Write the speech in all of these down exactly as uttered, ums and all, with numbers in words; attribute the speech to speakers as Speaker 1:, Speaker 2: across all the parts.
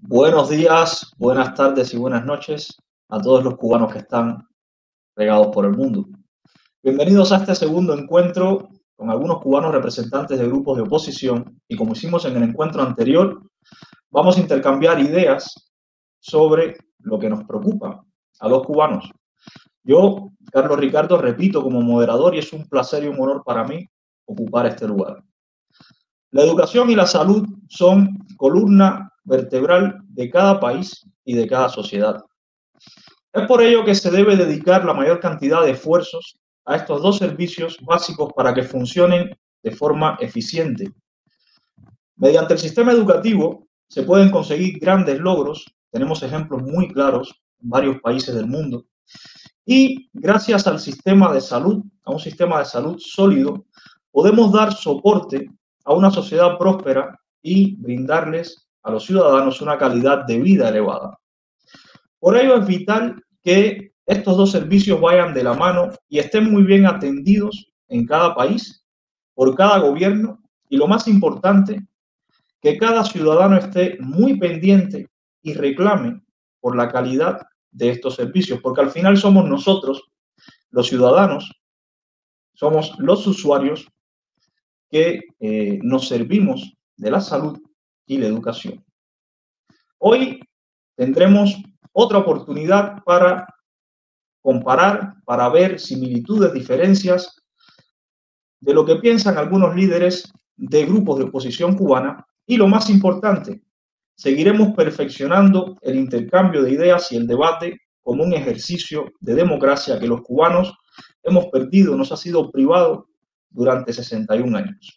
Speaker 1: Buenos días, buenas tardes y buenas noches a todos los cubanos que están regados por el mundo. Bienvenidos a este segundo encuentro con algunos cubanos representantes de grupos de oposición y, como hicimos en el encuentro anterior, vamos a intercambiar ideas sobre lo que nos preocupa a los cubanos. Yo, Carlos Ricardo, repito como moderador y es un placer y un honor para mí ocupar este lugar. La educación y la salud son columna vertebral de cada país y de cada sociedad. Es por ello que se debe dedicar la mayor cantidad de esfuerzos a estos dos servicios básicos para que funcionen de forma eficiente. Mediante el sistema educativo se pueden conseguir grandes logros, tenemos ejemplos muy claros en varios países del mundo, y gracias al sistema de salud, a un sistema de salud sólido, podemos dar soporte a una sociedad próspera y brindarles a los ciudadanos una calidad de vida elevada. Por ello es vital que estos dos servicios vayan de la mano y estén muy bien atendidos en cada país, por cada gobierno, y lo más importante, que cada ciudadano esté muy pendiente y reclame por la calidad de estos servicios, porque al final somos nosotros, los ciudadanos, somos los usuarios que eh, nos servimos de la salud y la educación. Hoy tendremos otra oportunidad para comparar, para ver similitudes, diferencias de lo que piensan algunos líderes de grupos de oposición cubana y, lo más importante, seguiremos perfeccionando el intercambio de ideas y el debate como un ejercicio de democracia que los cubanos hemos perdido, nos ha sido privado durante sesenta y un años.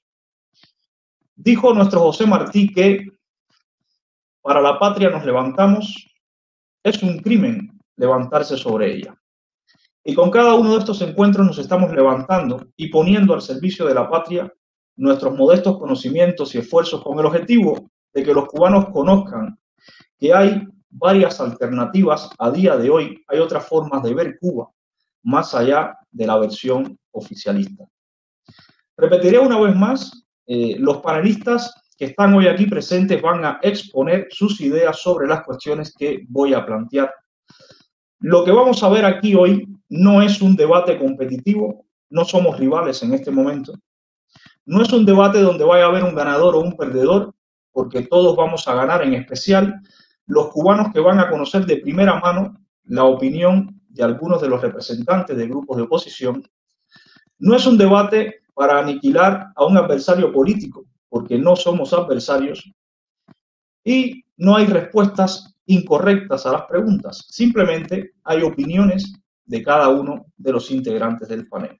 Speaker 1: Dijo nuestro José Martí que para la patria nos levantamos, es un crimen levantarse sobre ella. Y con cada uno de estos encuentros nos estamos levantando y poniendo al servicio de la patria nuestros modestos conocimientos y esfuerzos con el objetivo de que los cubanos conozcan que hay varias alternativas a día de hoy, hay otras formas de ver Cuba más allá de la versión oficialista. Repetiré una vez más, eh, los panelistas que están hoy aquí presentes van a exponer sus ideas sobre las cuestiones que voy a plantear. Lo que vamos a ver aquí hoy no es un debate competitivo, no somos rivales en este momento, no es un debate donde vaya a haber un ganador o un perdedor, porque todos vamos a ganar, en especial los cubanos que van a conocer de primera mano la opinión de algunos de los representantes de grupos de oposición. No es un debate para aniquilar a un adversario político, porque no somos adversarios, y no hay respuestas incorrectas a las preguntas, simplemente hay opiniones de cada uno de los integrantes del panel.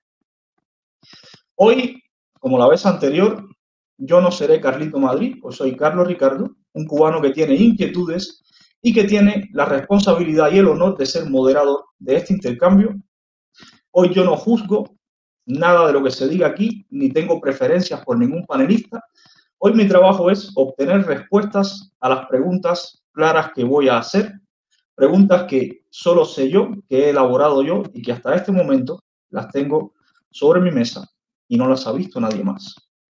Speaker 1: Hoy, como la vez anterior, yo no seré Carlito Madrid, pues soy Carlos Ricardo, un cubano que tiene inquietudes y que tiene la responsabilidad y el honor de ser moderador de este intercambio. Hoy yo no juzgo nada de lo que se diga aquí, ni tengo preferencias por ningún panelista. Hoy mi trabajo es obtener respuestas a las preguntas claras que voy a hacer, preguntas que solo sé yo, que he elaborado yo y que hasta este momento las tengo sobre mi mesa y no las ha visto nadie más.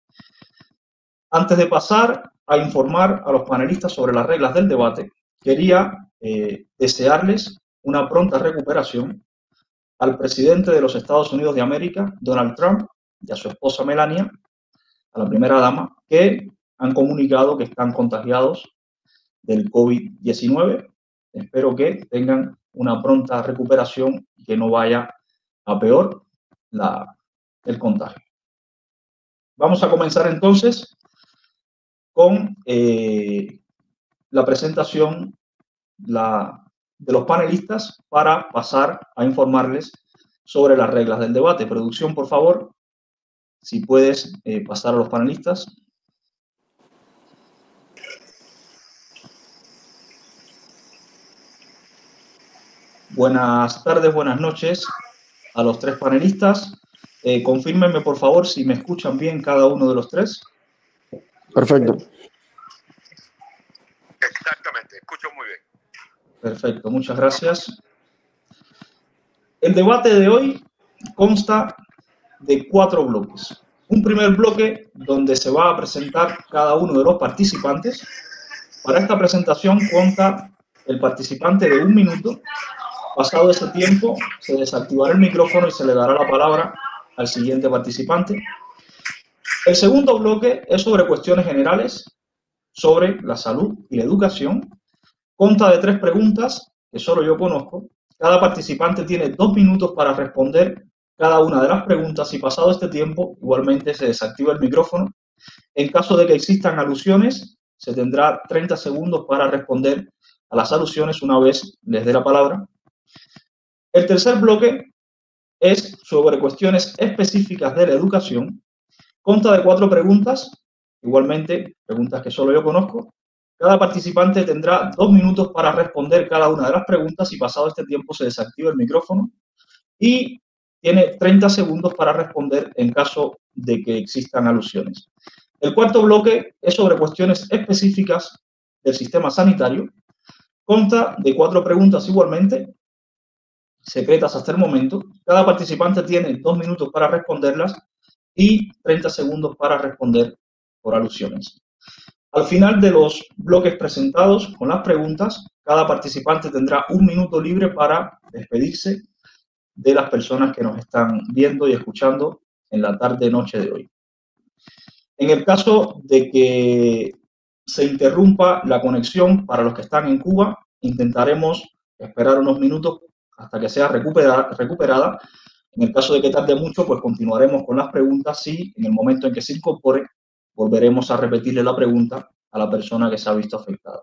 Speaker 1: Antes de pasar a informar a los panelistas sobre las reglas del debate, quería eh, desearles una pronta recuperación al presidente de los Estados Unidos de América, Donald Trump, y a su esposa Melania, a la primera dama, que han comunicado que están contagiados del COVID diecinueve. Espero que tengan una pronta recuperación y que no vaya a peor la, el contagio. Vamos a comenzar entonces con eh, la presentación la, de los panelistas para pasar a informarles sobre las reglas del debate. Producción, por favor, si puedes eh, pasar a los panelistas. Buenas tardes, buenas noches a los tres panelistas. Eh, confírmenme, por favor, si me escuchan bien cada uno de los tres.
Speaker 2: Perfecto.
Speaker 3: Exactamente, escucho muy bien.
Speaker 1: Perfecto, muchas gracias. El debate de hoy consta de cuatro bloques. Un primer bloque donde se va a presentar cada uno de los participantes Para esta presentación cuenta el participante de un minuto. Pasado ese tiempo, se desactivará el micrófono y se le dará la palabra al siguiente participante. El segundo bloque es sobre cuestiones generales, sobre la salud y la educación. Consta de tres preguntas que solo yo conozco. Cada participante tiene dos minutos para responder cada una de las preguntas y pasado este tiempo, igualmente se desactiva el micrófono. En caso de que existan alusiones, se tendrá treinta segundos para responder a las alusiones una vez les dé la palabra. El tercer bloque es sobre cuestiones específicas de la educación. Consta de cuatro preguntas, igualmente preguntas que solo yo conozco. Cada participante tendrá dos minutos para responder cada una de las preguntas y pasado este tiempo se desactiva el micrófono y tiene treinta segundos para responder en caso de que existan alusiones. El cuarto bloque es sobre cuestiones específicas del sistema sanitario. Consta de cuatro preguntas igualmente, secretas hasta el momento. Cada participante tiene dos minutos para responderlas y treinta segundos para responder por alusiones. Al final de los bloques presentados con las preguntas, cada participante tendrá un minuto libre para despedirse de las personas que nos están viendo y escuchando en la tarde-noche de hoy. En el caso de que se interrumpa la conexión para los que están en Cuba, intentaremos esperar unos minutos hasta que sea recuperada, recuperada. En el caso de que tarde mucho, pues continuaremos con las preguntas y en el momento en que se incorpore, volveremos a repetirle la pregunta a la persona que se ha visto afectada.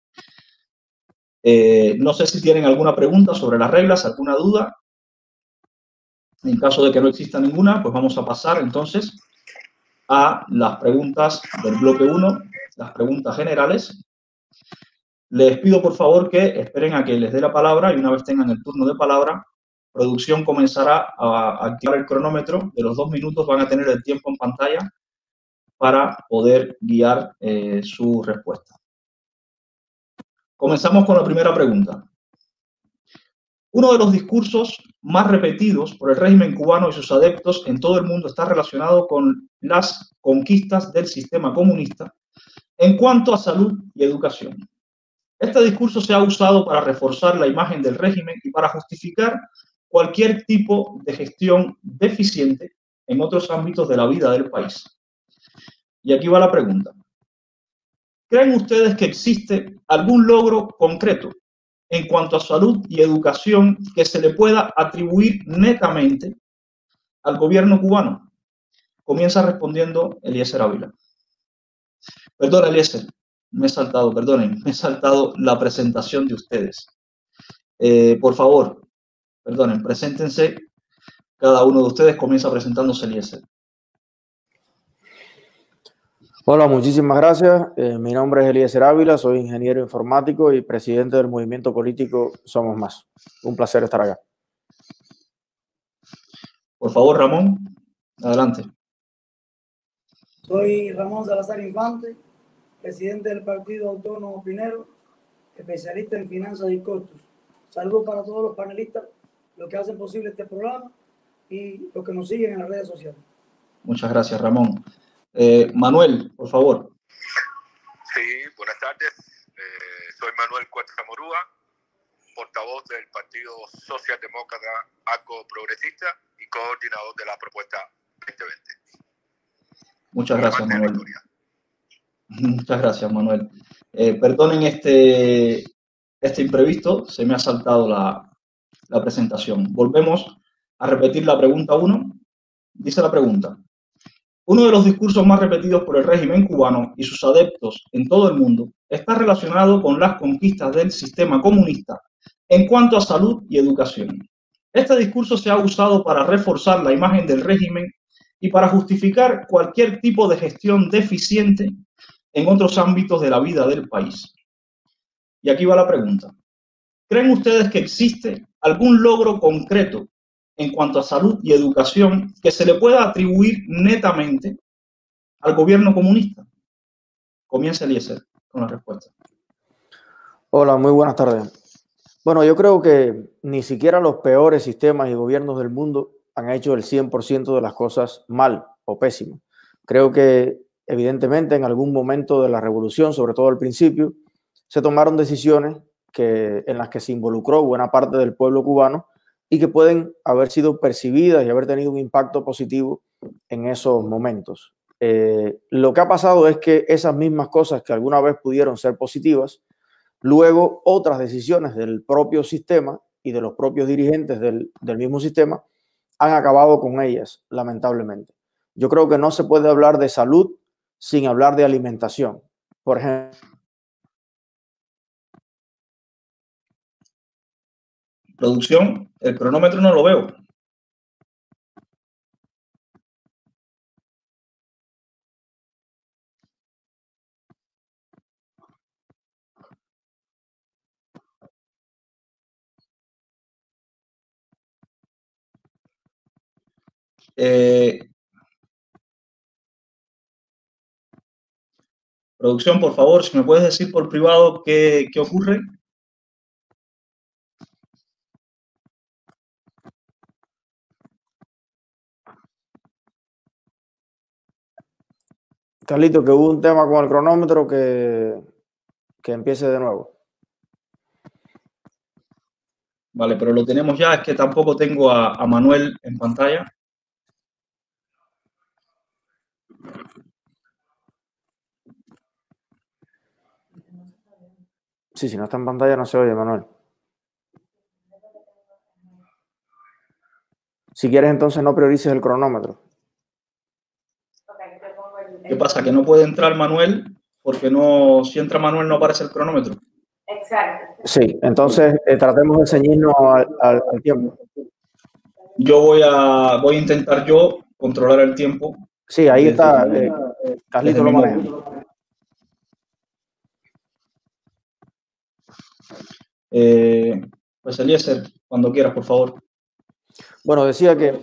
Speaker 1: Eh, no sé si tienen alguna pregunta sobre las reglas, alguna duda. En caso de que no exista ninguna, pues vamos a pasar entonces a las preguntas del bloque uno, las preguntas generales. Les pido por favor que esperen a que les dé la palabra y una vez tengan el turno de palabra, producción comenzará a activar el cronómetro. De los dos minutos van a tener el tiempo en pantalla para poder guiar eh, su respuesta. Comenzamos con la primera pregunta. Uno de los discursos más repetidos por el régimen cubano y sus adeptos en todo el mundo está relacionado con las conquistas del sistema comunista en cuanto a salud y educación. Este discurso se ha usado para reforzar la imagen del régimen y para justificar cualquier tipo de gestión deficiente en otros ámbitos de la vida del país. Y aquí va la pregunta. ¿Creen ustedes que existe algún logro concreto en cuanto a salud y educación que se le pueda atribuir netamente al gobierno cubano? Comienza respondiendo Eliezer Ávila. Perdón, Eliezer, me he saltado, perdonen, me he saltado la presentación de ustedes. Eh, por favor, perdonen, preséntense. Cada uno de ustedes comienza presentándose Eliezer.
Speaker 2: Hola, muchísimas gracias. Eh, mi nombre es Eliezer Ávila, soy ingeniero informático y presidente del movimiento político Somos Más. Un placer estar acá.
Speaker 1: Por favor, Ramón, adelante.
Speaker 4: Soy Ramón Salazar Infante, presidente del Partido Autónomo Pinero, especialista en finanzas y costos. Saludos para todos los panelistas, los que hacen posible este programa y los que nos siguen en las redes sociales.
Speaker 1: Muchas gracias, Ramón. Eh, Manuel, por favor.
Speaker 3: Sí, buenas tardes. Eh, soy Manuel Cuesta Morúa, portavoz del Partido Socialdemócrata Arco Progresista y coordinador de la propuesta veinte veinte.
Speaker 1: Muchas gracias, Manuel. Muchas gracias, Manuel. Eh, perdonen este, este imprevisto, se me ha saltado la, la presentación. Volvemos a repetir la pregunta uno. Dice la pregunta. Uno de los discursos más repetidos por el régimen cubano y sus adeptos en todo el mundo está relacionado con las conquistas del sistema comunista en cuanto a salud y educación. Este discurso se ha usado para reforzar la imagen del régimen y para justificar cualquier tipo de gestión deficiente en otros ámbitos de la vida del país. Y aquí va la pregunta. ¿Creen ustedes que existe algún logro concreto en cuanto a salud y educación que se le pueda atribuir netamente al gobierno comunista? Comienza Eliezer con la respuesta.
Speaker 2: Hola, muy buenas tardes. Bueno, yo creo que ni siquiera los peores sistemas y gobiernos del mundo han hecho el cien por ciento de las cosas mal o pésimo. Creo que, evidentemente, en algún momento de la revolución, sobre todo al principio, se tomaron decisiones que, en las que se involucró buena parte del pueblo cubano y que pueden haber sido percibidas y haber tenido un impacto positivo en esos momentos. Eh, lo que ha pasado es que esas mismas cosas que alguna vez pudieron ser positivas, luego otras decisiones del propio sistema y de los propios dirigentes del, del mismo sistema han acabado con ellas, lamentablemente. Yo creo que no se puede hablar de salud sin hablar de alimentación. Por ejemplo,
Speaker 1: producción, el cronómetro no lo veo. Eh, producción, por favor, si me puedes decir por privado qué, qué ocurre.
Speaker 2: Carlito, que hubo un tema con el cronómetro que, que empiece de nuevo.
Speaker 1: Vale, pero lo tenemos ya, es que tampoco tengo a, a Manuel en pantalla.
Speaker 2: Sí, si no está en pantalla no se oye, Manuel. Si quieres, entonces no priorices el cronómetro.
Speaker 1: ¿Qué pasa? Que no puede entrar Manuel porque no, si entra Manuel no aparece el cronómetro.
Speaker 5: Exacto.
Speaker 2: Sí, entonces eh, tratemos de ceñirnos al, al, al tiempo.
Speaker 1: Yo voy a, voy a intentar yo controlar el tiempo.
Speaker 2: Sí, ahí
Speaker 1: desde,
Speaker 2: está. Eh, Carlito lo maneja.
Speaker 1: Eh, pues Eliezer, cuando quieras, por favor.
Speaker 2: Bueno, decía que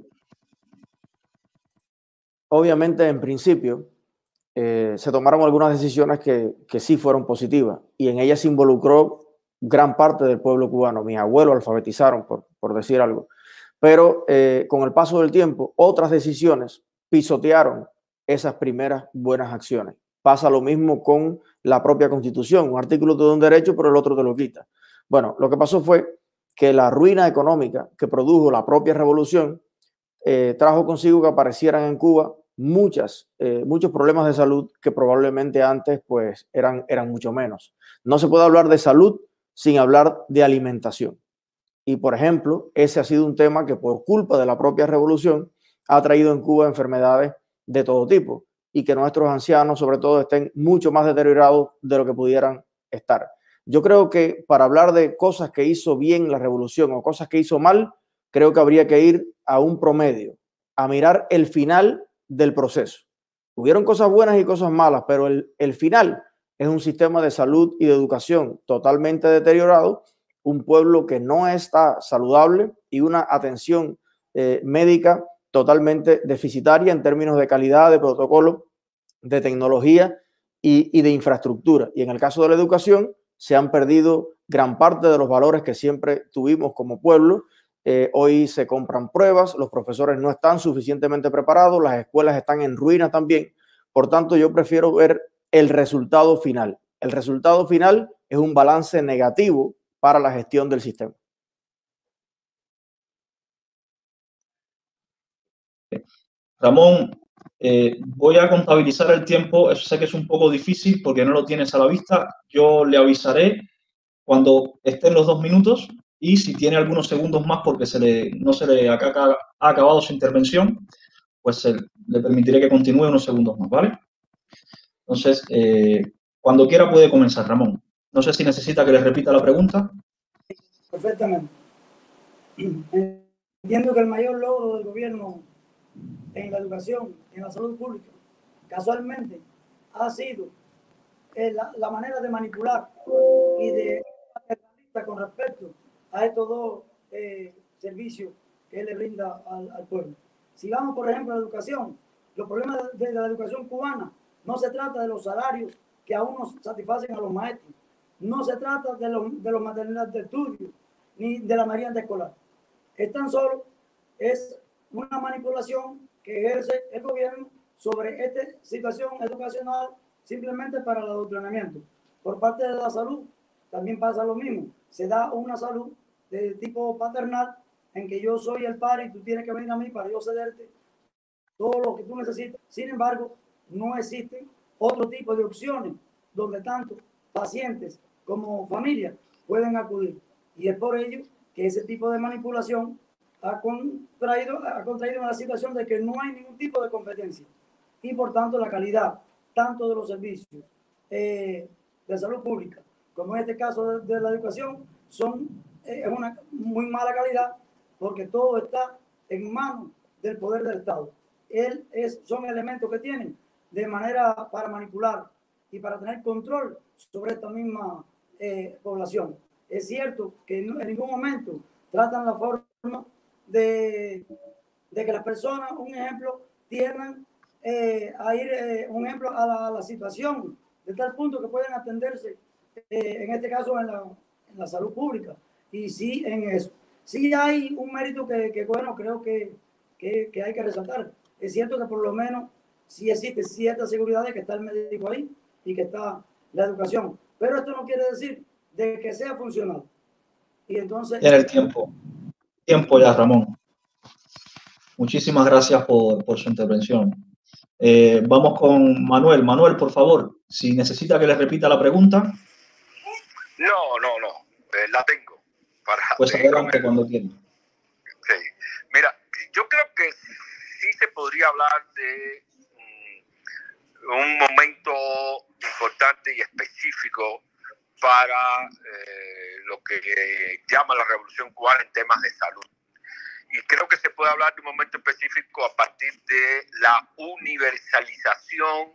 Speaker 2: obviamente en principio eh, se tomaron algunas decisiones que, que sí fueron positivas y en ellas se involucró gran parte del pueblo cubano. Mis abuelos alfabetizaron, por, por decir algo. Pero eh, con el paso del tiempo, otras decisiones pisotearon esas primeras buenas acciones. Pasa lo mismo con la propia Constitución. Un artículo te da un derecho, pero el otro te lo quita. Bueno, lo que pasó fue que la ruina económica que produjo la propia revolución eh, trajo consigo que aparecieran en Cuba muchas, eh, muchos problemas de salud que probablemente antes pues, eran, eran mucho menos. No se puede hablar de salud sin hablar de alimentación. Y, por ejemplo, ese ha sido un tema que por culpa de la propia revolución ha traído en Cuba enfermedades de todo tipo y que nuestros ancianos, sobre todo, estén mucho más deteriorados de lo que pudieran estar. Yo creo que para hablar de cosas que hizo bien la revolución o cosas que hizo mal, creo que habría que ir a un promedio, a mirar el final del proceso. Hubieron cosas buenas y cosas malas, pero el, el final es un sistema de salud y de educación totalmente deteriorado, un pueblo que no está saludable y una atención eh, médica totalmente deficitaria en términos de calidad, de protocolo, de tecnología y, y de infraestructura. Y en el caso de la educación, se han perdido gran parte de los valores que siempre tuvimos como pueblo. Eh, hoy se compran pruebas, los profesores no están suficientemente preparados, las escuelas están en ruina también. Por tanto, yo prefiero ver el resultado final. El resultado final es un balance negativo para la gestión del sistema.
Speaker 1: Ramón, eh, voy a contabilizar el tiempo. Eso sé que es un poco difícil porque no lo tienes a la vista. Yo le avisaré cuando estén los dos minutos y si tiene algunos segundos más porque se le, no se le ha, ha acabado su intervención, pues se, le permitiré que continúe unos segundos más, ¿vale? Entonces, eh, cuando quiera puede comenzar, Ramón. No sé si necesita que le repita la pregunta.
Speaker 4: Perfectamente. Entiendo que el mayor logro del gobierno en la educación, en la salud pública, casualmente ha sido eh, la, la manera de manipular y de con respecto a estos dos eh, servicios que él le brinda al, al pueblo. Si vamos, por ejemplo, a la educación, los problemas de, de la educación cubana no se trata de los salarios que aún no satisfacen a los maestros, no se trata de los, de los materiales de estudio, ni de la merienda escolar. Es tan solo, es una manipulación que ejerce el gobierno sobre esta situación educacional simplemente para el adoctrinamiento. Por parte de la salud también pasa lo mismo. Se da una salud de tipo paternal en que yo soy el padre y tú tienes que venir a mí para yo cederte todo lo que tú necesitas. Sin embargo, no existen otro tipo de opciones donde tanto pacientes como familia pueden acudir. Y es por ello que ese tipo de manipulación ha contraído, ha contraído una situación de que no hay ningún tipo de competencia. Y por tanto la calidad tanto de los servicios eh, de salud pública como en este caso de, de la educación son eh, es una muy mala calidad, porque todo está en manos del poder del Estado. Él es, son elementos que tienen de manera para manipular y para tener control sobre esta misma eh, población. Es cierto que no, en ningún momento tratan la forma de, de que las personas, un ejemplo, tiendan eh, a ir, eh, un ejemplo, a la, a la situación, de tal punto que pueden atenderse, eh, en este caso, en la, en la salud pública. Y sí, en eso. Sí hay un mérito que, que bueno, creo que, que, que hay que resaltar. Es cierto que por lo menos sí existe cierta seguridad de que está el médico ahí y que está la educación. Pero esto no quiere decir de que sea funcional. Y entonces...
Speaker 1: En el tiempo. Tiempo ya, Ramón. Muchísimas gracias por, por su intervención. Eh, vamos con Manuel. Manuel, por favor, si necesita que le repita la pregunta.
Speaker 3: No, no, no. Eh, la tengo. Para
Speaker 1: pues adelante cuando quiera.
Speaker 3: Sí. Mira, yo creo que sí se podría hablar de um, un momento importante y específico para eh, lo que eh, llama la Revolución Cubana en temas de salud. Y creo que se puede hablar de un momento específico a partir de la universalización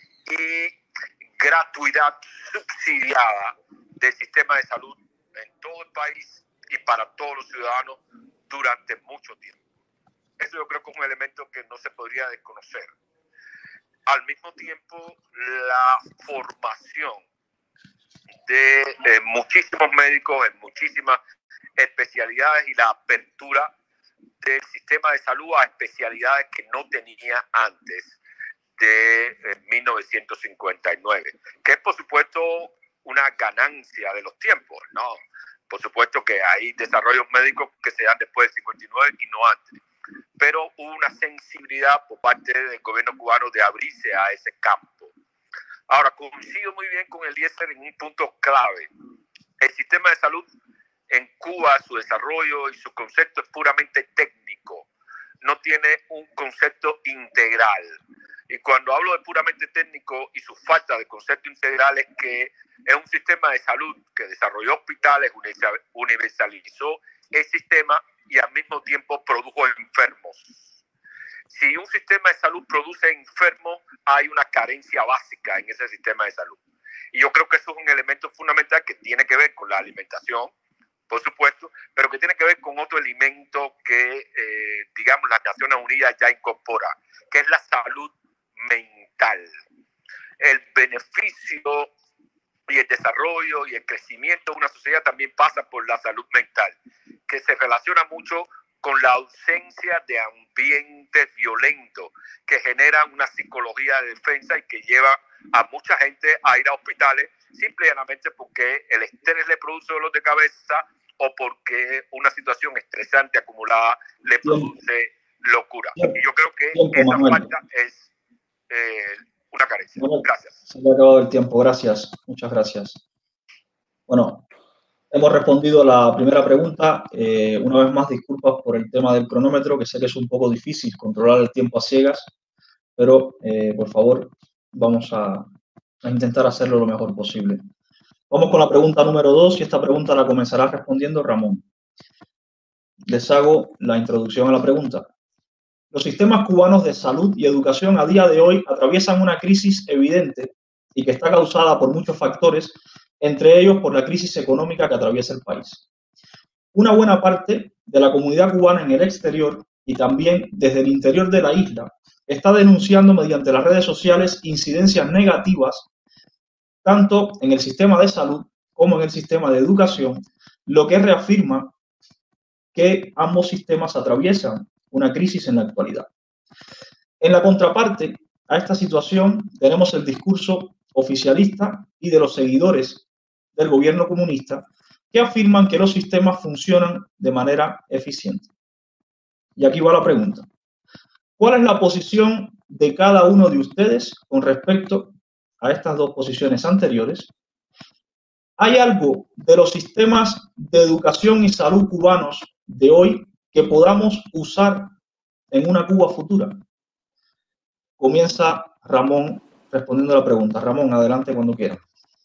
Speaker 3: y gratuidad subsidiada del sistema de salud en todo el país y para todos los ciudadanos durante mucho tiempo. Eso yo creo que es un elemento que no se podría desconocer. Al mismo tiempo, la formación de eh, muchísimos médicos en muchísimas especialidades y la apertura del sistema de salud a especialidades que no tenía antes de eh, mil novecientos cincuenta y nueve, que es por supuesto una ganancia de los tiempos, ¿no? Por supuesto que hay desarrollos médicos que se dan después del cincuenta y nueve y no antes, pero hubo una sensibilidad por parte del gobierno cubano de abrirse a ese campo. Ahora, coincido muy bien con Eliezer en un punto clave. El sistema de salud en Cuba, su desarrollo y su concepto es puramente técnico, no tiene un concepto integral. Y cuando hablo de puramente técnico y su falta de concepto integral es que es un sistema de salud que desarrolló hospitales, universalizó el sistema y al mismo tiempo produjo enfermos. Si un sistema de salud produce enfermos, hay una carencia básica en ese sistema de salud. Y yo creo que eso es un elemento fundamental que tiene que ver con la alimentación, por supuesto, pero que tiene que ver con otro elemento que, eh, digamos, las Naciones Unidas ya incorpora, que es la salud mental. El beneficio y el desarrollo y el crecimiento de una sociedad también pasa por la salud mental, que se relaciona mucho con la ausencia de ambientes violentos que generan una psicología de defensa y que lleva a mucha gente a ir a hospitales simplemente porque el estrés le produce dolor de cabeza o porque una situación estresante acumulada le produce locura. Y yo creo que
Speaker 1: Tiempo,
Speaker 3: esa
Speaker 1: Manuel.
Speaker 3: falta es eh, una carencia.
Speaker 1: Manuel,
Speaker 3: Gracias.
Speaker 1: se le ha acabado el tiempo. Gracias. Muchas gracias. Bueno, hemos respondido a la primera pregunta. Eh, una vez más, disculpas por el tema del cronómetro, que sé que es un poco difícil controlar el tiempo a ciegas, pero eh, por favor, vamos a, a intentar hacerlo lo mejor posible. Vamos con la pregunta número dos y esta pregunta la comenzará respondiendo Ramón. Les hago la introducción a la pregunta. Los sistemas cubanos de salud y educación a día de hoy atraviesan una crisis evidente y que está causada por muchos factores, entre ellos por la crisis económica que atraviesa el país. Una buena parte de la comunidad cubana en el exterior y también desde el interior de la isla está denunciando mediante las redes sociales incidencias negativas tanto en el sistema de salud como en el sistema de educación, lo que reafirma que ambos sistemas atraviesan una crisis en la actualidad. En la contraparte a esta situación tenemos el discurso oficialista y de los seguidores del gobierno comunista que afirman que los sistemas funcionan de manera eficiente. Y aquí va la pregunta. ¿Cuál es la posición de cada uno de ustedes con respecto a estas dos posiciones anteriores? ¿Hay algo de los sistemas de educación y salud cubanos de hoy que podamos usar en una Cuba futura? Comienza Ramón respondiendo a la pregunta. Ramón, adelante cuando quiera.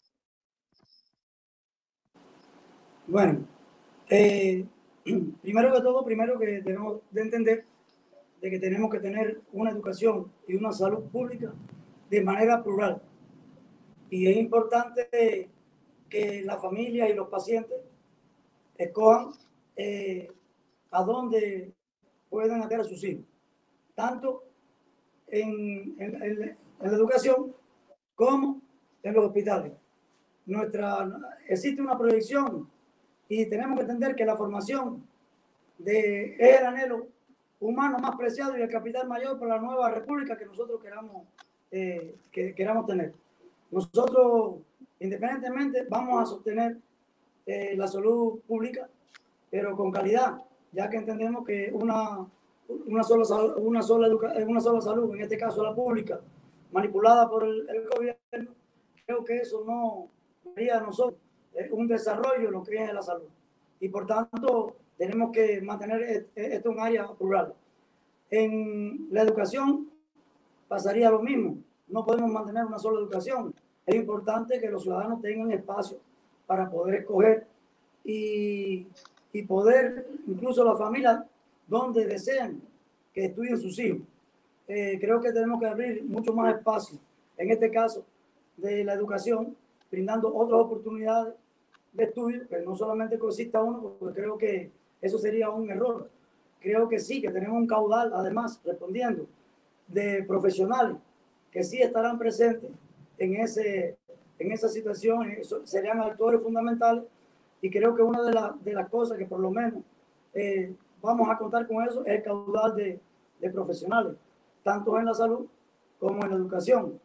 Speaker 4: Bueno, eh, primero que todo, primero que tenemos de entender de que tenemos que tener una educación y una salud pública de manera plural. Y es importante que la familia y los pacientes escojan eh, a dónde pueden atender a sus hijos, tanto en, en, en, en la educación como en los hospitales. Nuestra, existe una proyección y tenemos que entender que la formación de, es el anhelo humano más preciado y el capital mayor para la nueva república que nosotros queramos, eh, que queramos tener. Nosotros, independientemente, vamos a sostener eh, la salud pública, pero con calidad, ya que entendemos que una, una, sola, una, sola, educa, una sola salud, en este caso la pública, manipulada por el, el gobierno, creo que eso no haría a nosotros eh, un desarrollo en lo que es la salud. Y por tanto, tenemos que mantener esto un área plural. En la educación pasaría lo mismo. No podemos mantener una sola educación. Es importante que los ciudadanos tengan espacio para poder escoger y, y poder, incluso la familia, donde desean que estudien sus hijos. Eh, creo que tenemos que abrir mucho más espacio, en este caso, de la educación, brindando otras oportunidades de estudio, que no solamente consista uno, porque creo que eso sería un error. Creo que sí, que tenemos un caudal, además, respondiendo, de profesionales que sí estarán presentes en, ese, en esa situación, serían actores fundamentales, y creo que una de, la, de las cosas que por lo menos eh, vamos a contar con eso es el caudal de, de profesionales, tanto en la salud como en la educación.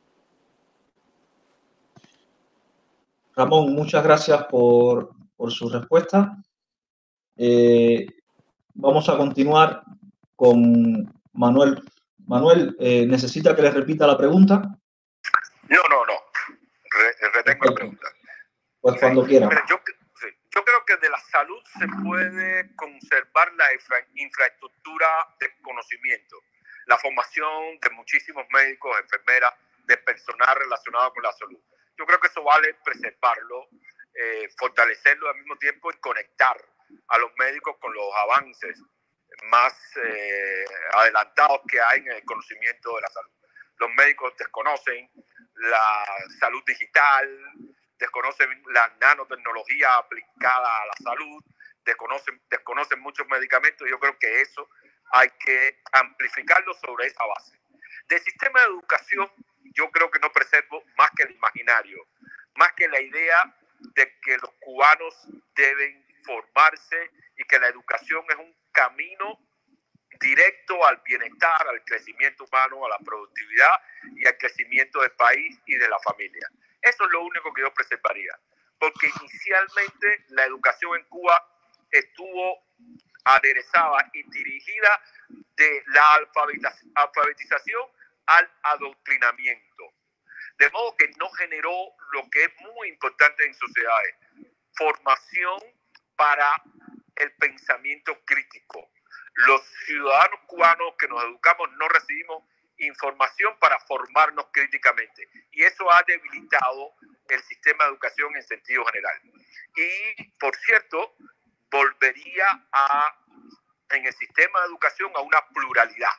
Speaker 1: Ramón, muchas gracias por, por su respuesta. Eh, vamos a continuar con Manuel. Manuel, eh, ¿necesita que le repita la pregunta?
Speaker 3: No, no, no. Re, retengo la pregunta.
Speaker 1: Pues cuando quiera.
Speaker 3: Mira, yo, sí, yo creo que de la salud se puede conservar la infra, infraestructura de conocimiento, la formación de muchísimos médicos, enfermeras, de personal relacionado con la salud. Yo creo que eso vale preservarlo, eh, fortalecerlo al mismo tiempo y conectar a los médicos con los avances más eh, adelantados que hay en el conocimiento de la salud. Los médicos desconocen la salud digital, desconocen la nanotecnología aplicada a la salud, desconocen, desconocen muchos medicamentos, y yo creo que eso hay que amplificarlo sobre esa base. Del sistema de educación, yo creo que no preservo más que el imaginario, más que la idea de que los cubanos deben formarse y que la educación es un camino directo al bienestar, al crecimiento humano, a la productividad y al crecimiento del país y de la familia. Eso es lo único que yo preservaría, porque inicialmente la educación en Cuba estuvo aderezada y dirigida de la alfabetización al adoctrinamiento, de modo que no generó lo que es muy importante en sociedades: formación para el pensamiento crítico. Los ciudadanos cubanos que nos educamos no recibimos información para formarnos críticamente, y eso ha debilitado el sistema de educación en sentido general. Y, por cierto, volvería a, en el sistema de educación, a una pluralidad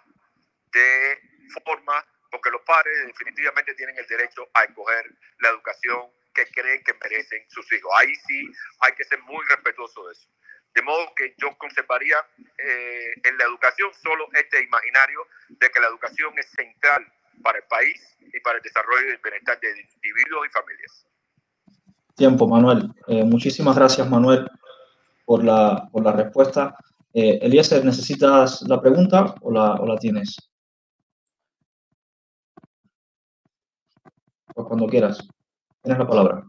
Speaker 3: de formas, porque los padres definitivamente tienen el derecho a escoger la educación que creen que merecen sus hijos. Ahí sí hay que ser muy respetuoso de eso. De modo que yo conservaría eh, en la educación solo este imaginario de que la educación es central para el país y para el desarrollo y el bienestar de individuos y familias.
Speaker 1: Tiempo, Manuel. Eh, muchísimas gracias, Manuel, por la, por la respuesta. Eh, Eliezer, ¿necesitas la pregunta o la, o la tienes? Pues cuando quieras. Tienes la palabra.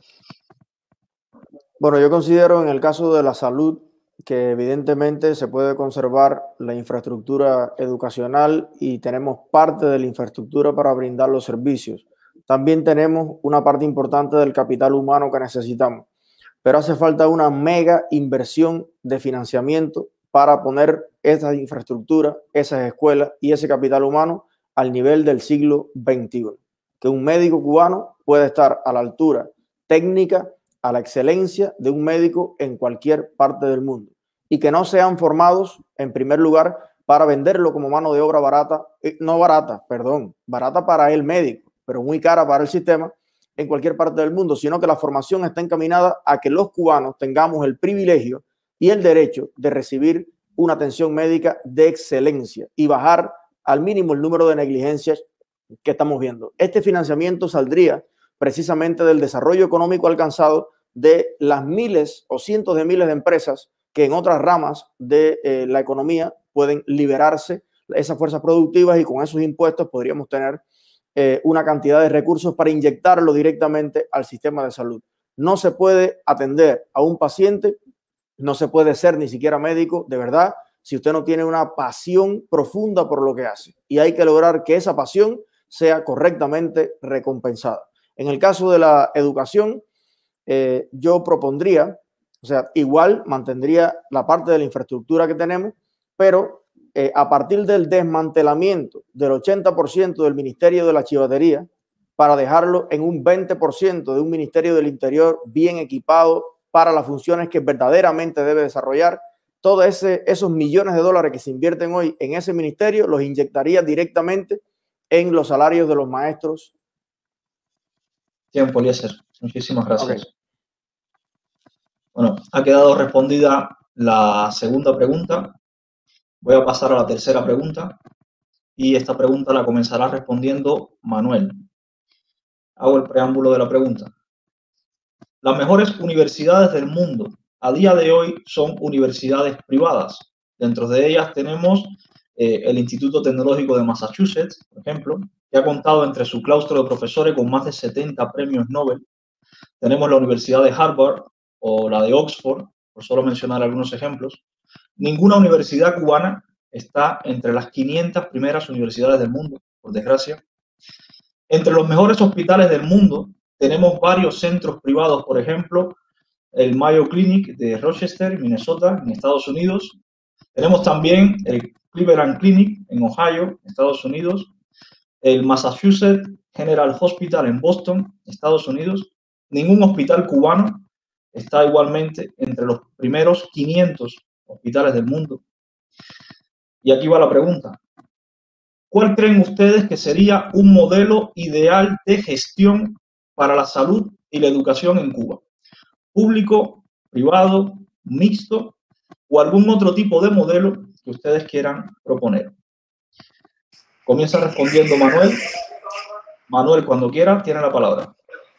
Speaker 2: Bueno, yo considero en el caso de la salud que evidentemente se puede conservar la infraestructura educacional y tenemos parte de la infraestructura para brindar los servicios. También tenemos una parte importante del capital humano que necesitamos, pero hace falta una mega inversión de financiamiento para poner esa infraestructura, esas escuelas y ese capital humano al nivel del siglo veintiuno. Que un médico cubano puede estar a la altura técnica, a la excelencia de un médico en cualquier parte del mundo y que no sean formados, en primer lugar, para venderlo como mano de obra barata, eh, no barata, perdón, barata para el médico, pero muy cara para el sistema en cualquier parte del mundo, sino que la formación está encaminada a que los cubanos tengamos el privilegio y el derecho de recibir una atención médica de excelencia y bajar al mínimo el número de negligencias que estamos viendo. Este financiamiento saldría precisamente del desarrollo económico alcanzado de las miles o cientos de miles de empresas que en otras ramas de eh, la economía pueden liberarse esas fuerzas productivas y con esos impuestos podríamos tener eh, una cantidad de recursos para inyectarlo directamente al sistema de salud. No se puede atender a un paciente, no se puede ser ni siquiera médico, de verdad, si usted no tiene una pasión profunda por lo que hace. Y hay que lograr que esa pasión sea correctamente recompensada. En el caso de la educación, eh, yo propondría, o sea, igual mantendría la parte de la infraestructura que tenemos, pero eh, a partir del desmantelamiento del ochenta por ciento del Ministerio de la Chivatería, para dejarlo en un veinte por ciento de un Ministerio del Interior bien equipado para las funciones que verdaderamente debe desarrollar, todos ese, esos millones de dólares que se invierten hoy en ese ministerio los inyectaría directamente en los salarios de los maestros.
Speaker 1: Tiempo, Eliezer. Muchísimas gracias.
Speaker 2: Okay.
Speaker 1: Bueno, ha quedado respondida la segunda pregunta. Voy a pasar a la tercera pregunta. Y esta pregunta la comenzará respondiendo Manuel. Hago el preámbulo de la pregunta. Las mejores universidades del mundo a día de hoy son universidades privadas. Dentro de ellas tenemos eh, el Instituto Tecnológico de Massachusetts, por ejemplo, que ha contado entre su claustro de profesores con más de setenta premios Nobel. Tenemos la Universidad de Harvard o la de Oxford, por solo mencionar algunos ejemplos. Ninguna universidad cubana está entre las quinientas primeras universidades del mundo, por desgracia. Entre los mejores hospitales del mundo tenemos varios centros privados, por ejemplo, el Mayo Clinic de Rochester, Minnesota, en Estados Unidos. Tenemos también el Cleveland Clinic en Ohio, Estados Unidos. El Massachusetts General Hospital en Boston, Estados Unidos. Ningún hospital cubano está igualmente entre los primeros quinientos hospitales del mundo. Y aquí va la pregunta. ¿Cuál creen ustedes que sería un modelo ideal de gestión para la salud y la educación en Cuba? ¿Público, privado, mixto o algún otro tipo de modelo que ustedes quieran proponer? Comienza respondiendo Manuel. Manuel, cuando quiera, tiene la palabra.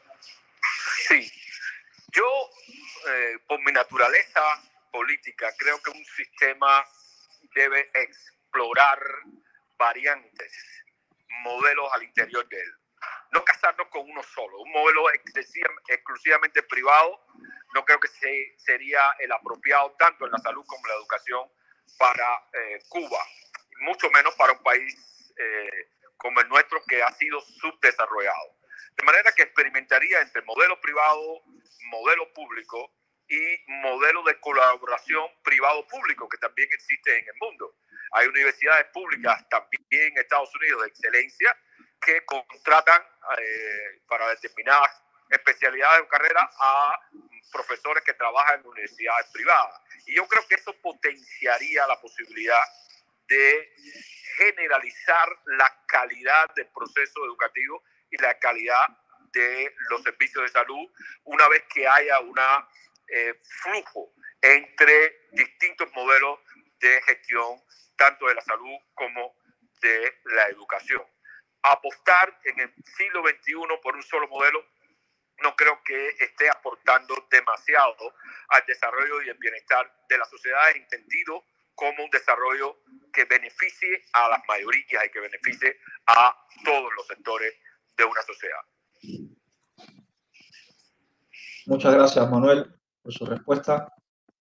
Speaker 3: Sí. Yo, eh, por mi naturaleza política, creo que un sistema debe explorar variantes, modelos al interior de él. No casarnos con uno solo. Un modelo exclusivamente privado no creo que se, sería el apropiado tanto en la salud como en la educación para eh, Cuba, mucho menos para un país eh, como el nuestro que ha sido subdesarrollado. De manera que experimentaría entre modelo privado, modelo público y modelo de colaboración privado-público que también existe en el mundo. Hay universidades públicas también en Estados Unidos de excelencia que contratan eh, para determinadas especialidades o carreras a profesores que trabajan en universidades privadas. Y yo creo que eso potenciaría la posibilidad de generalizar la calidad del proceso educativo y la calidad de los servicios de salud una vez que haya un eh, flujo entre distintos modelos de gestión, tanto de la salud como de la educación. Apostar en el siglo veintiuno por un solo modelo no creo que esté aportando demasiado al desarrollo y el bienestar de la sociedad, entendido como un desarrollo que beneficie a las mayorías y que beneficie a todos los sectores de una sociedad.
Speaker 1: Muchas gracias, Manuel, por su respuesta.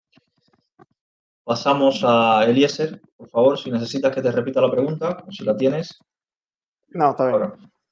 Speaker 1: Pasamos a Eliezer, por favor, si necesitas que te repita la pregunta o si la tienes.
Speaker 2: No, está bien.
Speaker 1: Ahora.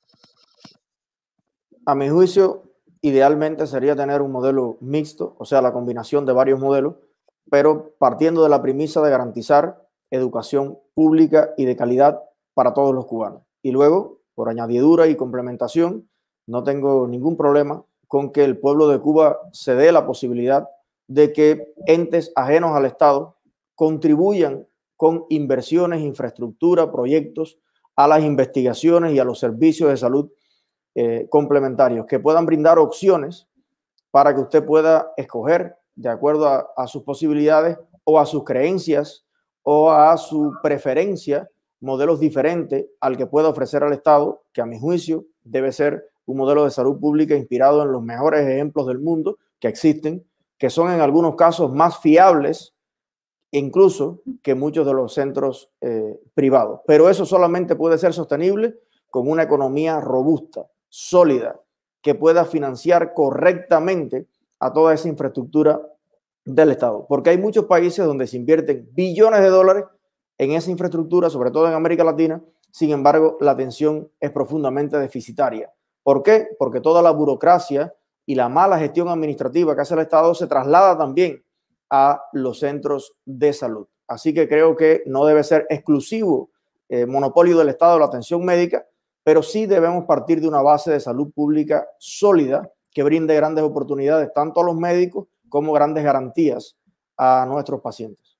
Speaker 2: A mi juicio, idealmente sería tener un modelo mixto, o sea, la combinación de varios modelos, pero partiendo de la premisa de garantizar educación pública y de calidad para todos los cubanos. Y luego, por añadidura y complementación, no tengo ningún problema con que el pueblo de Cuba se dé la posibilidad de que entes ajenos al Estado contribuyan con inversiones, infraestructura, proyectos a las investigaciones y a los servicios de salud eh, complementarios, que puedan brindar opciones para que usted pueda escoger de acuerdo a, a sus posibilidades o a sus creencias o a su preferencia, modelos diferentes al que pueda ofrecer al Estado, que a mi juicio debe ser un modelo de salud pública inspirado en los mejores ejemplos del mundo que existen, que son en algunos casos más fiables incluso que muchos de los centros eh, privados. Pero eso solamente puede ser sostenible con una economía robusta, sólida, que pueda financiar correctamente a toda esa infraestructura del Estado. Porque hay muchos países donde se invierten billones de dólares en esa infraestructura, sobre todo en América Latina. Sin embargo, la atención es profundamente deficitaria. ¿Por qué? Porque toda la burocracia y la mala gestión administrativa que hace el Estado se traslada también a los centros de salud. Así que creo que no debe ser exclusivo eh, monopolio del Estado la atención médica, pero sí debemos partir de una base de salud pública sólida que brinde grandes oportunidades tanto a los médicos como grandes garantías a nuestros pacientes.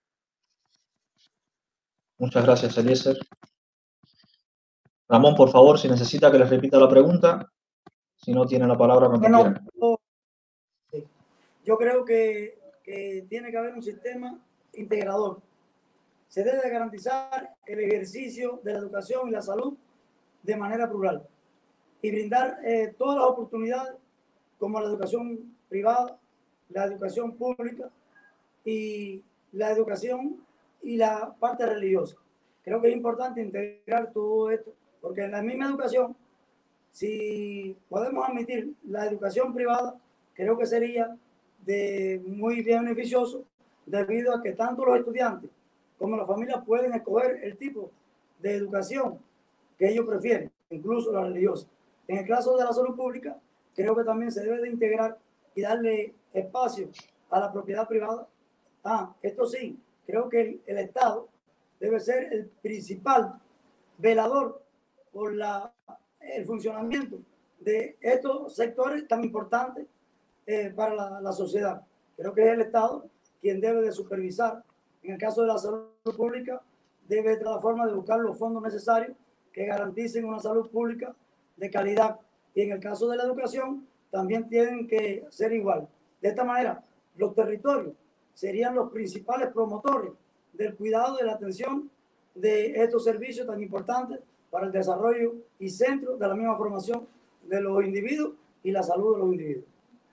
Speaker 1: Muchas gracias, Eliezer. Ramón, por favor, si necesita que les repita la pregunta, si no tiene la palabra cuando
Speaker 4: no,
Speaker 1: quiera.
Speaker 4: No, yo creo que, que tiene que haber un sistema integrador. Se debe garantizar el ejercicio de la educación y la salud de manera plural y brindar eh, todas las oportunidades como la educación privada, la educación pública y la educación y la parte religiosa. Creo que es importante integrar todo esto, porque en la misma educación, si podemos admitir la educación privada, creo que sería de muy beneficioso debido a que tanto los estudiantes como las familias pueden escoger el tipo de educación que ellos prefieren, incluso la religiosa. En el caso de la salud pública, creo que también se debe de integrar y darle espacio a la propiedad privada. Ah, esto sí, creo que el, el Estado debe ser el principal velador por la, el funcionamiento de estos sectores tan importantes eh, para la, la sociedad. Creo que es el Estado quien debe de supervisar. En el caso de la salud pública, debe de la forma de buscar los fondos necesarios que garanticen una salud pública de calidad. Y en el caso de la educación, también tienen que ser igual. De esta manera, los territorios serían los principales promotores del cuidado, de la atención de estos servicios tan importantes para el desarrollo y centro de la misma formación de los individuos y la salud de los individuos.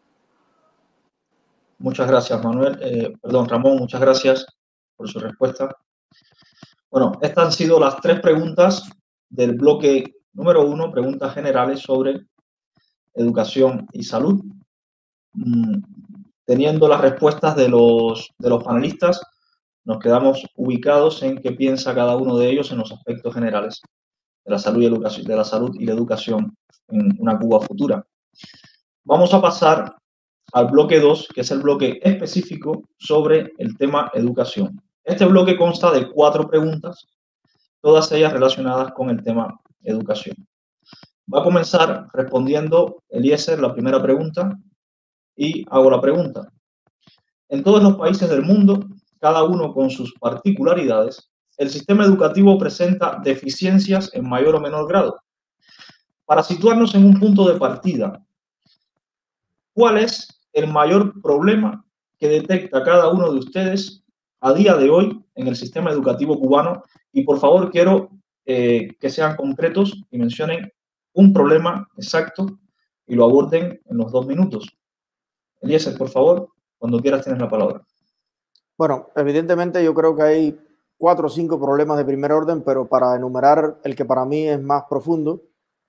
Speaker 1: Muchas gracias, Manuel. Eh, perdón, Ramón, muchas gracias por su respuesta. Bueno, estas han sido las tres preguntas del bloque número uno, preguntas generales sobre educación y salud. Mm, teniendo las respuestas de los, de los panelistas, nos quedamos ubicados en qué piensa cada uno de ellos en los aspectos generales de la salud y educación, de la salud y la educación en una Cuba futura. Vamos a pasar al bloque dos, que es el bloque específico sobre el tema educación. Este bloque consta de cuatro preguntas, todas ellas relacionadas con el tema educación. Va a comenzar respondiendo Eliezer la primera pregunta y hago la pregunta. En todos los países del mundo, cada uno con sus particularidades, el sistema educativo presenta deficiencias en mayor o menor grado. Para situarnos en un punto de partida, ¿cuál es el mayor problema que detecta cada uno de ustedes a día de hoy en el sistema educativo cubano? Y por favor quiero eh, que sean concretos y mencionen un problema exacto y lo aborden en los dos minutos. Eliezer, por favor, cuando quieras tienes la palabra.
Speaker 2: Bueno, evidentemente yo creo que hay cuatro o cinco problemas de primer orden, pero para enumerar el que para mí es más profundo,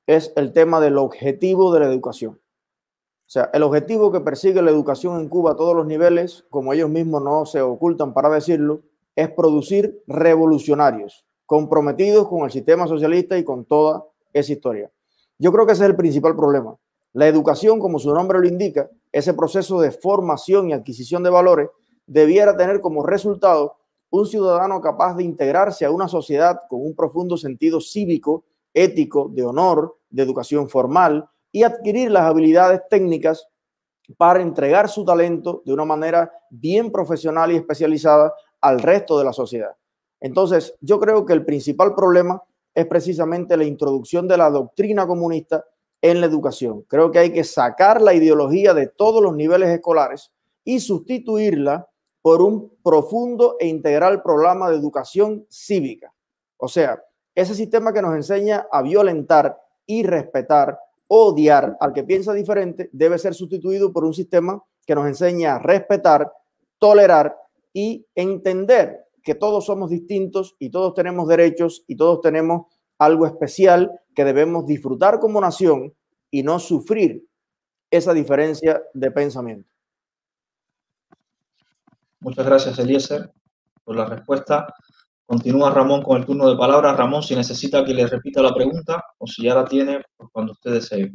Speaker 2: es el tema del objetivo de la educación. O sea, el objetivo que persigue la educación en Cuba a todos los niveles, como ellos mismos no se ocultan para decirlo, es producir revolucionarios comprometidos con el sistema socialista y con toda esa historia. Yo creo que ese es el principal problema. La educación, como su nombre lo indica, ese proceso de formación y adquisición de valores, debiera tener como resultado un ciudadano capaz de integrarse a una sociedad con un profundo sentido cívico, ético, de honor, de educación formal y adquirir las habilidades técnicas para entregar su talento de una manera bien profesional y especializada al resto de la sociedad. Entonces, yo creo que el principal problema es precisamente la introducción de la doctrina comunista en la educación. Creo que hay que sacar la ideología de todos los niveles escolares y sustituirla por un profundo e integral programa de educación cívica. O sea, ese sistema que nos enseña a violentar y respetar, odiar al que piensa diferente, debe ser sustituido por un sistema que nos enseña a respetar, tolerar y entender que todos somos distintos y todos tenemos derechos y todos tenemos algo especial que debemos disfrutar como nación y no sufrir esa diferencia de pensamiento.
Speaker 1: Muchas gracias, Eliezer, por la respuesta. Continúa Ramón con el turno de palabra. Ramón, si necesita que le repita la pregunta o si ya la tiene, pues cuando usted desee.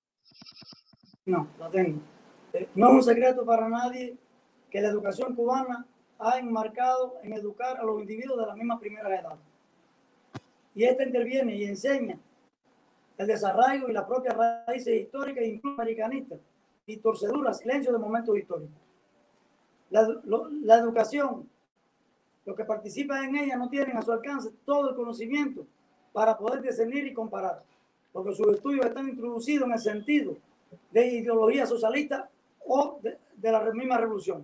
Speaker 4: No, la tengo. No es un secreto para nadie que la educación cubana ha enmarcado en educar a los individuos de la misma primera edad. Y esta interviene y enseña el desarraigo y las propias raíces históricas, incluso americanistas, y torceduras, silencio de momentos históricos. La, lo, la educación, los que participan en ella no tienen a su alcance todo el conocimiento para poder discernir y comparar, porque sus estudios están introducidos en el sentido de ideología socialista o de, de la misma revolución.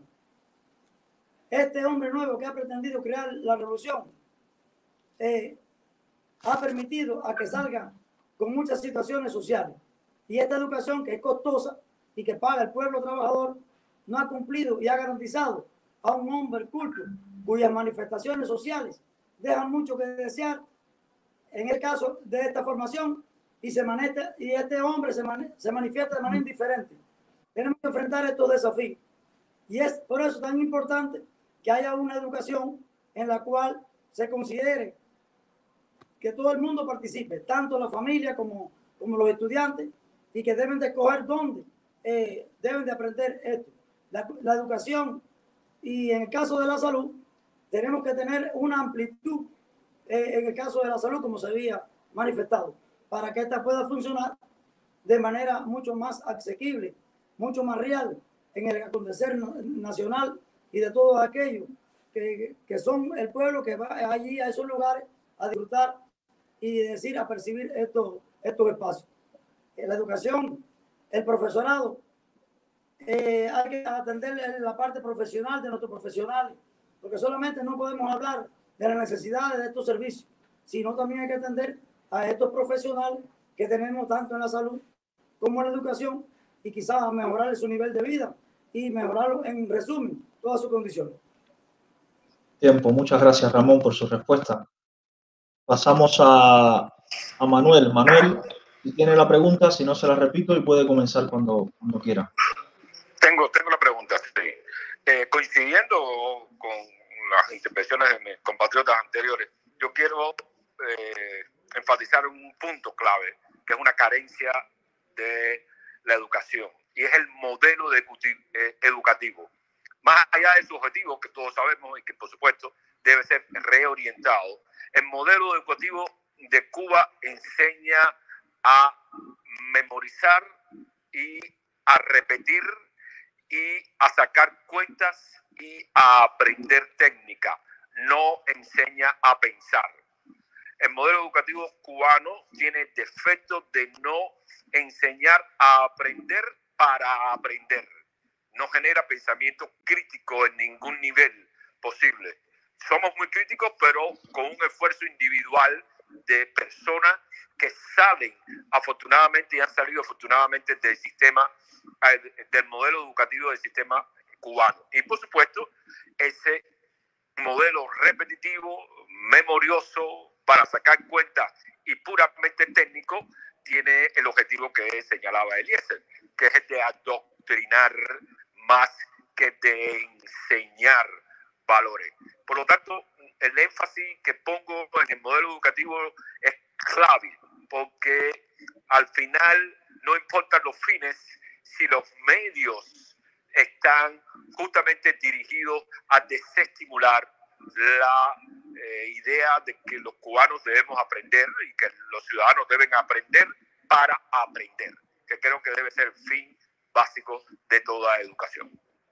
Speaker 4: Este hombre nuevo que ha pretendido crear la revolución eh, ha permitido a que salga con muchas situaciones sociales. Y esta educación, que es costosa y que paga el pueblo trabajador, no ha cumplido y ha garantizado a un hombre culto cuyas manifestaciones sociales dejan mucho que desear en el caso de esta formación y, se maneja, y este hombre se, mani se manifiesta de manera indiferente. Tenemos que enfrentar estos desafíos. Y es por eso tan importante que haya una educación en la cual se considere que todo el mundo participe, tanto la familia como, como los estudiantes, y que deben de escoger dónde eh, deben de aprender esto. La, la educación, y en el caso de la salud, tenemos que tener una amplitud eh, en el caso de la salud, como se había manifestado, para que esta pueda funcionar de manera mucho más asequible, mucho más real en el acontecer nacional y de todos aquellos que, que son el pueblo que va allí a esos lugares a disfrutar y decir, a percibir estos, estos espacios. La educación, el profesorado, eh, hay que atender la parte profesional de nuestros profesionales, porque solamente no podemos hablar de las necesidades de estos servicios, sino también hay que atender a estos profesionales que tenemos tanto en la salud como en la educación, y quizás mejorar su nivel de vida y mejorarlo, en resumen, todas sus condiciones.
Speaker 1: Tiempo. Muchas gracias, Ramón, por su respuesta. Pasamos a, a Manuel. Manuel, si tiene la pregunta, si no se la repito y puede comenzar cuando, cuando quiera.
Speaker 3: Tengo, tengo la pregunta, sí. Eh, coincidiendo con las intervenciones de mis compatriotas anteriores, yo quiero eh, enfatizar un punto clave, que es una carencia de la educación, y es el modelo de educativo. Más allá de su objetivo, que todos sabemos y que por supuesto debe ser reorientado, el modelo educativo de Cuba enseña a memorizar y a repetir y a sacar cuentas y a aprender técnica, no enseña a pensar. El modelo educativo cubano tiene defectos de no enseñar a aprender para aprender. No genera pensamiento crítico en ningún nivel posible. Somos muy críticos, pero con un esfuerzo individual de personas que salen afortunadamente y han salido afortunadamente del sistema, del modelo educativo del sistema cubano. Y por supuesto, ese modelo repetitivo, memorioso, para sacar cuentas y puramente técnico, tiene el objetivo que señalaba Eliezer, que es el de adoctrinar más que de enseñar valores. Por lo tanto, el énfasis que pongo en el modelo educativo es clave, porque al final no importan los fines si los medios están justamente dirigidos a desestimular la eh, idea de que los cubanos debemos aprender y que los ciudadanos deben aprender para aprender, que creo que debe ser el fin básico de toda educación.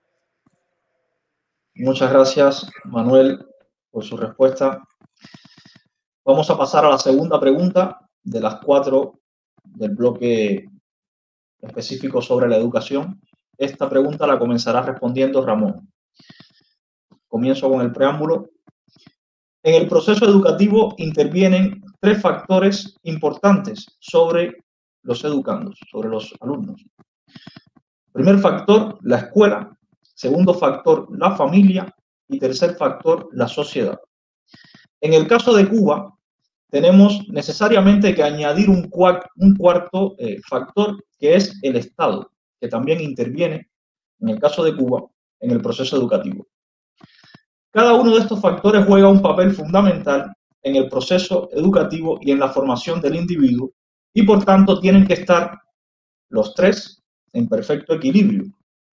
Speaker 1: Muchas gracias, Manuel, por su respuesta. Vamos a pasar a la segunda pregunta de las cuatro del bloque específico sobre la educación. Esta pregunta la comenzará respondiendo Ramón. Comienzo con el preámbulo. En el proceso educativo intervienen tres factores importantes sobre los educandos, sobre los alumnos. Primer factor, la escuela. Segundo factor, la familia. Y tercer factor, la sociedad. En el caso de Cuba, tenemos necesariamente que añadir un, cuart, un cuarto eh, factor, que es el Estado, que también interviene, en el caso de Cuba, en el proceso educativo. Cada uno de estos factores juega un papel fundamental en el proceso educativo y en la formación del individuo, y por tanto tienen que estar los tres en perfecto equilibrio.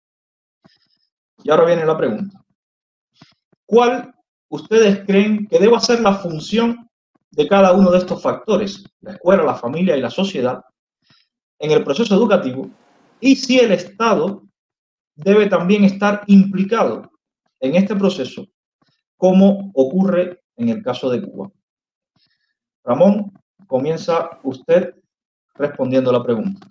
Speaker 1: Y ahora viene la pregunta. ¿Cuál ustedes creen que deba ser la función de cada uno de estos factores, la escuela, la familia y la sociedad, en el proceso educativo? Y si el Estado debe también estar implicado en este proceso, como ocurre en el caso de Cuba. Ramón, comienza usted respondiendo la pregunta.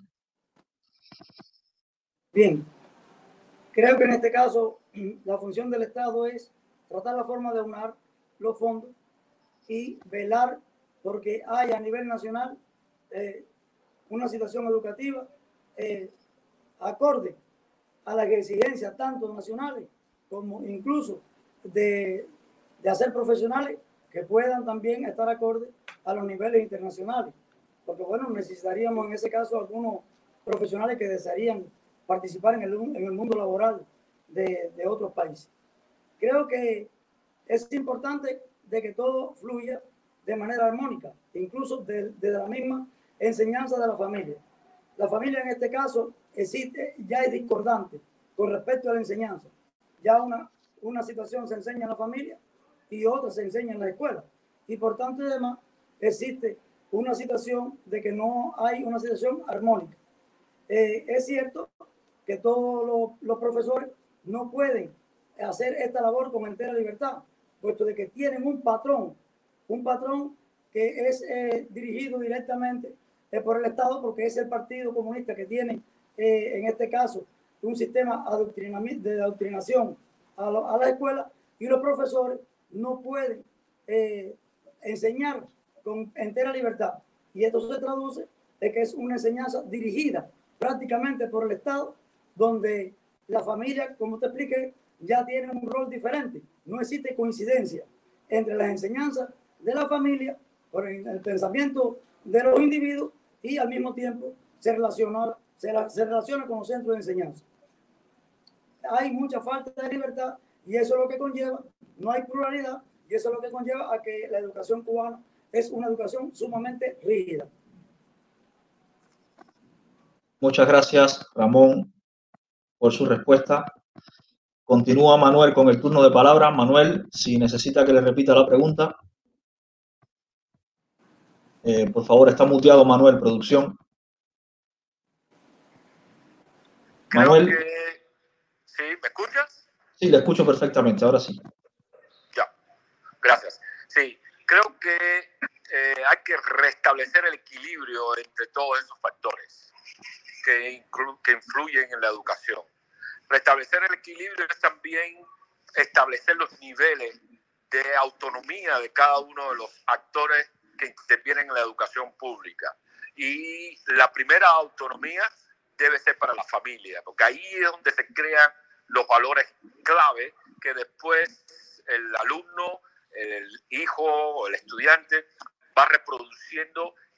Speaker 4: Bien, creo que en este caso la función del Estado es tratar la forma de aunar los fondos y velar porque haya a nivel nacional eh, una situación educativa eh, acorde a las exigencias tanto nacionales como incluso de, de hacer profesionales que puedan también estar acorde a los niveles internacionales. Porque bueno, necesitaríamos en ese caso algunos profesionales que desearían participar en el, en el mundo laboral de, de otros países. Creo que es importante de que todo fluya de manera armónica, incluso de, de la misma enseñanza de la familia. La familia en este caso existe, ya es discordante con respecto a la enseñanza. Ya una, una situación se enseña en la familia y otra se enseña en la escuela. Y por tanto, además, existe una situación de que no hay una situación armónica. Eh, es cierto que todos los, los profesores no pueden hacer esta labor con entera libertad, puesto de que tienen un patrón, un patrón que es eh, dirigido directamente eh, por el Estado, porque es el Partido Comunista que tiene, eh, en este caso, un sistema de adoctrinación a, lo, a la escuela, y los profesores no pueden eh, enseñar con entera libertad. Y esto se traduce en que es una enseñanza dirigida prácticamente por el Estado, donde la familia, como te expliqué, ya tiene un rol diferente. No existe coincidencia entre las enseñanzas de la familia, por el pensamiento de los individuos, y al mismo tiempo se relaciona, se, se relaciona con los centros de enseñanza. Hay mucha falta de libertad y eso es lo que conlleva, no hay pluralidad, y eso es lo que conlleva a que la educación cubana es una educación sumamente rígida.
Speaker 1: Muchas gracias, Ramón, por su respuesta. Continúa Manuel con el turno de palabra. Manuel, si necesita que le repita la pregunta. Eh, por favor, está muteado Manuel, producción.
Speaker 3: Creo
Speaker 1: Manuel.
Speaker 3: Que... ¿Sí? ¿Me escuchas?
Speaker 1: Sí, le escucho perfectamente, ahora sí.
Speaker 3: Ya, gracias. Sí, creo que eh, hay que restablecer el equilibrio entre todos esos factores que, que influyen en la educación. Restablecer el equilibrio es también establecer los niveles de autonomía de cada uno de los actores que intervienen en la educación pública. Y la primera autonomía debe ser para la familia, porque ahí es donde se crean los valores clave que después el alumno, el hijo o el estudiante va reproduciendo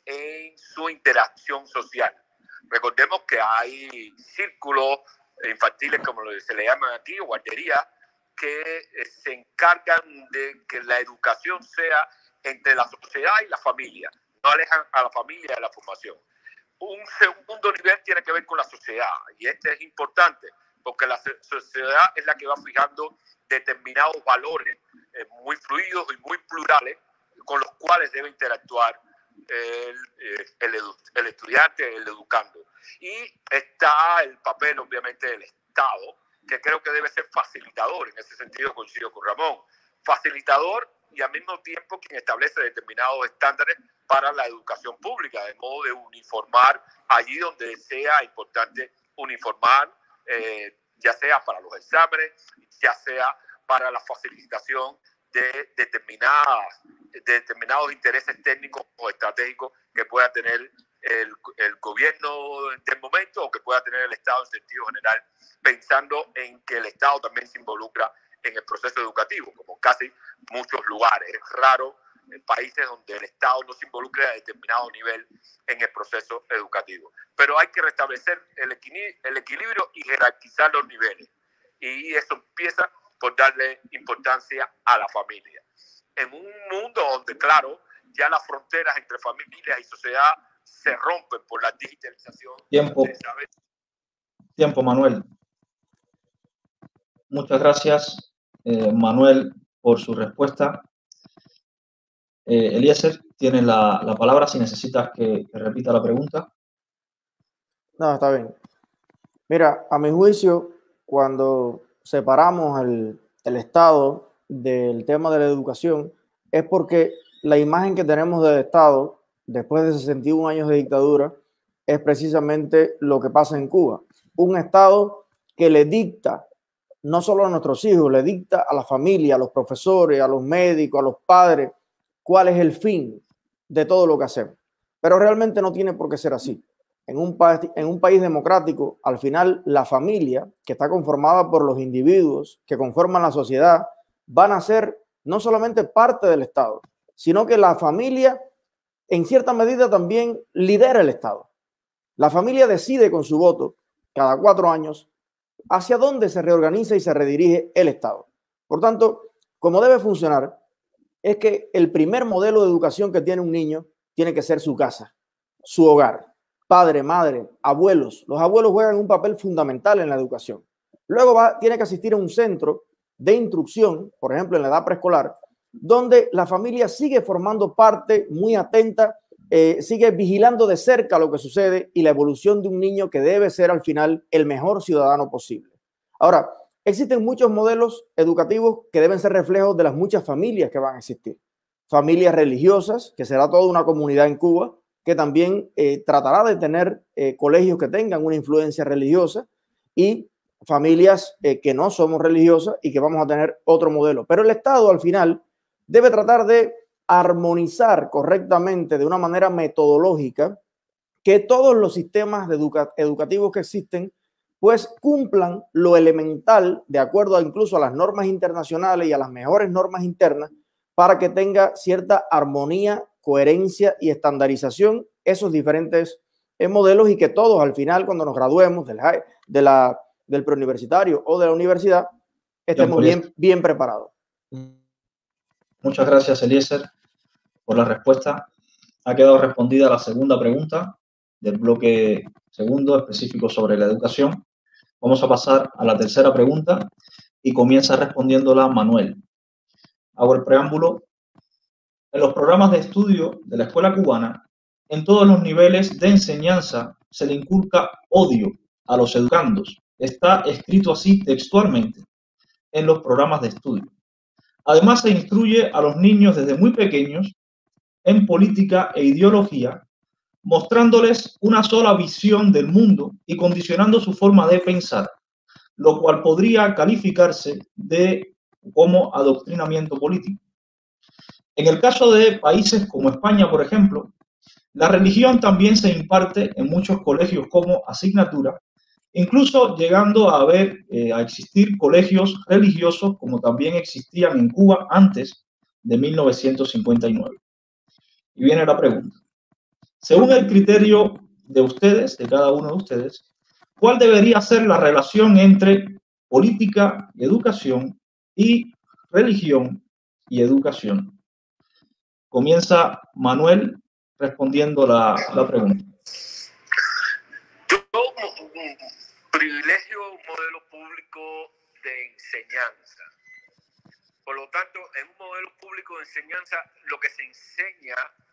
Speaker 3: en su interacción social. Recordemos que hay círculos infantiles, como se le llaman aquí, o guarderías, que se encargan de que la educación sea entre la sociedad y la familia, no alejan a la familia de la formación. Un segundo nivel tiene que ver con la sociedad, y este es importante, porque la sociedad es la que va fijando determinados valores eh, muy fluidos y muy plurales, con los cuales debe interactuar el, el, el estudiante, el educando. Y está el papel, obviamente, del Estado, que creo que debe ser facilitador. En ese sentido coincido con Ramón. Facilitador y al mismo tiempo quien establece determinados estándares para la educación pública, de modo de uniformar allí donde sea importante uniformar, eh, ya sea para los exámenes, ya sea para la facilitación de, determinadas, de determinados intereses técnicos o estratégicos que pueda tener el, el gobierno del momento o que pueda tener el Estado en sentido general, pensando en que el Estado también se involucra en el proceso educativo, como casi muchos lugares. Es raro en países donde el Estado no se involucra a determinado nivel en el proceso educativo. Pero hay que restablecer el, el equilibrio y jerarquizar los niveles. Y eso empieza por darle importancia a la familia. En un mundo donde, claro, ya las fronteras entre familias y sociedad se rompen por la digitalización.
Speaker 1: Tiempo. Tiempo, Manuel. Muchas gracias, eh, Manuel, por su respuesta. Eh, Eliezer, tienes la, la palabra si necesitas que, que repita la pregunta.
Speaker 2: No, está bien. Mira, a mi juicio, cuando separamos el, el Estado del tema de la educación, es porque la imagen que tenemos del Estado, después de sesenta y un años de dictadura, es precisamente lo que pasa en Cuba. Un Estado que le dicta, no solo a nuestros hijos, le dicta a la familia, a los profesores, a los médicos, a los padres, cuál es el fin de todo lo que hacemos. Pero realmente no tiene por qué ser así. En un, pa en un país democrático, al final, la familia, que está conformada por los individuos que conforman la sociedad, van a ser no solamente parte del Estado, sino que la familia, en cierta medida, también lidera el Estado. La familia decide con su voto, cada cuatro años, hacia dónde se reorganiza y se redirige el Estado. Por tanto, como debe funcionar, es que el primer modelo de educación que tiene un niño tiene que ser su casa, su hogar. Padre, madre, abuelos. Los abuelos juegan un papel fundamental en la educación. Luego va, tiene que asistir a un centro de instrucción, por ejemplo, en la edad preescolar, donde la familia sigue formando parte muy atenta, eh, sigue vigilando de cerca lo que sucede y la evolución de un niño que debe ser al final el mejor ciudadano posible. Ahora, existen muchos modelos educativos que deben ser reflejos de las muchas familias que van a existir. Familias religiosas, que será toda una comunidad en Cuba, que también eh, tratará de tener eh, colegios que tengan una influencia religiosa, y familias eh, que no somos religiosas y que vamos a tener otro modelo. Pero el Estado al final debe tratar de armonizar correctamente de una manera metodológica que todos los sistemas de educa educativos que existen pues cumplan lo elemental de acuerdo a incluso a las normas internacionales y a las mejores normas internas para que tenga cierta armonía, coherencia y estandarización esos diferentes eh, modelos, y que todos al final, cuando nos graduemos del, de la, del preuniversitario o de la universidad, estemos bien, bien preparados.
Speaker 1: Muchas gracias, Eliezer, por la respuesta. Ha quedado respondida la segunda pregunta del bloque segundo específico sobre la educación. Vamos a pasar a la tercera pregunta y comienza respondiéndola Manuel. Hago el preámbulo. En los programas de estudio de la escuela cubana, en todos los niveles de enseñanza se le inculca odio a los educandos. Está escrito así textualmente en los programas de estudio. Además, se instruye a los niños desde muy pequeños en política e ideología, mostrándoles una sola visión del mundo y condicionando su forma de pensar, lo cual podría calificarse de como adoctrinamiento político. En el caso de países como España, por ejemplo, la religión también se imparte en muchos colegios como asignatura, incluso llegando a haber, eh, a existir colegios religiosos como también existían en Cuba antes de mil novecientos cincuenta y nueve. Y viene la pregunta. Según el criterio de ustedes, de cada uno de ustedes, ¿cuál debería ser la relación entre política y educación y religión y educación? Comienza Manuel respondiendo la, la pregunta.
Speaker 3: Yo privilegio un modelo público de enseñanza. Por lo tanto, en un modelo público de enseñanza, lo que se enseña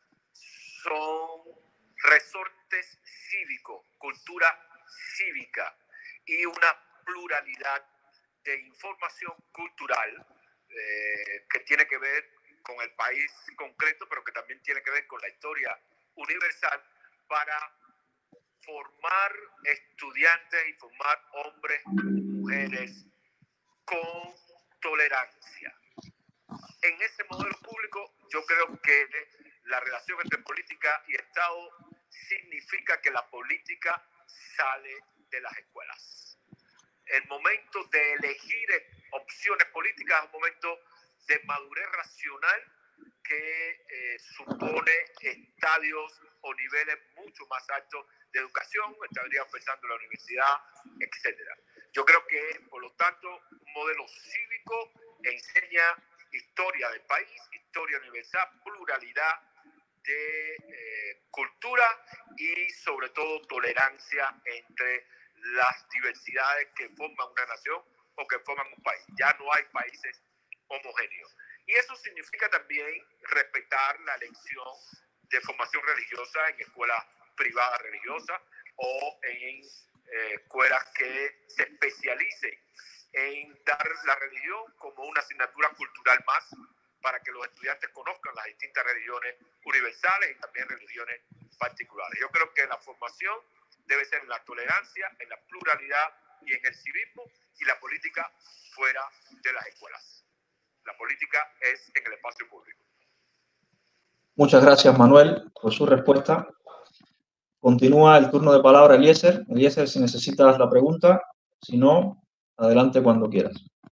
Speaker 3: son resortes cívicos, cultura cívica y una pluralidad de información cultural eh, que tiene que ver con el país concreto, pero que también tiene que ver con la historia universal, para formar estudiantes y formar hombres y mujeres con tolerancia. En ese modelo público, yo creo que la relación entre política y Estado significa que la política sale de las escuelas. El momento de elegir opciones políticas es un momento de madurez racional que eh, supone estadios o niveles mucho más altos de educación. Estaríamos pensando en la universidad, etcétera. Yo creo que, por lo tanto, un modelo cívico enseña historia del país, historia universal, pluralidad de eh, cultura y, sobre todo, tolerancia entre las diversidades que forman una nación o que forman un país. Ya no hay países homogéneos. Y eso significa también respetar la elección de formación religiosa en escuelas privadas religiosas o en eh, escuelas que se especialicen en dar la religión como una asignatura cultural más para que los estudiantes conozcan las distintas religiones universales y también religiones particulares. Yo creo que la formación debe ser en la tolerancia, en la pluralidad y en el civismo, y la política fuera de las escuelas. La política es en el espacio público.
Speaker 1: Muchas gracias, Manuel, por su respuesta. Continúa el turno de palabra, Eliezer. Eliezer, si necesitas la pregunta, si no, adelante cuando quieras.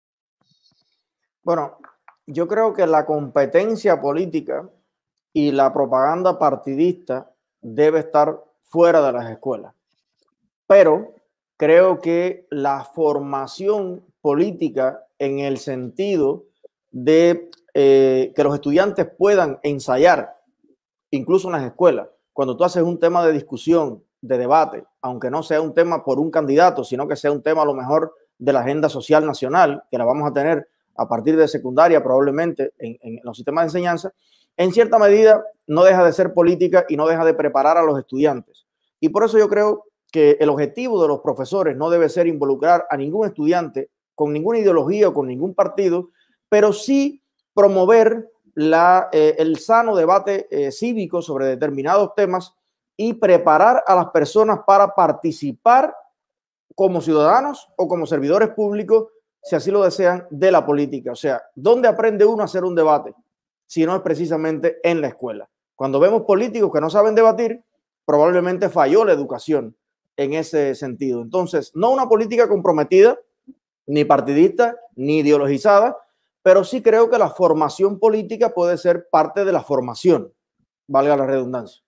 Speaker 2: Bueno, yo creo que la competencia política y la propaganda partidista debe estar fuera de las escuelas. Pero creo que la formación política en el sentido de eh, que los estudiantes puedan ensayar, incluso en las escuelas, cuando tú haces un tema de discusión, de debate, aunque no sea un tema por un candidato, sino que sea un tema a lo mejor de la agenda social nacional, que la vamos a tener a partir de secundaria probablemente en, en los sistemas de enseñanza, en cierta medida no deja de ser política y no deja de preparar a los estudiantes. Y por eso yo creo que el objetivo de los profesores no debe ser involucrar a ningún estudiante con ninguna ideología o con ningún partido, pero sí promover la, eh, el sano debate eh, cívico sobre determinados temas y preparar a las personas para participar como ciudadanos o como servidores públicos, si así lo desean, de la política. O sea, ¿dónde aprende uno a hacer un debate? Si no es precisamente en la escuela. Cuando vemos políticos que no saben debatir, probablemente falló la educación en ese sentido. Entonces, no una política comprometida, ni partidista, ni ideologizada, pero sí creo que la formación política puede ser parte de la formación, valga la redundancia.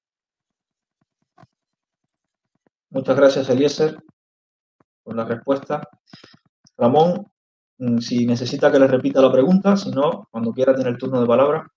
Speaker 1: Muchas gracias, Eliezer, por la respuesta. Ramón, si necesita que le repita la pregunta, si no, cuando quiera tiene el turno de palabra.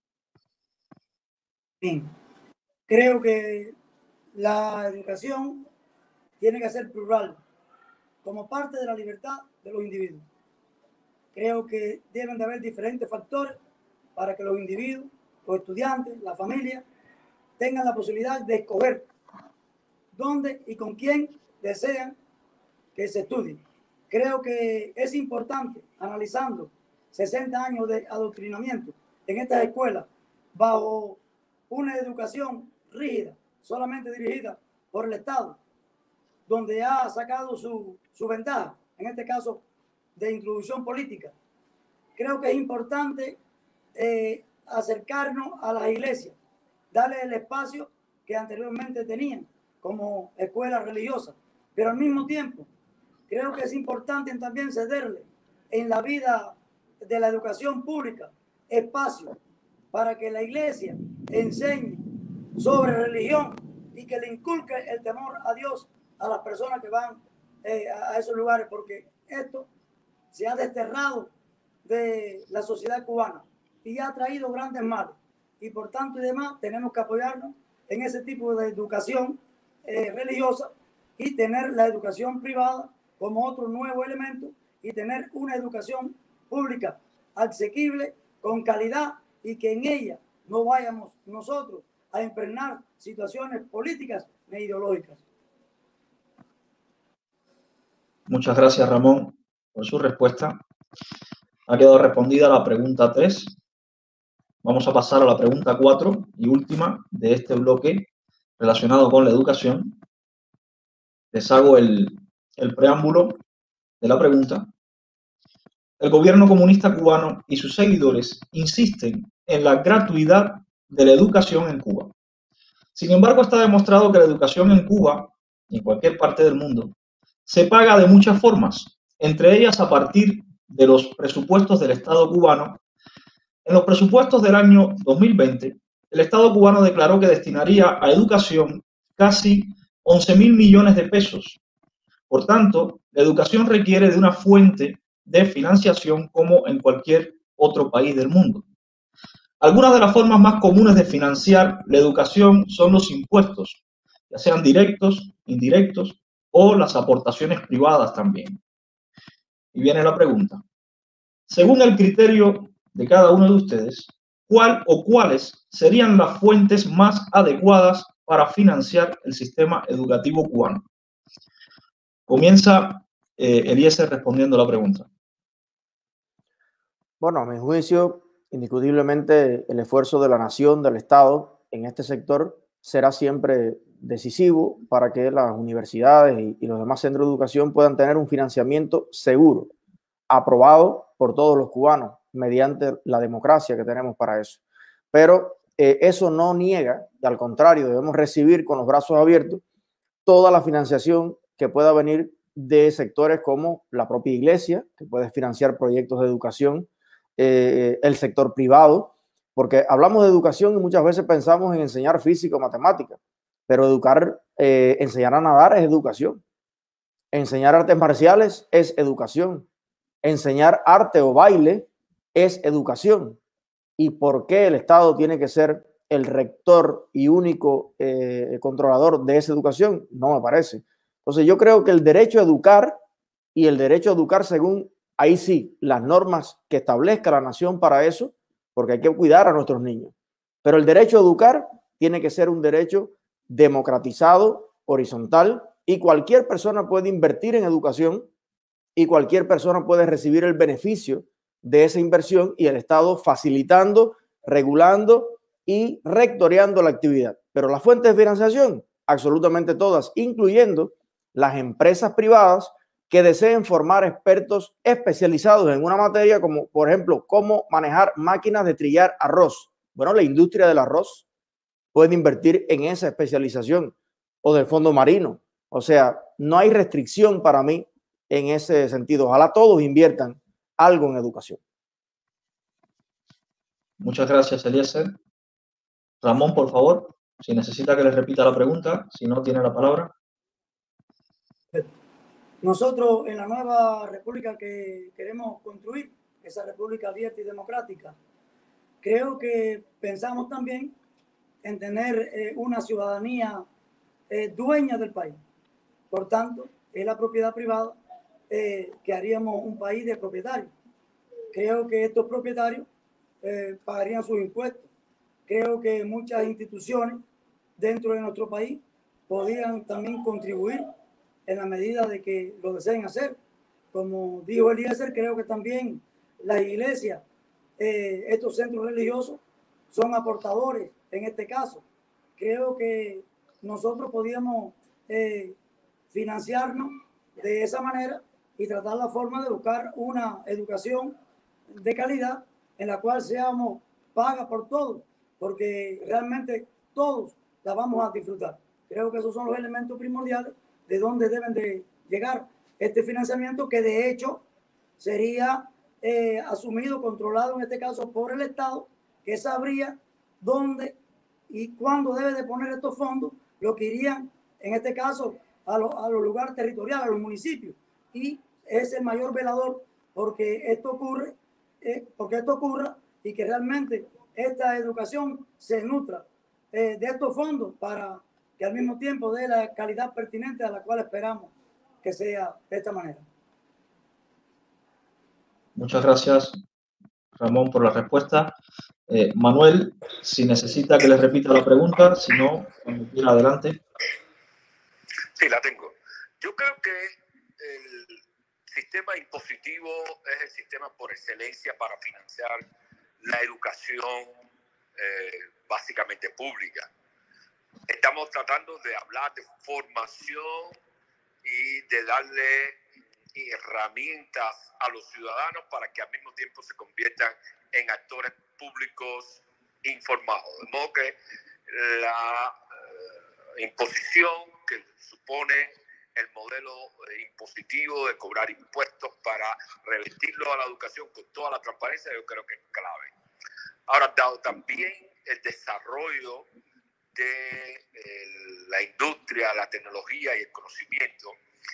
Speaker 4: Bien, creo que la educación tiene que ser plural, como parte de la libertad de los individuos. Creo que deben de haber diferentes factores para que los individuos, los estudiantes, la familia, tengan la posibilidad de escoger dónde y con quién desean que se estudie. Creo que es importante, analizando sesenta años de adoctrinamiento en estas escuelas, bajo una educación rígida, solamente dirigida por el Estado, donde ha sacado su, su ventaja, en este caso de introducción política. Creo que es importante eh, acercarnos a las iglesias, darle el espacio que anteriormente tenían como escuelas religiosas, pero al mismo tiempo creo que es importante también cederle en la vida de la educación pública espacio para que la iglesia enseñe sobre religión y que le inculque el temor a Dios a las personas que van eh, a esos lugares, porque esto se ha desterrado de la sociedad cubana y ha traído grandes males. Y por tanto y demás, tenemos que apoyarnos en ese tipo de educación eh, religiosa y tener la educación privada como otro nuevo elemento y tener una educación pública asequible, con calidad, y que en ella no vayamos nosotros a impregnar situaciones políticas e ideológicas.
Speaker 1: Muchas gracias, Ramón, por su respuesta. Ha quedado respondida la pregunta tres. Vamos a pasar a la pregunta cuatro y última de este bloque relacionado con la educación. Les hago el, el preámbulo de la pregunta. El gobierno comunista cubano y sus seguidores insisten en la gratuidad de la educación en Cuba. Sin embargo, está demostrado que la educación en Cuba y en cualquier parte del mundo se paga de muchas formas, entre ellas a partir de los presupuestos del Estado cubano. En los presupuestos del año dos mil veinte, el Estado cubano declaró que destinaría a educación casi once mil millones de pesos. Por tanto, la educación requiere de una fuente de financiación como en cualquier otro país del mundo. Algunas de las formas más comunes de financiar la educación son los impuestos, ya sean directos, indirectos o las aportaciones privadas también. Y viene la pregunta. Según el criterio de cada uno de ustedes, ¿cuál o cuáles serían las fuentes más adecuadas para financiar el sistema educativo cubano? Comienza eh, Eliezer respondiendo la pregunta.
Speaker 2: Bueno, a mi juicio, indiscutiblemente el esfuerzo de la nación, del Estado, en este sector será siempre decisivo para que las universidades y, y los demás centros de educación puedan tener un financiamiento seguro, aprobado por todos los cubanos mediante la democracia que tenemos para eso. Pero eh, eso no niega, y al contrario, debemos recibir con los brazos abiertos toda la financiación que pueda venir de sectores como la propia iglesia, que puede financiar proyectos de educación, eh, el sector privado, porque hablamos de educación y muchas veces pensamos en enseñar física o matemática, pero educar, eh, enseñar a nadar es educación, enseñar artes marciales es educación, enseñar arte o baile es educación. ¿Y por qué el Estado tiene que ser el rector y único eh, controlador de esa educación? No me parece. Entonces yo creo que el derecho a educar y el derecho a educar según, ahí sí, las normas que establezca la nación para eso, porque hay que cuidar a nuestros niños. Pero el derecho a educar tiene que ser un derecho democratizado, horizontal, y cualquier persona puede invertir en educación y cualquier persona puede recibir el beneficio de esa inversión y el Estado facilitando, regulando y rectoreando la actividad. Pero las fuentes de financiación, absolutamente todas, incluyendo las empresas privadas que deseen formar expertos especializados en una materia como, por ejemplo, cómo manejar máquinas de trillar arroz. Bueno, la industria del arroz puede invertir en esa especialización, o del fondo marino. O sea, no hay restricción para mí en ese sentido. Ojalá todos inviertan algo en educación.
Speaker 1: Muchas gracias, Eliezer. Ramón, por favor, si necesita que le repita la pregunta, si no, tiene la palabra.
Speaker 4: Nosotros en la nueva república que queremos construir, esa república abierta y democrática, creo que pensamos también en tener eh, una ciudadanía eh, dueña del país. Por tanto, es la propiedad privada eh, que haríamos un país de propietarios. Creo que estos propietarios eh, pagarían sus impuestos. Creo que muchas instituciones dentro de nuestro país podrían también contribuir en la medida de que lo deseen hacer. Como dijo Eliezer, creo que también las iglesias, eh, estos centros religiosos, son aportadores en este caso. Creo que nosotros podíamos eh, financiarnos de esa manera y tratar la forma de buscar una educación de calidad en la cual seamos paga por todo, porque realmente todos la vamos a disfrutar. Creo que esos son los elementos primordiales de dónde deben de llegar este financiamiento, que de hecho sería eh, asumido, controlado en este caso por el Estado, que sabría dónde y cuándo debe de poner estos fondos, lo que irían, en este caso, a, lo, a los lugares territoriales, a los municipios. Y es el mayor velador porque esto ocurre, eh, porque esto ocurra y que realmente esta educación se nutra eh, de estos fondos para que al mismo tiempo dé la calidad pertinente a la cual esperamos que sea de esta manera.
Speaker 1: Muchas gracias, Ramón, por la respuesta. Eh, Manuel, si necesita que le repita la pregunta, si no, cuando quiera, adelante.
Speaker 3: Sí, la tengo. Yo creo que el sistema impositivo es el sistema por excelencia para financiar la educación eh, básicamente pública. Estamos tratando de hablar de formación y de darle herramientas a los ciudadanos para que al mismo tiempo se conviertan en actores públicos informados. De modo que la eh, imposición que supone el modelo eh, impositivo de cobrar impuestos para revertirlo a la educación con toda la transparencia, yo creo que es clave. Ahora, dado también el desarrollo de eh, la industria, la tecnología y el conocimiento,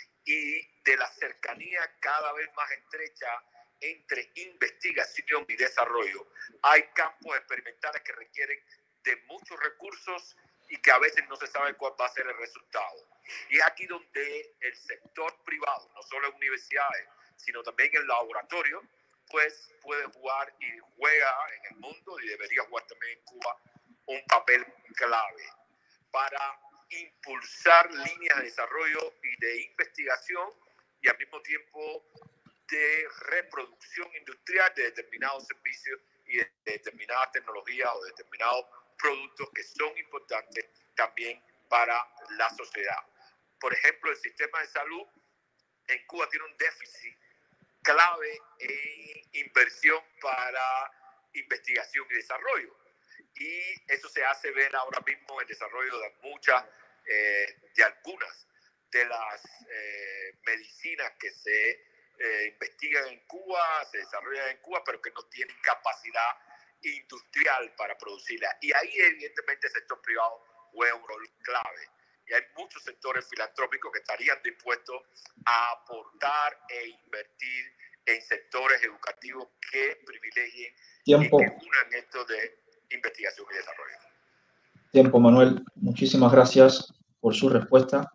Speaker 3: y de la cercanía cada vez más estrecha entre investigación y desarrollo, hay campos experimentales que requieren de muchos recursos y que a veces no se sabe cuál va a ser el resultado. Y es aquí donde el sector privado, no solo en universidades, sino también en laboratorio, pues puede jugar y juega en el mundo y debería jugar también en Cuba un papel clave para impulsar líneas de desarrollo y de investigación y al mismo tiempo de reproducción industrial de determinados servicios y de determinadas tecnologías o de determinados productos que son importantes también para la sociedad. Por ejemplo, el sistema de salud en Cuba tiene un déficit clave en inversión para investigación y desarrollo. Y eso se hace ver ahora mismo en el desarrollo de muchas, eh, de algunas de las eh, medicinas que se eh, investigan en Cuba, se desarrollan en Cuba, pero que no tienen capacidad industrial para producirlas. Y ahí evidentemente el sector privado juega un rol clave. Y hay muchos sectores filantrópicos que estarían dispuestos a aportar e invertir en sectores educativos que privilegien
Speaker 1: Tiempo.
Speaker 3: y que unan esto de investigación y desarrollo.
Speaker 1: Tiempo, Manuel. Muchísimas gracias por su respuesta.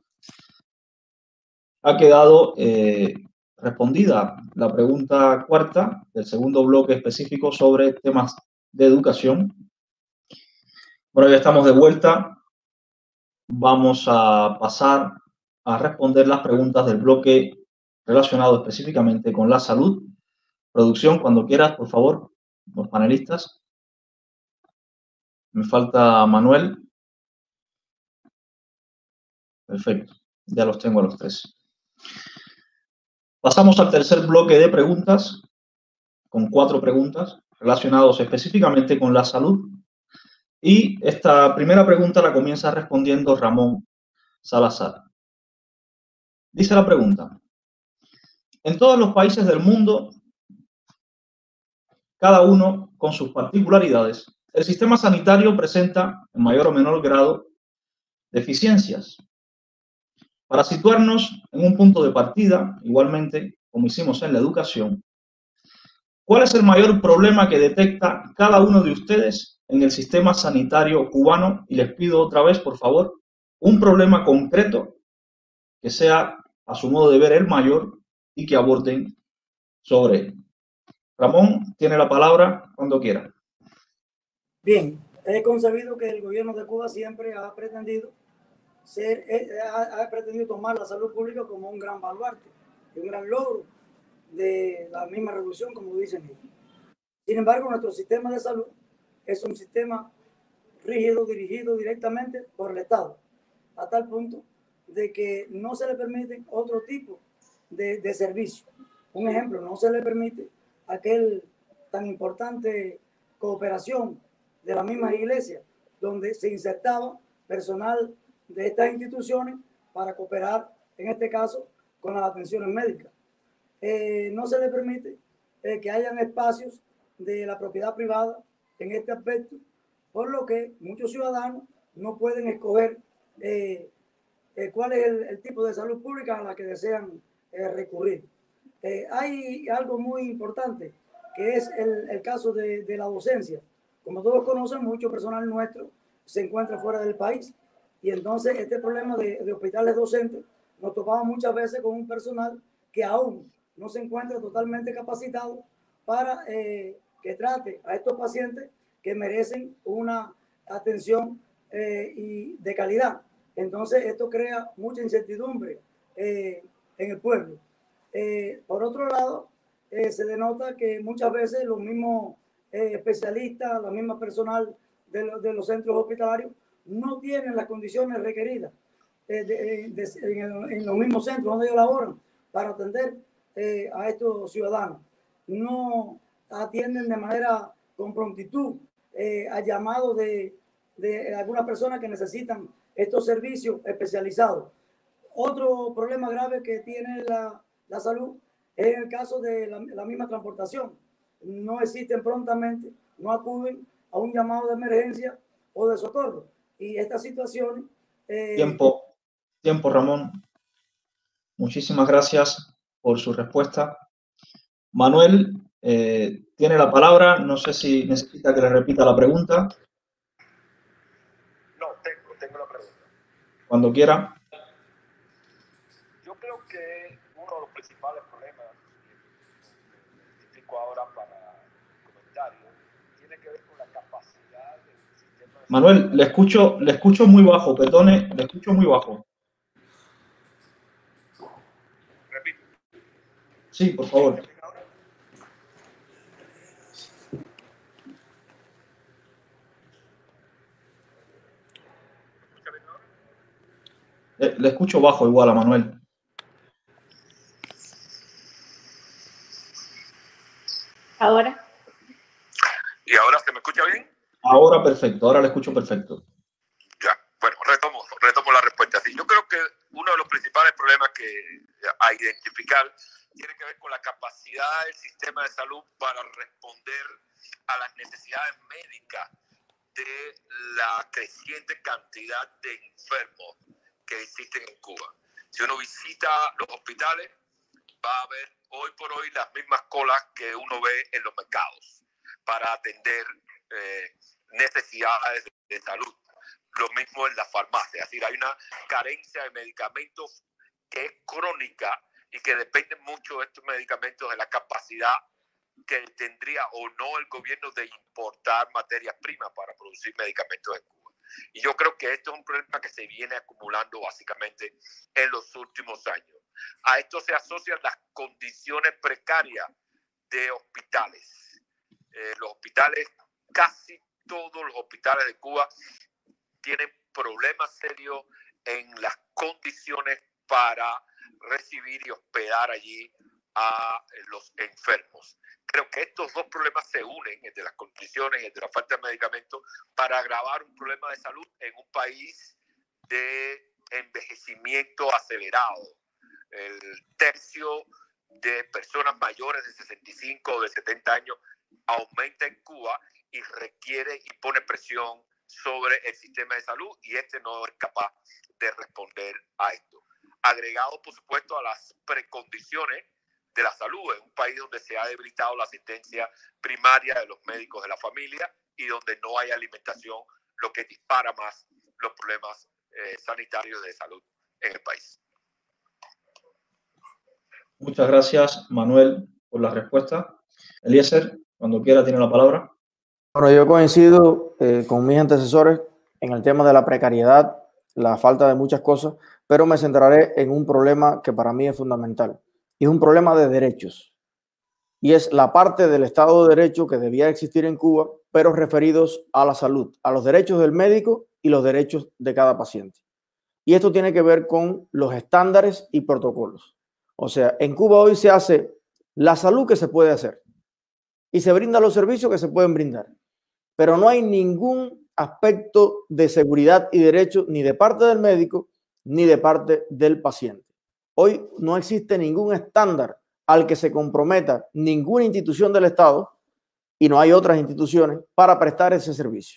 Speaker 1: Ha quedado eh, respondida la pregunta cuarta del segundo bloque específico sobre temas de educación. Bueno, ya estamos de vuelta. Vamos a pasar a responder las preguntas del bloque relacionado específicamente con la salud. Producción, cuando quieras, por favor, los panelistas. Me falta Manuel. Perfecto, ya los tengo a los tres. Pasamos al tercer bloque de preguntas, con cuatro preguntas relacionadas específicamente con la salud. Y esta primera pregunta la comienza respondiendo Ramón Salazar. Dice la pregunta: en todos los países del mundo, cada uno con sus particularidades, el sistema sanitario presenta en mayor o menor grado deficiencias. Para situarnos en un punto de partida, igualmente como hicimos en la educación, ¿cuál es el mayor problema que detecta cada uno de ustedes en el sistema sanitario cubano? Y les pido otra vez, por favor, un problema concreto que sea, a su modo de ver, el mayor y que aborden sobre él. Ramón, tiene la palabra cuando quiera.
Speaker 4: Bien, he concebido que el gobierno de Cuba siempre ha pretendido ser, ha, ha pretendido tomar la salud pública como un gran baluarte, un gran logro de la misma revolución, como dicen ellos. Sin embargo, nuestro sistema de salud es un sistema rígido, dirigido directamente por el Estado, a tal punto de que no se le permite otro tipo de, de servicio. Un ejemplo, no se le permite aquel tan importante cooperación de las mismas iglesias, donde se insertaba personal de estas instituciones para cooperar, en este caso, con las atenciones médicas. Eh, no se le permite eh, que hayan espacios de la propiedad privada en este aspecto, por lo que muchos ciudadanos no pueden escoger eh, eh, cuál es el, el tipo de salud pública a la que desean eh, recurrir. Eh, hay algo muy importante, que es el, el caso de, de la docencia. Como todos conocen, mucho personal nuestro se encuentra fuera del país, y entonces este problema de, de hospitales docentes nos topamos muchas veces con un personal que aún no se encuentra totalmente capacitado para eh, que trate a estos pacientes que merecen una atención eh, y de calidad. Entonces esto crea mucha incertidumbre eh, en el pueblo. Eh, por otro lado, eh, se denota que muchas veces los mismos eh, especialistas, la misma personal de, lo, de los centros hospitalarios no tienen las condiciones requeridas eh, de, de, en, el, en los mismos centros donde ellos laboran para atender eh, a estos ciudadanos. No atienden de manera con prontitud eh, al llamado de, de algunas personas que necesitan estos servicios especializados. Otro problema grave que tiene la, la salud es el caso de la, la misma transportación. No existen prontamente, no acuden a un llamado de emergencia o de socorro. Y estas situaciones...
Speaker 1: Eh... Tiempo, tiempo, Ramón. Muchísimas gracias por su respuesta. Manuel eh, tiene la palabra. No sé si necesita que le repita la pregunta.
Speaker 3: No, tengo, tengo la pregunta.
Speaker 1: Cuando quiera.
Speaker 3: Yo creo que uno de los principales problemas, que explico ahora para comentarios, tiene que ver con la capacidad del sistema de...
Speaker 1: Manuel, le escucho, le escucho muy bajo, perdone, le escucho muy bajo.
Speaker 3: Repito.
Speaker 1: Sí, por favor. Le, le escucho bajo igual a Manuel.
Speaker 5: ¿Ahora?
Speaker 3: ¿Y ahora se me escucha bien?
Speaker 1: Ahora perfecto, ahora le escucho perfecto.
Speaker 3: Ya, bueno, retomo, retomo la respuesta. Sí, yo creo que uno de los principales problemas que a identificar tiene que ver con la capacidad del sistema de salud para responder a las necesidades médicas de la creciente cantidad de enfermos que existen en Cuba. Si uno visita los hospitales, va a ver hoy por hoy las mismas colas que uno ve en los mercados para atender eh, necesidades de, de salud. Lo mismo en la farmacia, es decir, hay una carencia de medicamentos que es crónica y que depende mucho de estos medicamentos de la capacidad que tendría o no el gobierno de importar materias primas para producir medicamentos en Cuba. Y yo creo que esto es un problema que se viene acumulando básicamente en los últimos años. A esto se asocian las condiciones precarias de hospitales. Eh, los hospitales, casi todos los hospitales de Cuba tienen problemas serios en las condiciones para recibir y hospedar allí a los enfermos. Creo que estos dos problemas se unen, el de las condiciones y el de la falta de medicamentos, para agravar un problema de salud en un país de envejecimiento acelerado. El tercio de personas mayores de sesenta y cinco o de setenta años aumenta en Cuba y requiere y pone presión sobre el sistema de salud, y este no es capaz de responder a esto. Agregado, por supuesto, a las precondiciones de la salud en un país donde se ha debilitado la asistencia primaria de los médicos de la familia y donde no hay alimentación, lo que dispara más los problemas eh, sanitarios de salud en el país.
Speaker 1: Muchas gracias, Manuel, por la respuesta. Eliezer, cuando quiera tiene la palabra.
Speaker 2: Bueno, yo coincido eh, con mis antecesores en el tema de la precariedad, la falta de muchas cosas, pero me centraré en un problema que para mí es fundamental. Y es un problema de derechos. Y es la parte del Estado de Derecho que debía existir en Cuba, pero referidos a la salud, a los derechos del médico y los derechos de cada paciente. Y esto tiene que ver con los estándares y protocolos. O sea, en Cuba hoy se hace la salud que se puede hacer y se brindan los servicios que se pueden brindar, pero no hay ningún aspecto de seguridad y derecho ni de parte del médico ni de parte del paciente. Hoy no existe ningún estándar al que se comprometa ninguna institución del Estado, y no hay otras instituciones para prestar ese servicio.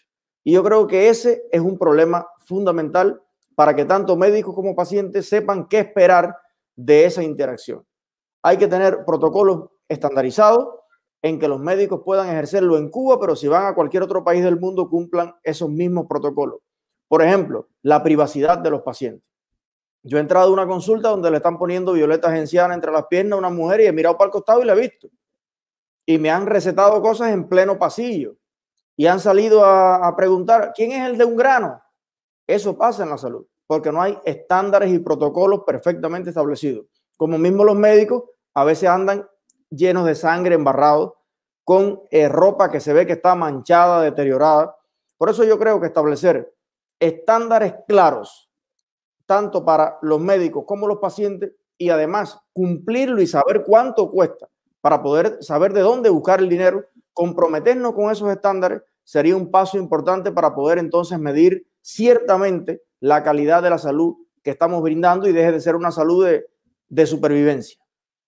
Speaker 2: Y yo creo que ese es un problema fundamental para que tanto médicos como pacientes sepan qué esperar de esa interacción. Hay que tener protocolos estandarizados en que los médicos puedan ejercerlo en Cuba, pero si van a cualquier otro país del mundo cumplan esos mismos protocolos. Por ejemplo, la privacidad de los pacientes. Yo he entrado a una consulta donde le están poniendo violeta genciana entre las piernas a una mujer y he mirado para el costado y la he visto. Y me han recetado cosas en pleno pasillo. Y han salido a, a preguntar, ¿quién es el de un grano? Eso pasa en la salud, porque no hay estándares y protocolos perfectamente establecidos. Como mismo los médicos a veces andan llenos de sangre, embarrados, con eh, ropa que se ve que está manchada, deteriorada. Por eso yo creo que establecer estándares claros, tanto para los médicos como los pacientes, y además cumplirlo y saber cuánto cuesta para poder saber de dónde buscar el dinero, comprometernos con esos estándares, sería un paso importante para poder entonces medir ciertamente la calidad de la salud que estamos brindando y deje de ser una salud de, de supervivencia.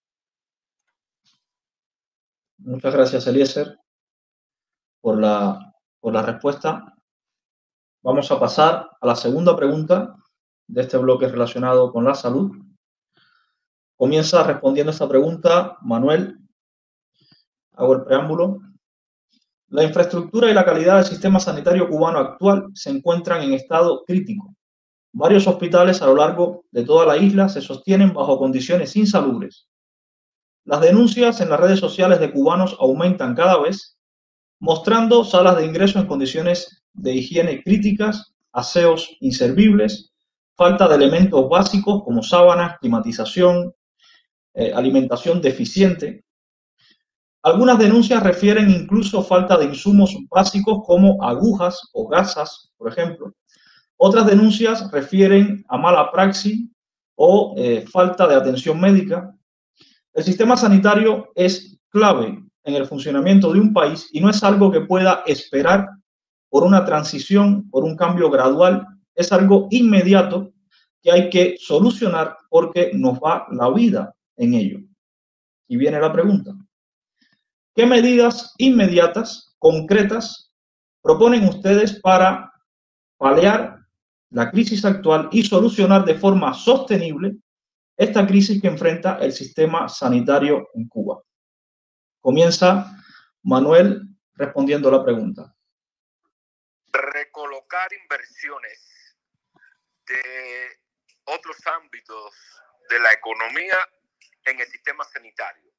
Speaker 1: Muchas gracias, Eliezer, por la, por la respuesta. Vamos a pasar a la segunda pregunta de este bloque relacionado con la salud. Comienza respondiendo esta pregunta Manuel. Hago el preámbulo. La infraestructura y la calidad del sistema sanitario cubano actual se encuentran en estado crítico. Varios hospitales a lo largo de toda la isla se sostienen bajo condiciones insalubres. Las denuncias en las redes sociales de cubanos aumentan cada vez, mostrando salas de ingreso en condiciones de higiene críticas, aseos inservibles, falta de elementos básicos como sábanas, climatización, eh, alimentación deficiente. Algunas denuncias refieren incluso falta de insumos básicos como agujas o gasas, por ejemplo. Otras denuncias refieren a mala praxis o eh, falta de atención médica. El sistema sanitario es clave en el funcionamiento de un país y no es algo que pueda esperar por una transición, por un cambio gradual. Es algo inmediato que hay que solucionar porque nos va la vida en ello. Y viene la pregunta. ¿Qué medidas inmediatas, concretas, proponen ustedes para paliar la crisis actual y solucionar de forma sostenible esta crisis que enfrenta el sistema sanitario en Cuba? Comienza Manuel respondiendo la pregunta.
Speaker 3: Recolocar inversiones de otros ámbitos de la economía en el sistema sanitario.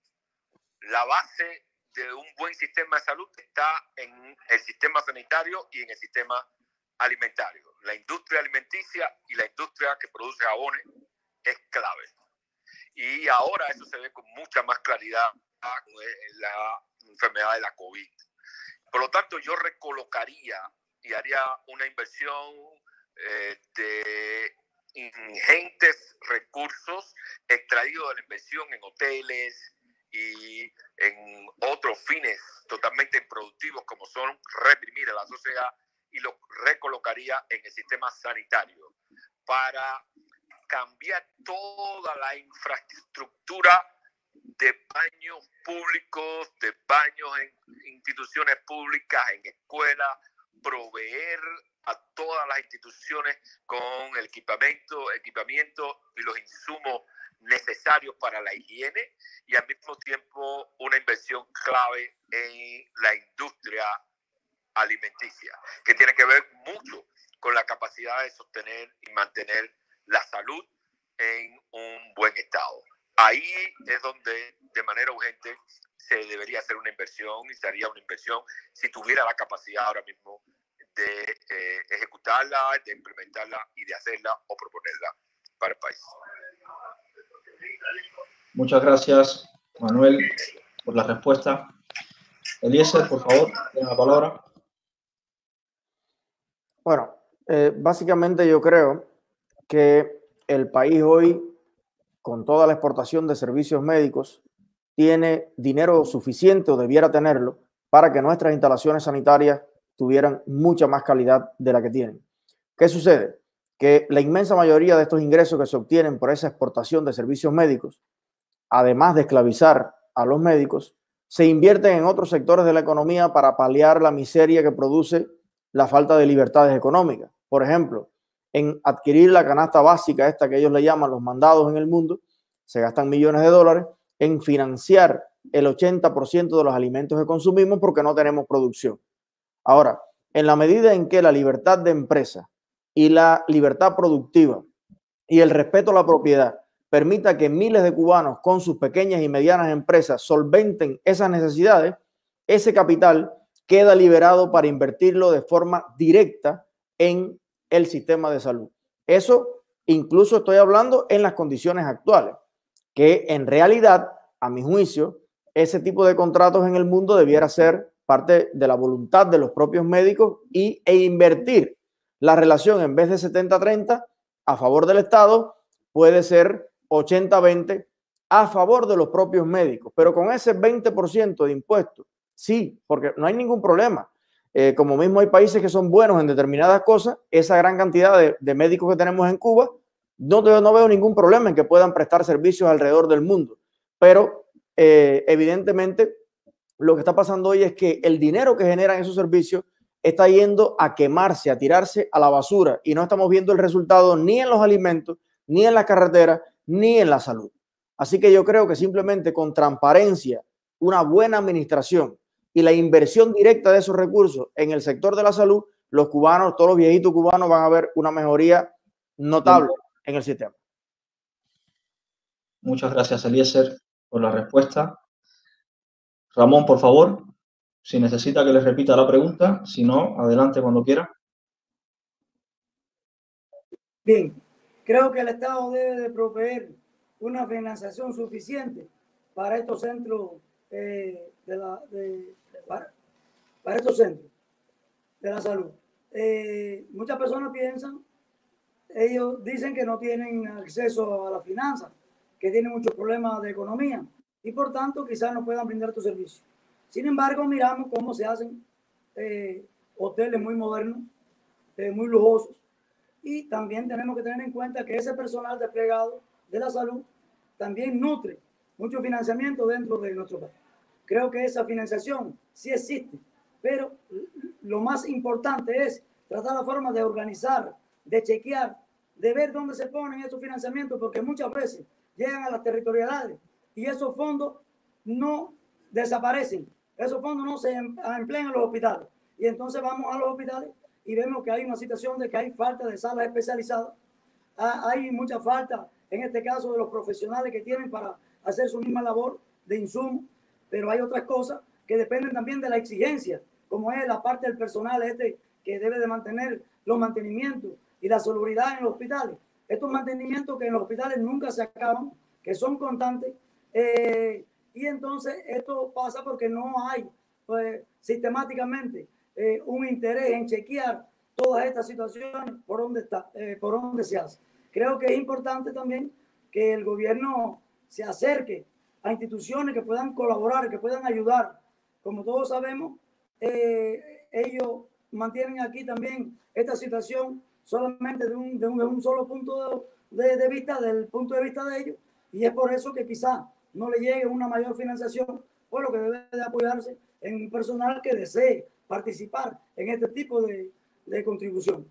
Speaker 3: La base de un buen sistema de salud está en el sistema sanitario y en el sistema alimentario. La industria alimenticia y la industria que produce jabones es clave. Y ahora eso se ve con mucha más claridad en la enfermedad de la COVID. Por lo tanto, yo recolocaría y haría una inversión eh, de ingentes recursos extraídos de la inversión en hoteles y en otros fines totalmente improductivos como son reprimir a la sociedad, y lo recolocaría en el sistema sanitario para cambiar toda la infraestructura de baños públicos, de baños en instituciones públicas, en escuelas, proveer a todas las instituciones con el equipamiento, equipamiento y los insumos necesarios para la higiene, y al mismo tiempo una inversión clave en la industria alimenticia, que tiene que ver mucho con la capacidad de sostener y mantener la salud en un buen estado. Ahí es donde de manera urgente se debería hacer una inversión, y se haría una inversión si tuviera la capacidad ahora mismo de eh, ejecutarla, de implementarla y de hacerla o proponerla para el país.
Speaker 1: Muchas gracias, Manuel, por la respuesta. Eliezer, por favor, tiene la palabra.
Speaker 2: Bueno, eh, básicamente yo creo que el país hoy, con toda la exportación de servicios médicos, tiene dinero suficiente o debiera tenerlo para que nuestras instalaciones sanitarias tuvieran mucha más calidad de la que tienen. ¿Qué sucede? Que la inmensa mayoría de estos ingresos que se obtienen por esa exportación de servicios médicos, además de esclavizar a los médicos, se invierten en otros sectores de la economía para paliar la miseria que produce la falta de libertades económicas. Por ejemplo, en adquirir la canasta básica, esta que ellos le llaman los mandados en el mundo, se gastan millones de dólares en financiar el ochenta por ciento de los alimentos que consumimos porque no tenemos producción. Ahora, en la medida en que la libertad de empresa y la libertad productiva y el respeto a la propiedad permita que miles de cubanos con sus pequeñas y medianas empresas solventen esas necesidades, ese capital queda liberado para invertirlo de forma directa en el sistema de salud. Eso incluso estoy hablando en las condiciones actuales, que en realidad, a mi juicio, ese tipo de contratos en el mundo debiera ser parte de la voluntad de los propios médicos y, e invertir la relación en vez de setenta treinta a favor del Estado, puede ser ochenta veinte a favor de los propios médicos, pero con ese veinte por ciento de impuestos, sí, porque no hay ningún problema. Eh, como mismo hay países que son buenos en determinadas cosas, esa gran cantidad de, de médicos que tenemos en Cuba, no, no veo ningún problema en que puedan prestar servicios alrededor del mundo, pero eh, evidentemente lo que está pasando hoy es que el dinero que generan esos servicios está yendo a quemarse, a tirarse a la basura y no estamos viendo el resultado ni en los alimentos, ni en las carreteras, ni en la salud. Así que yo creo que simplemente con transparencia, una buena administración y la inversión directa de esos recursos en el sector de la salud, los cubanos, todos los viejitos cubanos van a ver una mejoría notable en el sistema.
Speaker 1: Muchas gracias, Eliezer, por la respuesta. Ramón, por favor, si necesita que les repita la pregunta, si no, adelante cuando quiera.
Speaker 4: Bien, creo que el Estado debe de proveer una financiación suficiente para estos centros eh, de la de, para, para estos centros de la salud. Eh, muchas personas piensan, ellos dicen que no tienen acceso a la finanza, que tienen muchos problemas de economía y por tanto quizás no puedan brindar tu servicio. Sin embargo, miramos cómo se hacen eh, hoteles muy modernos, eh, muy lujosos, y también tenemos que tener en cuenta que ese personal desplegado de la salud también nutre mucho financiamiento dentro de nuestro país. Creo que esa financiación sí existe, pero lo más importante es tratar la forma de organizar, de chequear, de ver dónde se ponen esos financiamientos, porque muchas veces llegan a las territorialidades y esos fondos no desaparecen, esos fondos no se emplean en los hospitales. Y entonces vamos a los hospitales y vemos que hay una situación de que hay falta de salas especializadas, hay mucha falta, en este caso, de los profesionales que tienen para hacer su misma labor de insumo, pero hay otras cosas que dependen también de la exigencia, como es la parte del personal este que debe de mantener los mantenimientos y la salubridad en los hospitales. Estos mantenimientos que en los hospitales nunca se acaban, que son constantes, eh, y entonces esto pasa porque no hay pues, sistemáticamente eh, un interés en chequear todas estas situaciones por dónde está, eh, por dónde se hace. Creo que es importante también que el gobierno se acerque a instituciones que puedan colaborar, que puedan ayudar. Como todos sabemos, eh, ellos mantienen aquí también esta situación solamente de un, de un, de un solo punto de, de vista, del punto de vista de ellos, y es por eso que quizá no le llegue una mayor financiación, por lo que debe de apoyarse en un personal que desee participar en este tipo de, de contribución.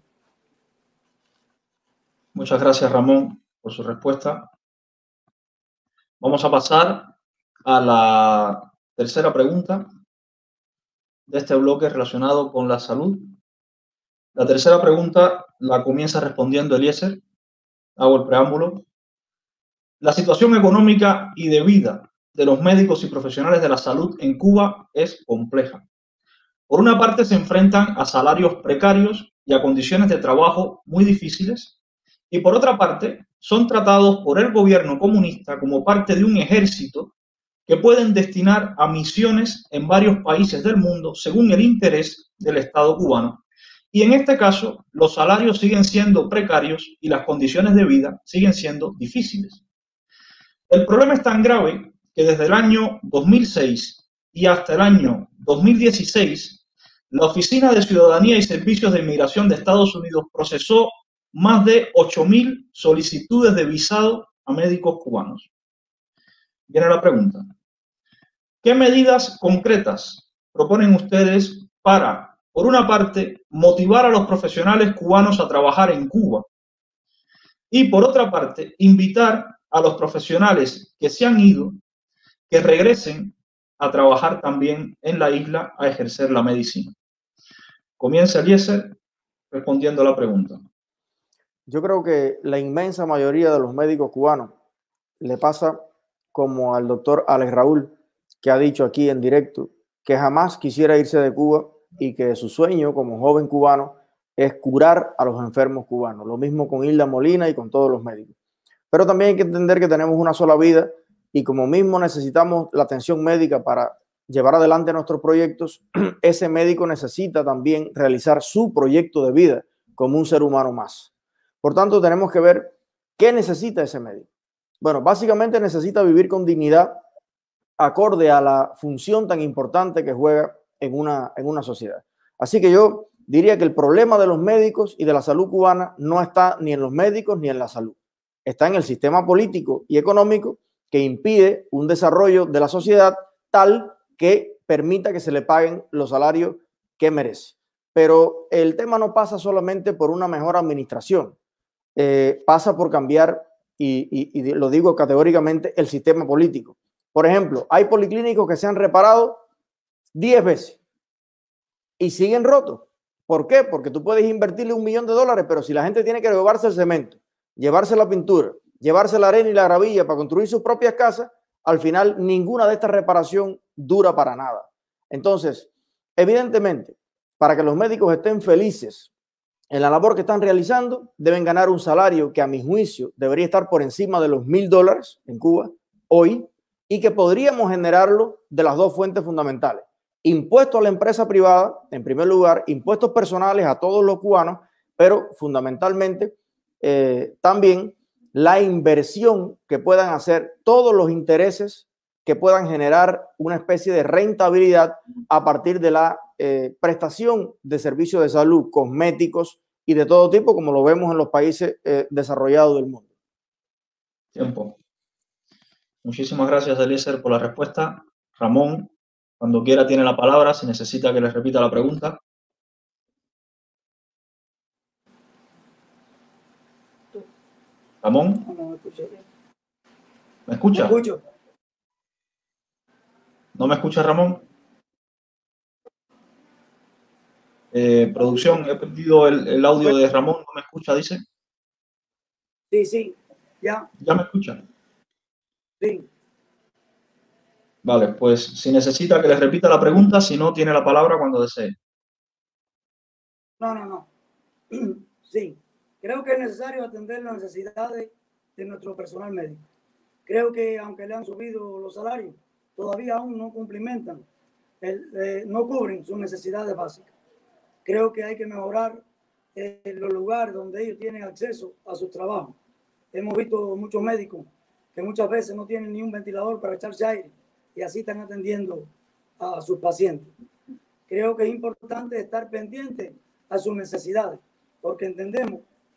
Speaker 1: Muchas gracias, Ramón, por su respuesta. Vamos a pasar a la tercera pregunta de este bloque relacionado con la salud. La tercera pregunta la comienza respondiendo Eliezer. Hago el preámbulo. La situación económica y de vida de los médicos y profesionales de la salud en Cuba es compleja. Por una parte, se enfrentan a salarios precarios y a condiciones de trabajo muy difíciles, y por otra parte, son tratados por el gobierno comunista como parte de un ejército que pueden destinar a misiones en varios países del mundo según el interés del Estado cubano. Y en este caso, los salarios siguen siendo precarios y las condiciones de vida siguen siendo difíciles. El problema es tan grave que desde el año dos mil seis y hasta el año dos mil dieciséis, la Oficina de Ciudadanía y Servicios de Inmigración de Estados Unidos procesó más de ocho mil solicitudes de visado a médicos cubanos. Viene la pregunta. ¿Qué medidas concretas proponen ustedes para por una parte, motivar a los profesionales cubanos a trabajar en Cuba y, por otra parte, invitar a los profesionales que se han ido que regresen a trabajar también en la isla a ejercer la medicina. Comienza Eliezer respondiendo a la pregunta.
Speaker 2: Yo creo que la inmensa mayoría de los médicos cubanos le pasa como al doctor Alex Raúl, que ha dicho aquí en directo que jamás quisiera irse de Cuba y que su sueño como joven cubano es curar a los enfermos cubanos. Lo mismo con Hilda Molina y con todos los médicos. Pero también hay que entender que tenemos una sola vida y como mismo necesitamos la atención médica para llevar adelante nuestros proyectos, ese médico necesita también realizar su proyecto de vida como un ser humano más. Por tanto, tenemos que ver qué necesita ese médico. Bueno, básicamente necesita vivir con dignidad acorde a la función tan importante que juega en una, en una sociedad. Así que yo diría que el problema de los médicos y de la salud cubana no está ni en los médicos ni en la salud. Está en el sistema político y económico que impide un desarrollo de la sociedad tal que permita que se le paguen los salarios que merece. Pero el tema no pasa solamente por una mejor administración, eh, pasa por cambiar, y, y, y lo digo categóricamente, el sistema político. Por ejemplo, hay policlínicos que se han reparado diez veces y siguen rotos. ¿Por qué? Porque tú puedes invertirle un millón de dólares, pero si la gente tiene que llevarse el cemento, llevarse la pintura, llevarse la arena y la gravilla para construir sus propias casas, al final ninguna de estas reparaciones dura para nada. Entonces, evidentemente, para que los médicos estén felices en la labor que están realizando, deben ganar un salario que a mi juicio debería estar por encima de los mil dólares en Cuba hoy y que podríamos generarlo de las dos fuentes fundamentales. Impuestos a la empresa privada, en primer lugar, impuestos personales a todos los cubanos, pero fundamentalmente eh, también la inversión que puedan hacer, todos los intereses que puedan generar una especie de rentabilidad a partir de la eh, prestación de servicios de salud, cosméticos y de todo tipo, como lo vemos en los países eh, desarrollados del mundo.
Speaker 1: Tiempo. Muchísimas gracias, Eliezer, por la respuesta. Ramón, cuando quiera tiene la palabra, si necesita que le repita la pregunta. Ramón, ¿me escucha?
Speaker 4: Me escucho.
Speaker 1: ¿No me escucha, Ramón? Eh, producción, he perdido el, el audio de Ramón, ¿no me escucha, dice?
Speaker 4: Sí, sí, ya.
Speaker 1: ¿Ya me escucha?
Speaker 4: Sí.
Speaker 1: Vale, pues si necesita que le repita la pregunta, si no, tiene la palabra cuando desee.
Speaker 4: No, no, no. Sí, creo que es necesario atender las necesidades de nuestro personal médico. Creo que aunque le han subido los salarios, todavía aún no cumplimentan, el, eh, no cubren sus necesidades básicas. Creo que hay que mejorar eh, los lugares donde ellos tienen acceso a sus trabajos. Hemos visto muchos médicos que muchas veces no tienen ni un ventilador para echarse aire y así están atendiendo a sus pacientes. Creo que es importante estar pendiente a sus necesidades, porque entendemos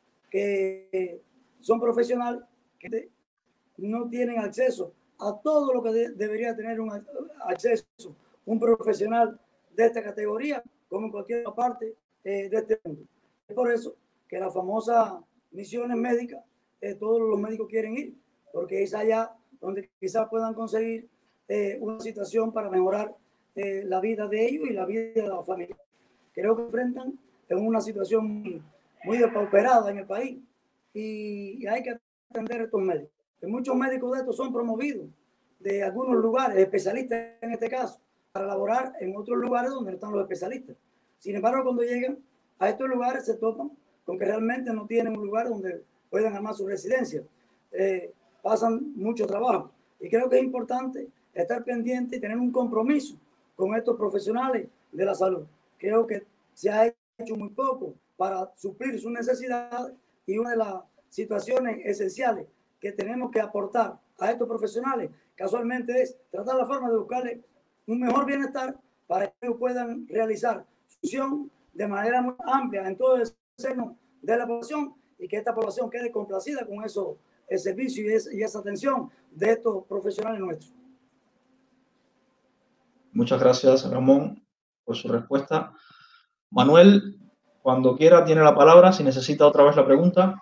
Speaker 4: que son profesionales que no tienen acceso a todo lo que de, debería tener un acceso un profesional de esta categoría, como en cualquier parte eh, de este mundo. Es por eso que las famosas misiones médicas, eh, todos los médicos quieren ir, porque es allá donde quizás puedan conseguir eh, una situación para mejorar eh, la vida de ellos y la vida de la familia. Creo que enfrentan en una situación muy, muy depauperada en el país y, y hay que atender a estos médicos. Que muchos médicos de estos son promovidos de algunos lugares, especialistas en este caso, para laborar en otros lugares donde no están los especialistas. Sin embargo, cuando llegan a estos lugares se topan con que realmente no tienen un lugar donde puedan armar su residencia. Eh, pasan mucho trabajo. Y creo que es importante estar pendiente y tener un compromiso con estos profesionales de la salud. Creo que se ha hecho muy poco para suplir sus necesidades y una de las situaciones esenciales que tenemos que aportar a estos profesionales casualmente es tratar la forma de buscarle un mejor bienestar para que ellos puedan realizar su función de manera muy amplia en todo el seno de la población y que esta población quede complacida con eso, el servicio y, es, y esa atención de estos profesionales nuestros.
Speaker 1: Muchas gracias, Ramón, por su respuesta. Manuel, cuando quiera, tiene la palabra. Si necesita otra vez la pregunta.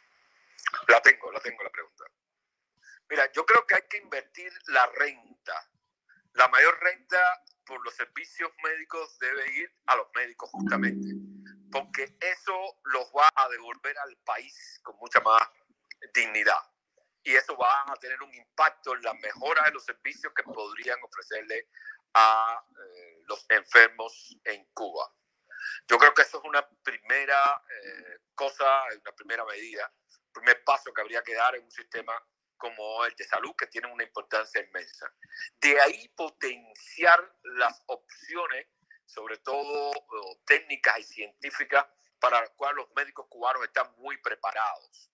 Speaker 3: La tengo, la tengo la pregunta. Mira, yo creo que hay que invertir la renta. La mayor renta por los servicios médicos debe ir a los médicos justamente, porque eso los va a devolver al país con mucha más dignidad. Y eso va a tener un impacto en la mejora de los servicios que podrían ofrecerle a eh, los enfermos en Cuba. Yo creo que eso es una primera eh, cosa, una primera medida, un primer paso que habría que dar en un sistema como el de salud, que tiene una importancia inmensa. De ahí potenciar las opciones, sobre todo uh, técnicas y científicas, para las cuales los médicos cubanos están muy preparados.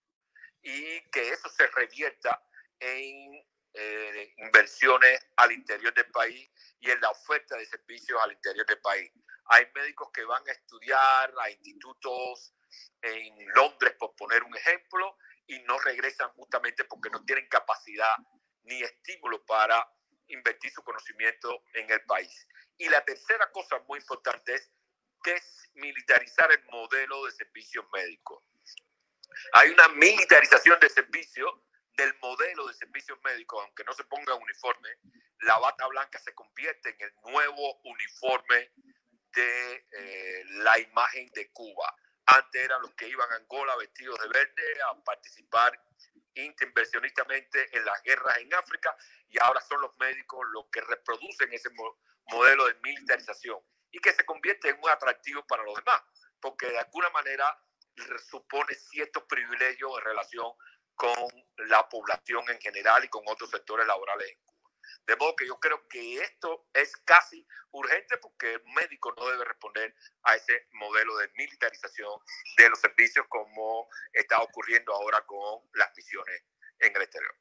Speaker 3: Y que eso se revierta en eh, inversiones al interior del país y en la oferta de servicios al interior del país. Hay médicos que van a estudiar a institutos en Londres, por poner un ejemplo, y no regresan justamente porque no tienen capacidad ni estímulo para invertir su conocimiento en el país. Y la tercera cosa muy importante es desmilitarizar el modelo de servicios médicos. Hay una militarización del servicio, del modelo de servicios médicos, aunque no se ponga uniforme, la bata blanca se convierte en el nuevo uniforme de eh, la imagen de Cuba. Antes eran los que iban a Angola vestidos de verde a participar intervencionistamente en las guerras en África, y ahora son los médicos los que reproducen ese mo modelo de militarización y que se convierte en un atractivo para los demás, porque de alguna manera supone ciertos privilegios en relación con la población en general y con otros sectores laborales en Cuba. De modo que yo creo que esto es casi urgente, porque el médico no debe responder a ese modelo de militarización de los servicios como está ocurriendo ahora con las misiones en el exterior.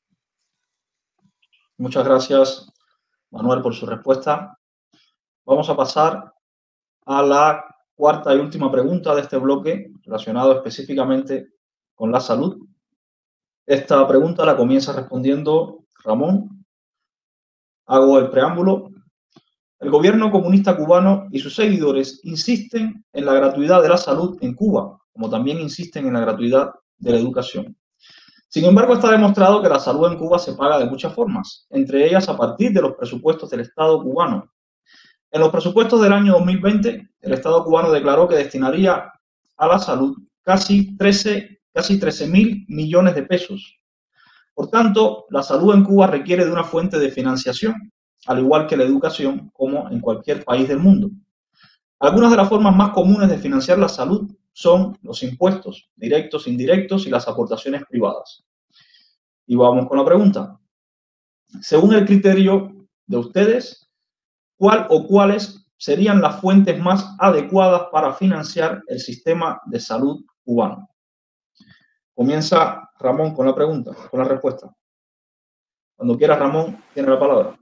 Speaker 1: Muchas gracias, Manuel, por su respuesta. Vamos a pasar a la cuarta y última pregunta de este bloque, relacionado específicamente con la salud. Esta pregunta la comienza respondiendo Ramón. Hago el preámbulo. El gobierno comunista cubano y sus seguidores insisten en la gratuidad de la salud en Cuba, como también insisten en la gratuidad de la educación. Sin embargo, está demostrado que la salud en Cuba se paga de muchas formas, entre ellas a partir de los presupuestos del Estado cubano. En los presupuestos del año dos mil veinte, el Estado cubano declaró que destinaría a la salud casi trece, casi trece mil millones de pesos. Por tanto, la salud en Cuba requiere de una fuente de financiación, al igual que la educación, como en cualquier país del mundo. Algunas de las formas más comunes de financiar la salud son los impuestos, directos, indirectos, y las aportaciones privadas. Y vamos con la pregunta. Según el criterio de ustedes, ¿cuál o cuáles serían las fuentes más adecuadas para financiar el sistema de salud cubano? Comienza Ramón con la pregunta, con la respuesta. Cuando quiera, Ramón, tiene la palabra.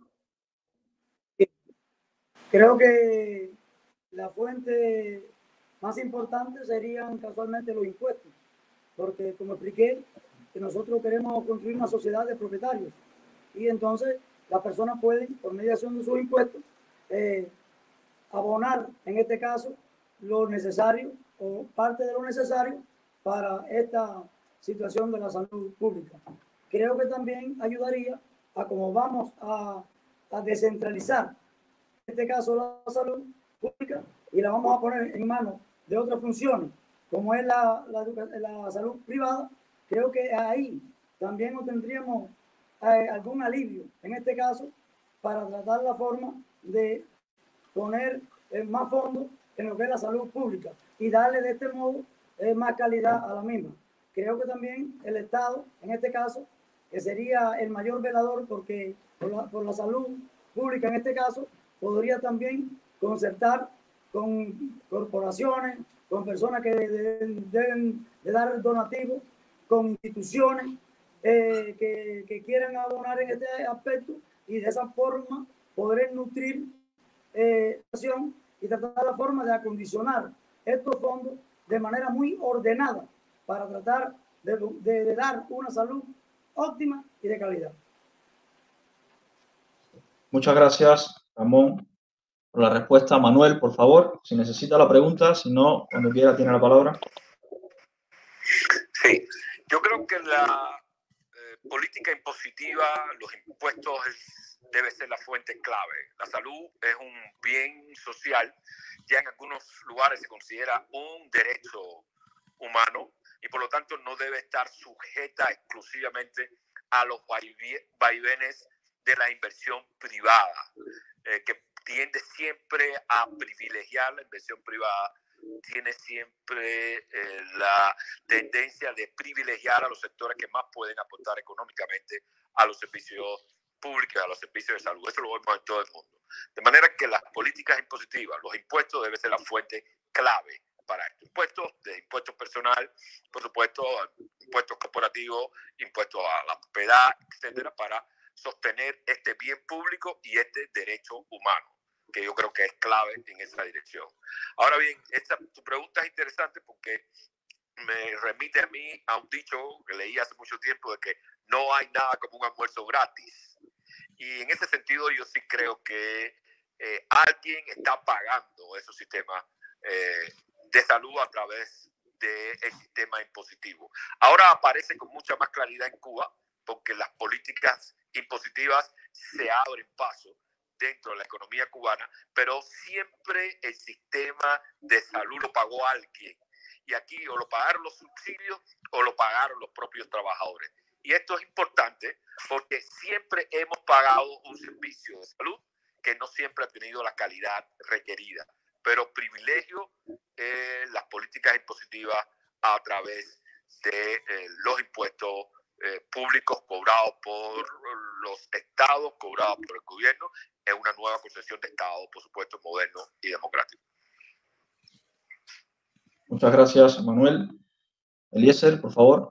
Speaker 4: Creo que la fuente más importante serían casualmente los impuestos, porque como expliqué, que nosotros queremos construir una sociedad de propietarios, y entonces las personas pueden, por mediación de sus impuestos, eh, abonar, en este caso, lo necesario o parte de lo necesario para esta situación de la salud pública. Creo que también ayudaría a cómo vamos a, a descentralizar, en este caso, la salud pública, y la vamos a poner en manos de otras funciones, como es la, la, la salud privada. Creo que ahí también obtendríamos eh, algún alivio, en este caso, para tratar la forma de poner eh, más fondos en lo que es la salud pública y darle de este modo eh, más calidad a la misma. Creo que también el Estado, en este caso, que sería el mayor velador, porque por la, por la salud pública, en este caso, podría también concertar con corporaciones, con personas que deben, deben de dar donativos, con instituciones eh, que, que quieran abonar en este aspecto, y de esa forma poder nutrir eh, y tratar la forma de acondicionar estos fondos de manera muy ordenada para tratar de, de, de dar una salud óptima y de calidad.
Speaker 1: Muchas gracias, Ramón. por la respuesta. Manuel, por favor, si necesita la pregunta, si no, cuando quiera tiene la palabra.
Speaker 3: Sí, yo creo que la eh, política impositiva, los impuestos debe ser la fuente clave. La salud es un bien social, ya en algunos lugares se considera un derecho humano y por lo tanto no debe estar sujeta exclusivamente a los vaivenes de la inversión privada, eh, que tiende siempre a privilegiar la inversión privada, tiene siempre eh, la tendencia de privilegiar a los sectores que más pueden aportar económicamente a los servicios públicos, a los servicios de salud. Eso lo vemos en todo el mundo. De manera que las políticas impositivas, los impuestos deben ser la fuente clave para esto. Impuestos, de impuestos personal, por supuesto, impuestos corporativos, impuestos a la propiedad, etcétera, para sostener este bien público y este derecho humano, que yo creo que es clave en esa dirección. Ahora bien, esta, tu pregunta es interesante porque me remite a mí a un dicho que leí hace mucho tiempo de que no hay nada como un almuerzo gratis. Y en ese sentido yo sí creo que eh, alguien está pagando esos sistemas eh, de salud a través del sistema impositivo. Ahora aparece con mucha más claridad en Cuba porque las políticas impositivas se abren paso dentro de la economía cubana, pero siempre el sistema de salud lo pagó alguien. Y aquí o lo pagaron los subsidios o lo pagaron los propios trabajadores. Y esto es importante porque siempre hemos pagado un servicio de salud que no siempre ha tenido la calidad requerida. Pero privilegio eh, las políticas impositivas a través de eh, los impuestos eh, públicos cobrados por los estados, cobrados por el gobierno, es una nueva concepción de Estado, por supuesto, moderno y democrático.
Speaker 1: Muchas gracias, Manuel. Eliezer, por favor.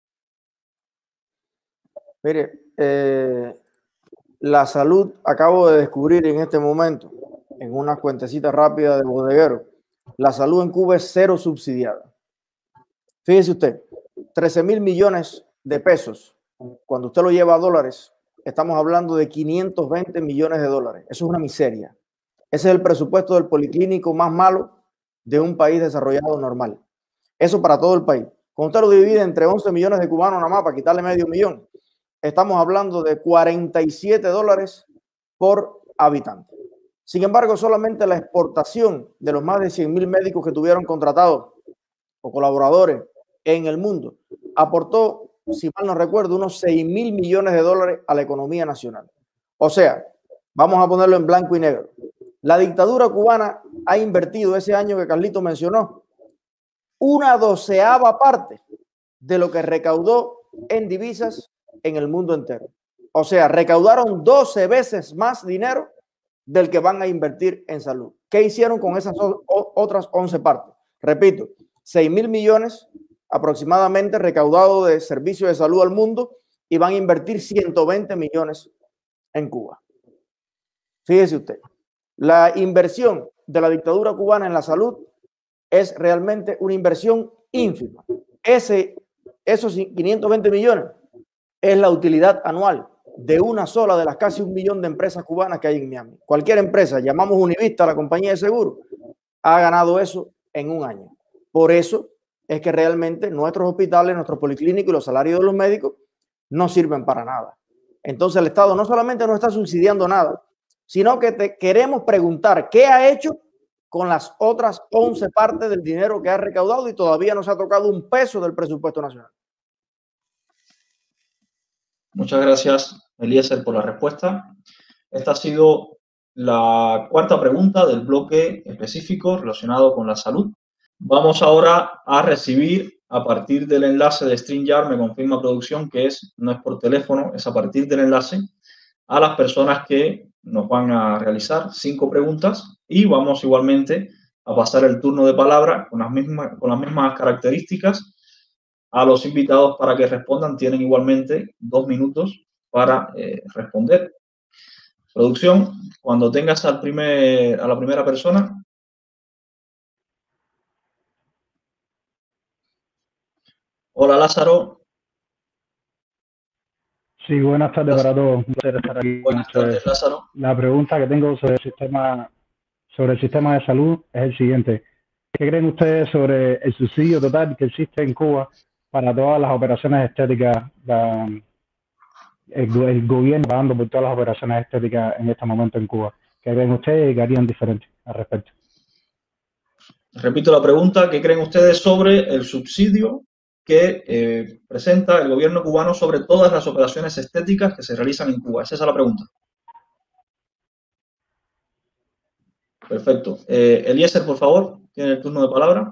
Speaker 2: Mire, eh, la salud, acabo de descubrir en este momento, en una cuentecita rápida de bodeguero, la salud en Cuba es cero subsidiada. Fíjese usted, trece mil millones de pesos. Cuando usted lo lleva a dólares, estamos hablando de quinientos veinte millones de dólares. Eso es una miseria. Ese es el presupuesto del policlínico más malo de un país desarrollado normal. Eso para todo el país. Cuando usted lo divide entre once millones de cubanos nada más para quitarle medio millón, estamos hablando de cuarenta y siete dólares por habitante. Sin embargo, solamente la exportación de los más de cien mil médicos que tuvieron contratados o colaboradores en el mundo aportó, si mal no recuerdo, unos seis mil millones de dólares a la economía nacional. O sea, vamos a ponerlo en blanco y negro. La dictadura cubana ha invertido ese año que Carlito mencionó una doceava parte de lo que recaudó en divisas en el mundo entero. O sea, recaudaron doce veces más dinero del que van a invertir en salud. ¿Qué hicieron con esas otras once partes? Repito, seis mil millones aproximadamente recaudados de servicios de salud al mundo y van a invertir ciento veinte millones en Cuba. Fíjese usted, la inversión de la dictadura cubana en la salud es realmente una inversión ínfima. Ese, esos quinientos veinte millones es la utilidad anual de una sola de las casi un millón de empresas cubanas que hay en Miami. Cualquier empresa, llamamos Univista, la compañía de seguro, ha ganado eso en un año. Por eso es que realmente nuestros hospitales, nuestros policlínicos y los salarios de los médicos no sirven para nada. Entonces el Estado no solamente no está subsidiando nada, sino que te queremos preguntar qué ha hecho con las otras once partes del dinero que ha recaudado y todavía no se ha tocado un peso del presupuesto nacional.
Speaker 1: Muchas gracias, Eliezer, por la respuesta. Esta ha sido la cuarta pregunta del bloque específico relacionado con la salud. Vamos ahora a recibir a partir del enlace de StreamYard, me confirma producción que es, no es por teléfono, es a partir del enlace, a las personas que nos van a realizar cinco preguntas y vamos igualmente a pasar el turno de palabra con las mismas, con las mismas características a los invitados para que respondan. Tienen igualmente dos minutos para eh, responder. Producción, cuando tengas al primer, a la primera persona. Hola, Lázaro.
Speaker 6: Sí, buenas tardes Lázaro. Para todos. Un placer estar aquí.
Speaker 1: Buenas tardes, Lázaro.
Speaker 6: La pregunta que tengo sobre el sistema sobre el sistema de salud es el siguiente. ¿Qué creen ustedes sobre el subsidio total que existe en Cuba para todas las operaciones estéticas? La, el, el gobierno pagando por todas las operaciones estéticas en este momento en Cuba. ¿Qué creen ustedes y qué harían diferente al respecto?
Speaker 1: Repito la pregunta, ¿qué creen ustedes sobre el subsidio que eh, presenta el gobierno cubano sobre todas las operaciones estéticas que se realizan en Cuba? Esa es la pregunta. Perfecto. Eh, Eliezer, por favor, tiene el turno de palabra.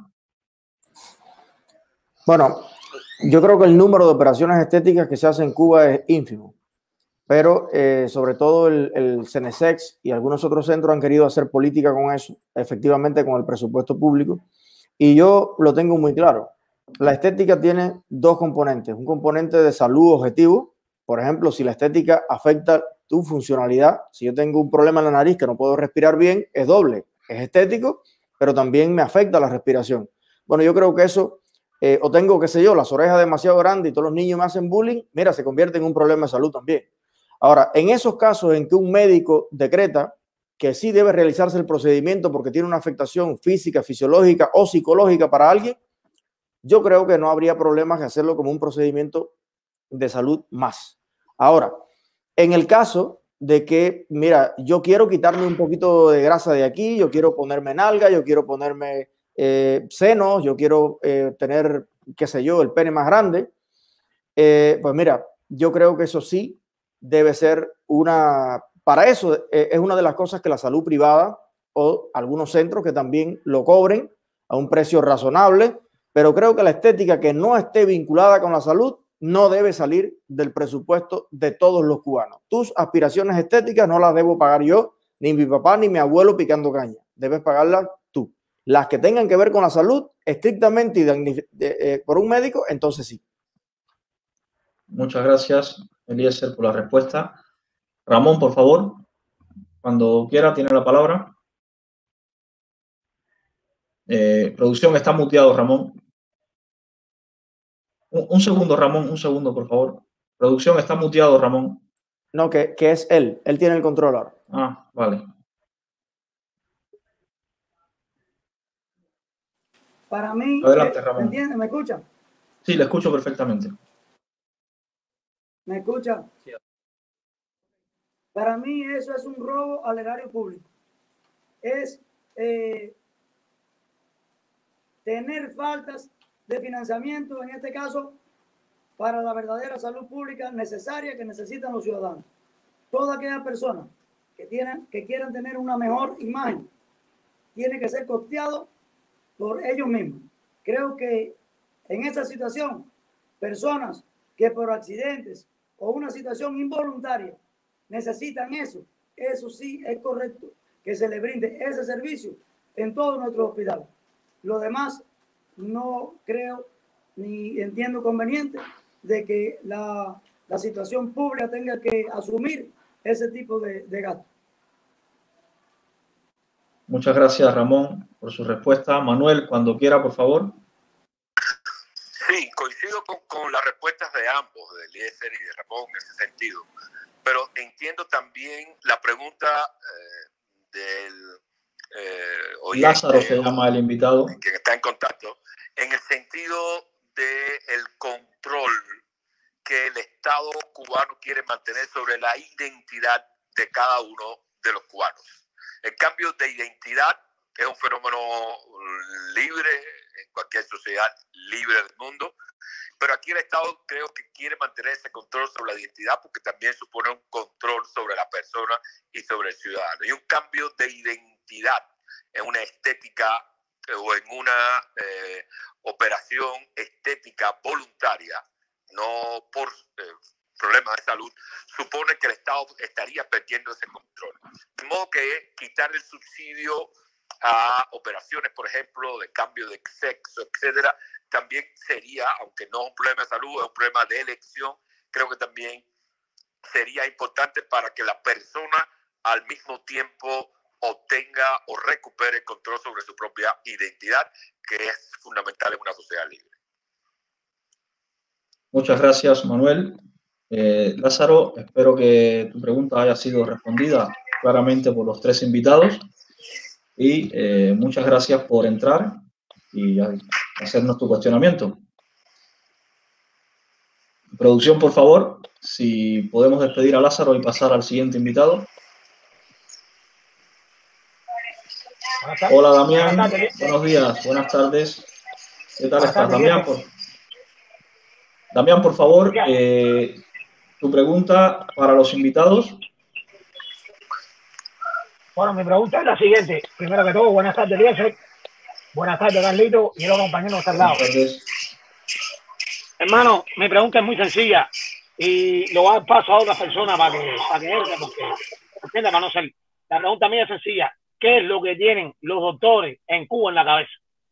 Speaker 2: Bueno, yo creo que el número de operaciones estéticas que se hace en Cuba es ínfimo, pero eh, sobre todo el, el Cenesex y algunos otros centros han querido hacer política con eso, efectivamente con el presupuesto público, y yo lo tengo muy claro. La estética tiene dos componentes, un componente de salud objetivo. Por ejemplo, si la estética afecta tu funcionalidad, si yo tengo un problema en la nariz que no puedo respirar bien, es doble, es estético, pero también me afecta la respiración. Bueno, yo creo que eso, eh, o tengo, qué sé yo, las orejas demasiado grandes y todos los niños me hacen bullying, mira, se convierte en un problema de salud también. Ahora, en esos casos en que un médico decreta que sí debe realizarse el procedimiento porque tiene una afectación física, fisiológica o psicológica para alguien, yo creo que no habría problemas de hacerlo como un procedimiento de salud más. Ahora, en el caso de que, mira, yo quiero quitarme un poquito de grasa de aquí, yo quiero ponerme nalga, yo quiero ponerme eh, senos, yo quiero eh, tener, qué sé yo, el pene más grande, eh, pues mira, yo creo que eso sí debe ser una, para eso eh, es una de las cosas que la salud privada o algunos centros que también lo cobren a un precio razonable, pero creo que la estética que no esté vinculada con la salud no debe salir del presupuesto de todos los cubanos. Tus aspiraciones estéticas no las debo pagar yo, ni mi papá, ni mi abuelo picando caña. Debes pagarlas tú. Las que tengan que ver con la salud, estrictamente y de, de, eh, por un médico, entonces sí.
Speaker 1: Muchas gracias, Eliezer, por la respuesta. Ramón, por favor, cuando quiera, tiene la palabra. Eh, producción, está muteado, Ramón. Un, un segundo, Ramón, un segundo, por favor. Producción, está muteado, Ramón.
Speaker 2: No, que, que es él. Él tiene el control ahora.
Speaker 1: Ah, vale.
Speaker 4: Para mí,
Speaker 1: Adelante,
Speaker 4: eh,
Speaker 1: Ramón.
Speaker 4: ¿me entiendes? ¿Me escuchan?
Speaker 1: Sí, le escucho perfectamente.
Speaker 4: ¿Me escuchan?
Speaker 1: Sí.
Speaker 4: Para mí eso es un robo al erario público. Es eh, tener faltas de financiamiento, en este caso, para la verdadera salud pública necesaria que necesitan los ciudadanos. Toda aquella persona que, tienen, que quieran tener una mejor imagen tiene que ser costeado por ellos mismos. Creo que en esta situación, personas que por accidentes o una situación involuntaria necesitan eso, eso sí es correcto que se le brinde ese servicio en todo nuestro hospital. Lo demás no creo ni entiendo conveniente de que la, la situación pública tenga que asumir ese tipo de, de gastos.
Speaker 1: Muchas gracias, Ramón, por su respuesta. Manuel, cuando quiera, por favor.
Speaker 3: Sí, coincido con, con las respuestas de ambos, de Eliezer y de Ramón en ese sentido, pero entiendo también la pregunta eh, del eh, oyente,
Speaker 1: Lázaro se llama el invitado,
Speaker 3: quien está en contacto, en el sentido del control que el Estado cubano quiere mantener sobre la identidad de cada uno de los cubanos. El cambio de identidad es un fenómeno libre en cualquier sociedad libre del mundo, pero aquí el Estado creo que quiere mantener ese control sobre la identidad porque también supone un control sobre la persona y sobre el ciudadano. Y un cambio de identidad en una estética eh, o en una eh, operación estética voluntaria, no por eh, problemas de salud, supone que el Estado estaría perdiendo ese control. De modo que quitar el subsidio a operaciones, por ejemplo, de cambio de sexo, etcétera, también sería, aunque no es un problema de salud, es un problema de elección, creo que también sería importante para que la persona al mismo tiempo obtenga o recupere el control sobre su propia identidad, que es fundamental en una sociedad libre.
Speaker 1: Muchas gracias, Manuel. Eh, Lázaro, espero que tu pregunta haya sido respondida claramente por los tres invitados. y eh, muchas gracias por entrar y hacernos tu cuestionamiento. Producción, por favor, si podemos despedir a Lázaro y pasar al siguiente invitado. Hola, Damián. Buenos días, buenas tardes. ¿Qué tal estás, Damián? Por... Damián, por favor, eh, tu pregunta para los invitados.
Speaker 7: Bueno, mi pregunta es la siguiente. Primero que todo, buenas tardes, Eliezer. Buenas tardes, Carlito, y los compañeros que están al lado.
Speaker 1: Buenas tardes.
Speaker 7: Hermano, mi pregunta es muy sencilla y lo voy a dar paso a otras personas para que, para que entre, porque, ¿entiendes? Para no ser. La pregunta mía es sencilla. ¿Qué es lo que tienen los doctores en Cuba en la cabeza?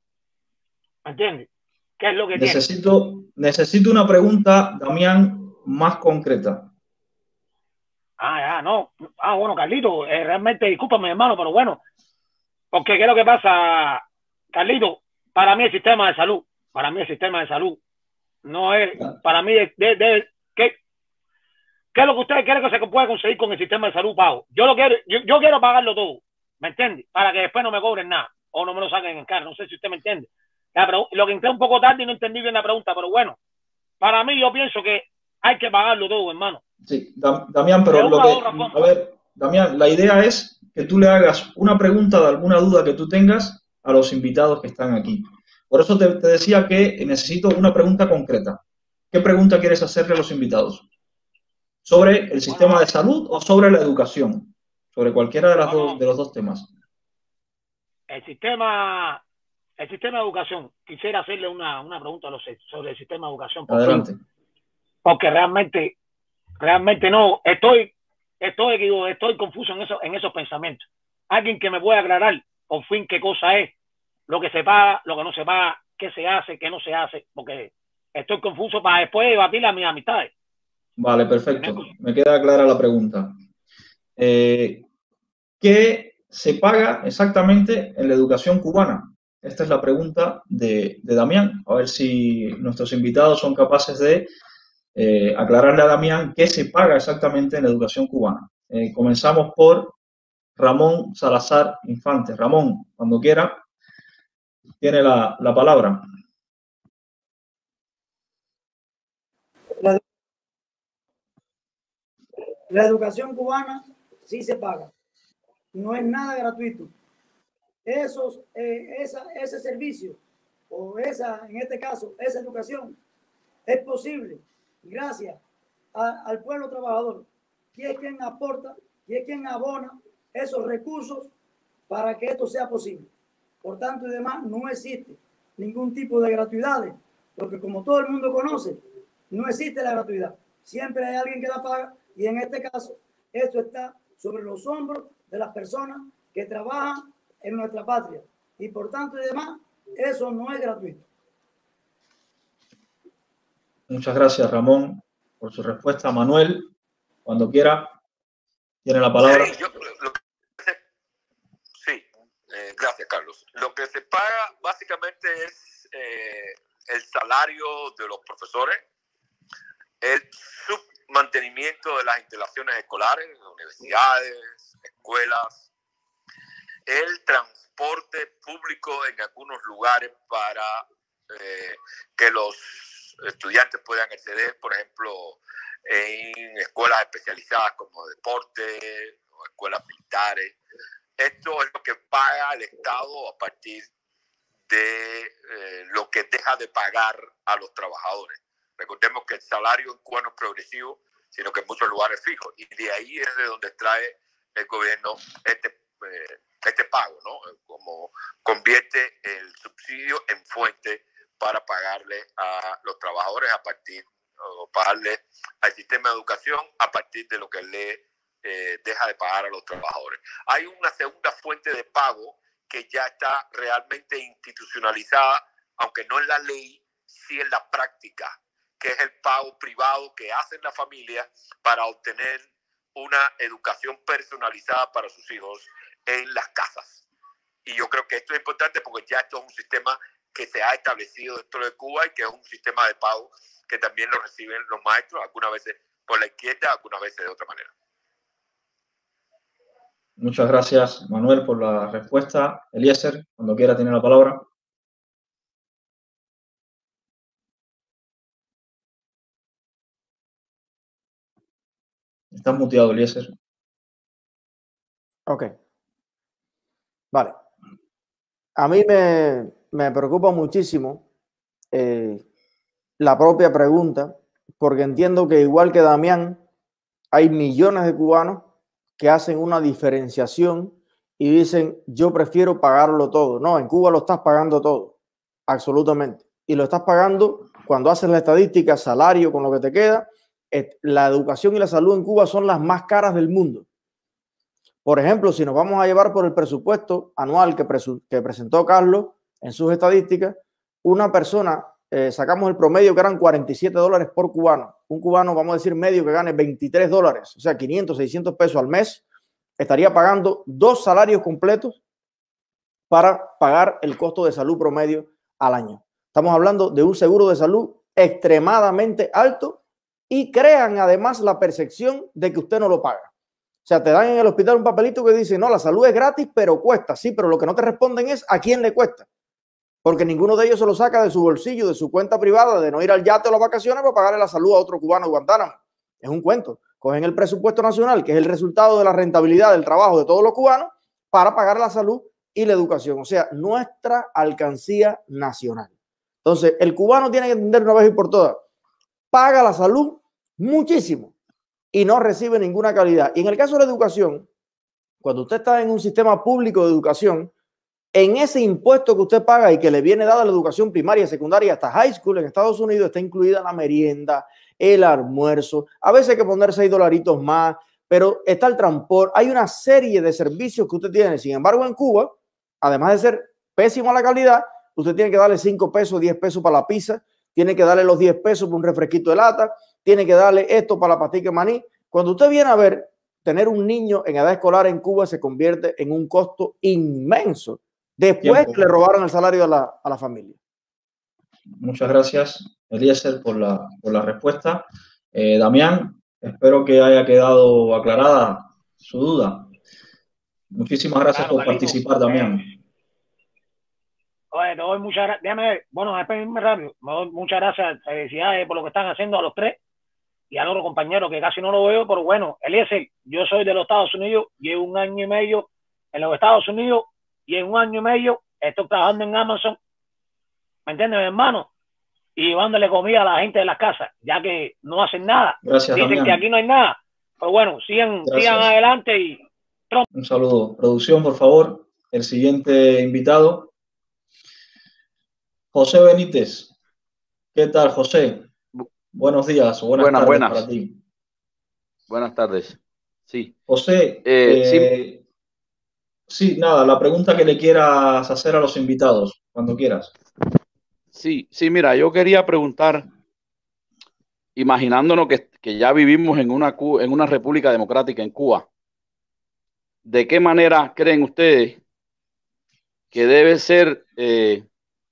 Speaker 7: ¿Me entiendes? ¿Qué es lo que
Speaker 1: necesito, tienen? Necesito una pregunta, Damián, más concreta.
Speaker 7: Ah, ya, no. Ah, bueno, Carlito, eh, realmente discúlpame, hermano, pero bueno. Porque ¿qué es lo que pasa, Carlito? Para mí el sistema de salud, para mí el sistema de salud no es, para mí, de, de, de, ¿qué, ¿qué es lo que ustedes quieren que se pueda conseguir con el sistema de salud pago? Yo lo quiero, yo, yo quiero pagarlo todo, ¿me entiende? Para que después no me cobren nada o no me lo saquen en cara. No sé si usted me entiende. La lo que entré un poco tarde y no entendí bien la pregunta, pero bueno, para mí yo pienso que hay que pagarlo todo, hermano.
Speaker 1: Sí, Damián, pero lo que, a ver, Damián, la idea es que tú le hagas una pregunta de alguna duda que tú tengas a los invitados que están aquí. Por eso te, te decía que necesito una pregunta concreta. ¿Qué pregunta quieres hacerle a los invitados? ¿Sobre el sistema de salud o sobre la educación? Sobre cualquiera de, las dos, de los dos temas.
Speaker 7: El sistema, el sistema de educación. Quisiera hacerle una, una pregunta a los, sobre el sistema de educación. Porque,
Speaker 1: Adelante.
Speaker 7: Porque realmente, realmente no, estoy, estoy, estoy confuso en, eso, en esos pensamientos. Alguien que me pueda aclarar, por fin, qué cosa es, lo que se paga, lo que no se paga, qué se hace, qué no se hace, porque estoy confuso para después debatir a mis amistades.
Speaker 1: Vale, perfecto. Me queda clara la pregunta. Eh, ¿Qué se paga exactamente en la educación cubana? Esta es la pregunta de, de Damián. A ver si nuestros invitados son capaces de eh, aclararle a Damián qué se paga exactamente en la educación cubana. Eh, comenzamos por Ramón Salazar Infante. Ramón, cuando quiera, tiene la, la palabra.
Speaker 4: La, la educación cubana sí se paga. No es nada gratuito. Esos, eh, esa, ese servicio o esa, en este caso, esa educación es posible gracias a, al pueblo trabajador, que es quien aporta, que es quien abona esos recursos para que esto sea posible. Por tanto y demás, no existe ningún tipo de gratuidades, porque como todo el mundo conoce, no existe la gratuidad. Siempre hay alguien que la paga y en este caso, esto está sobre los hombros de las personas que trabajan en nuestra patria. Y por tanto y demás, eso no es gratuito.
Speaker 1: Muchas gracias, Ramón, por su respuesta. Manuel, cuando quiera, tiene la palabra.
Speaker 3: Sí, yo, lo que, sí eh, gracias, Carlos. Lo que se paga básicamente es eh, el salario de los profesores, el submantenimiento de las instalaciones escolares, universidades, escuelas, el transporte público en algunos lugares para eh, que los estudiantes puedan acceder, por ejemplo, en escuelas especializadas como deporte o escuelas militares. Esto es lo que paga el Estado a partir de eh, lo que deja de pagar a los trabajadores. Recordemos que el salario en Cuba no es progresivo, sino que en muchos lugares es fijo, y de ahí es de donde trae el gobierno este, eh, este pago, ¿no? Como convierte el subsidio en fuente para pagarle a los trabajadores a partir, o pagarle al sistema de educación a partir de lo que le eh, deja de pagar a los trabajadores. Hay una segunda fuente de pago que ya está realmente institucionalizada, aunque no en la ley, sí en la práctica, que es el pago privado que hacen las familias para obtener una educación personalizada para sus hijos en las casas. Y yo creo que esto es importante porque ya esto es un sistema que se ha establecido dentro de Cuba y que es un sistema de pago que también lo reciben los maestros, algunas veces por la izquierda, algunas veces de otra manera.
Speaker 1: Muchas gracias, Manuel, por la respuesta. Eliezer, cuando quiera, tiene la palabra. Estás muteado, Eliezer.
Speaker 2: Ok. Vale. A mí me, me preocupa muchísimo eh, la propia pregunta, porque entiendo que igual que Damián, hay millones de cubanos que hacen una diferenciación y dicen, yo prefiero pagarlo todo. No, en Cuba lo estás pagando todo, absolutamente. Y lo estás pagando cuando haces la estadística, salario con lo que te queda. La educación y la salud en Cuba son las más caras del mundo. Por ejemplo, si nos vamos a llevar por el presupuesto anual que, presu que presentó Carlos en sus estadísticas, una persona, eh, sacamos el promedio que eran cuarenta y siete dólares por cubano. Un cubano, vamos a decir, medio que gane veintitrés dólares, o sea, quinientos, seiscientos pesos al mes, estaría pagando dos salarios completos para pagar el costo de salud promedio al año. Estamos hablando de un seguro de salud extremadamente alto y crean además la percepción de que usted no lo paga. O sea, te dan en el hospital un papelito que dice, no, la salud es gratis, pero cuesta. Sí, pero lo que no te responden es a quién le cuesta. Porque ninguno de ellos se lo saca de su bolsillo, de su cuenta privada, de no ir al yate o las vacaciones para pagarle la salud a otro cubano en Guantánamo. Es un cuento. Cogen el presupuesto nacional, que es el resultado de la rentabilidad del trabajo de todos los cubanos, para pagar la salud y la educación. O sea, nuestra alcancía nacional. Entonces, el cubano tiene que entender una vez y por todas, paga la salud muchísimo y no recibe ninguna calidad. Y en el caso de la educación, cuando usted está en un sistema público de educación, en ese impuesto que usted paga y que le viene dada la educación primaria, secundaria, hasta high school en Estados Unidos, está incluida la merienda, el almuerzo, a veces hay que poner seis dolaritos más, pero está el transporte, hay una serie de servicios que usted tiene. Sin embargo, en Cuba, además de ser pésima la calidad, usted tiene que darle cinco pesos, diez pesos para la pizza, tiene que darle los diez pesos por un refresquito de lata, tiene que darle esto para la pastica de maní. Cuando usted viene a ver, tener un niño en edad escolar en Cuba se convierte en un costo inmenso. Después le robaron el salario a la, a la familia.
Speaker 1: Muchas gracias, Eliezer, por la, por la respuesta. Eh, Damián, espero que haya quedado aclarada su duda. Muchísimas gracias
Speaker 7: Claro,
Speaker 1: por
Speaker 7: Carlito,
Speaker 1: participar, Damián.
Speaker 7: Eh, oye, te doy muchas gracias. Déjame, bueno, despedirme rápido. Me doy muchas gracias, felicidades por lo que están haciendo a los tres y al otro compañero que casi no lo veo, pero bueno, Eliezer, yo soy de los Estados Unidos, llevo un año y medio en los Estados Unidos y en un año y medio estoy trabajando en Amazon, ¿me entiendes, mi hermano? Y llevándole comida a la gente de las casas, ya que no hacen nada.
Speaker 1: Gracias,
Speaker 7: Dicen
Speaker 1: Damián.
Speaker 7: que aquí no hay nada. Pero bueno, sigan, sigan adelante y...
Speaker 1: Un saludo. Producción, por favor. El siguiente invitado. José Benítez. ¿Qué tal, José? Buenos días o buenas, buenas tardes buenas. Para ti.
Speaker 8: Buenas tardes. Sí.
Speaker 1: José, eh, eh, sí. sí, nada, la pregunta que le quieras hacer a los invitados, cuando quieras.
Speaker 8: Sí, sí, mira, yo quería preguntar, imaginándonos que, que ya vivimos en una, en una república democrática en Cuba, ¿de qué manera creen ustedes que debe ser eh,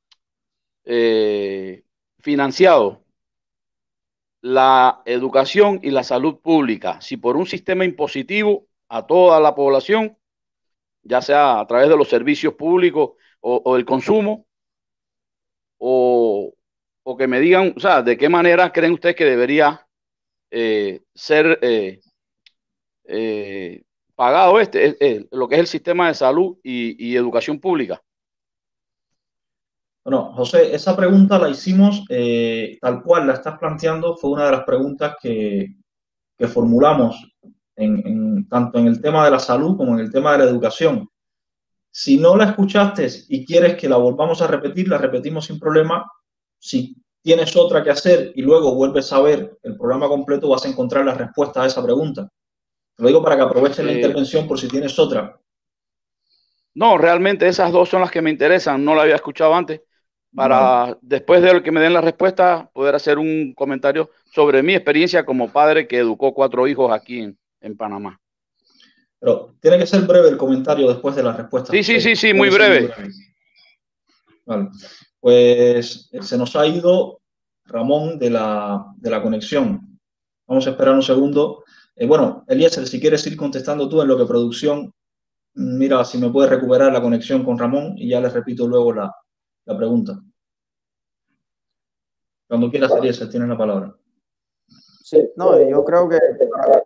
Speaker 8: eh, financiado la educación y la salud pública? Si por un sistema impositivo a toda la población, ya sea a través de los servicios públicos o, o el consumo, o, o que me digan, o sea, ¿de qué manera creen ustedes que debería eh, ser eh, eh, pagado este, eh, eh, lo que es el sistema de salud y, y educación pública?
Speaker 1: Bueno, José, esa pregunta la hicimos eh, tal cual la estás planteando, fue una de las preguntas que, que formulamos en, en, tanto en el tema de la salud como en el tema de la educación. Si no la escuchaste y quieres que la volvamos a repetir, la repetimos sin problema. Si tienes otra que hacer y luego vuelves a ver el programa completo, vas a encontrar la respuesta a esa pregunta. Te lo digo para que aproveches eh, la intervención por si tienes otra.
Speaker 8: No, realmente esas dos son las que me interesan. No la había escuchado antes. Para vale. Después de que me den la respuesta, poder hacer un comentario sobre mi experiencia como padre que educó cuatro hijos aquí en, en Panamá.
Speaker 1: Pero tiene que ser breve el comentario después de la respuesta.
Speaker 8: Sí, sí, sí, sí, muy breve. muy breve.
Speaker 1: Vale. Pues se nos ha ido Ramón de la, de la conexión. Vamos a esperar un segundo. Eh, bueno, Eliezer, si quieres ir contestando tú en lo que producción Mira si me puedes recuperar la conexión con Ramón y ya les repito luego la, la pregunta. Cuando quieras, Eliezer, tienes la palabra.
Speaker 2: Sí, no, yo creo que para,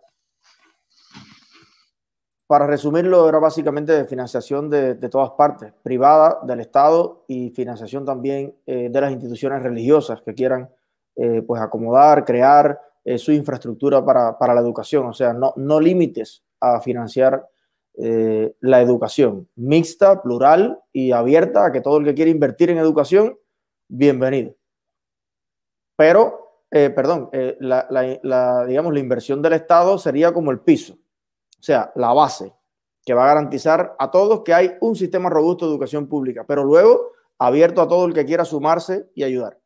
Speaker 2: para resumirlo era básicamente de financiación de, de todas partes, privada, del Estado y financiación también eh, de las instituciones religiosas que quieran eh, pues acomodar, crear eh, su infraestructura para, para la educación. O sea, no, no límites a financiar eh, la educación mixta, plural y abierta a que todo el que quiera invertir en educación, bienvenido. Pero Eh, perdón, eh, la, la, la, digamos, la inversión del Estado sería como el piso, o sea, la base que va a garantizar a todos que hay un sistema robusto de educación pública, pero luego abierto a todo el que quiera sumarse y ayudar.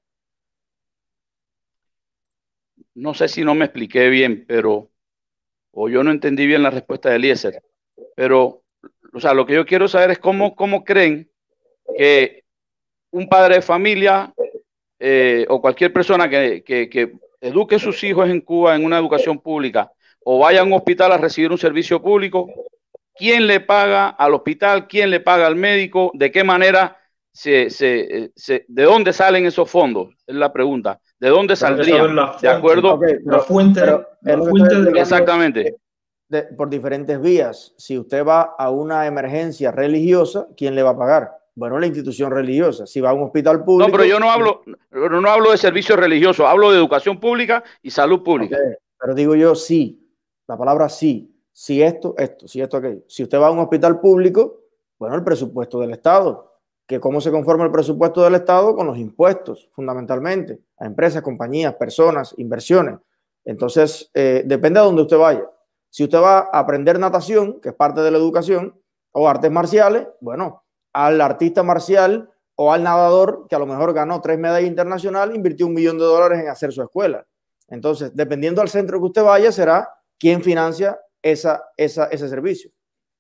Speaker 8: No sé si no me expliqué bien, pero o yo no entendí bien la respuesta de Eliezer, pero o sea, lo que yo quiero saber es cómo, cómo creen que un padre de familia Eh, o cualquier persona que, que, que eduque a sus hijos en Cuba en una educación pública o vaya a un hospital a recibir un servicio público, ¿quién le paga al hospital? ¿Quién le paga al médico? ¿De qué manera se, se, se de dónde salen esos fondos? Es la pregunta. ¿De dónde saldrían? ¿De acuerdo?
Speaker 2: Okay, pero,
Speaker 1: la fuente,
Speaker 2: pero,
Speaker 1: la fuente
Speaker 2: de,
Speaker 8: exactamente.
Speaker 2: De, por diferentes vías. Si usted va a una emergencia religiosa, ¿quién le va a pagar? Bueno, la institución religiosa. Si va a un hospital público...
Speaker 8: No, pero yo no hablo, no, no hablo de servicios religiosos, hablo de educación pública y salud pública.
Speaker 2: Okay, pero digo yo sí, la palabra sí. Si esto, esto, si esto, aquello. Si usted va a un hospital público, bueno, el presupuesto del Estado. Que ¿cómo se conforma el presupuesto del Estado? Con los impuestos, fundamentalmente. A empresas, compañías, personas, inversiones. Entonces, eh, depende de dónde usted vaya. Si usted va a aprender natación, que es parte de la educación, o artes marciales, bueno, al artista marcial o al nadador que a lo mejor ganó tres medallas internacionales, invirtió un millón de dólares en hacer su escuela. Entonces, dependiendo del centro que usted vaya, será quien financia esa, esa, ese servicio.